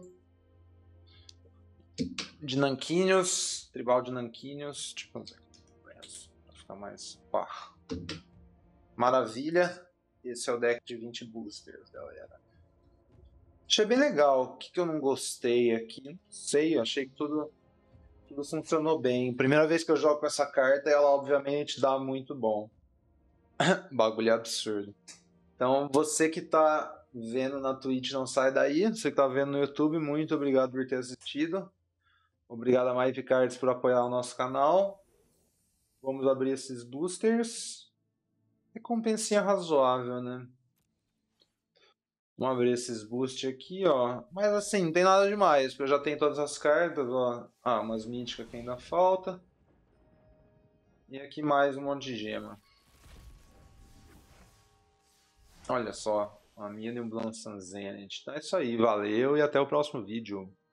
Speaker 1: De nanquinhos, tribal de nanquinhos. Tipo, pra ficar mais pá. Maravilha. Esse é o deck de vinte boosters, galera. Achei bem legal. O que, que eu não gostei aqui? Não sei, achei que tudo, tudo funcionou bem. Primeira vez que eu jogo com essa carta, ela obviamente dá muito bom. Bagulho absurdo. Então, você que tá vendo na Twitch, não sai daí. Você que tá vendo no YouTube, muito obrigado por ter assistido. Obrigado a Maive Cards por apoiar o nosso canal. Vamos abrir esses boosters. Recompensinha razoável, né? Vamos abrir esses boosts aqui, ó. Mas assim, não tem nada demais, porque eu já tenho todas as cartas, ó. Ah, umas míticas que ainda falta. E aqui mais um monte de gema. Olha só, a Medium Blonde Zenith. Então é isso aí, valeu e até o próximo vídeo.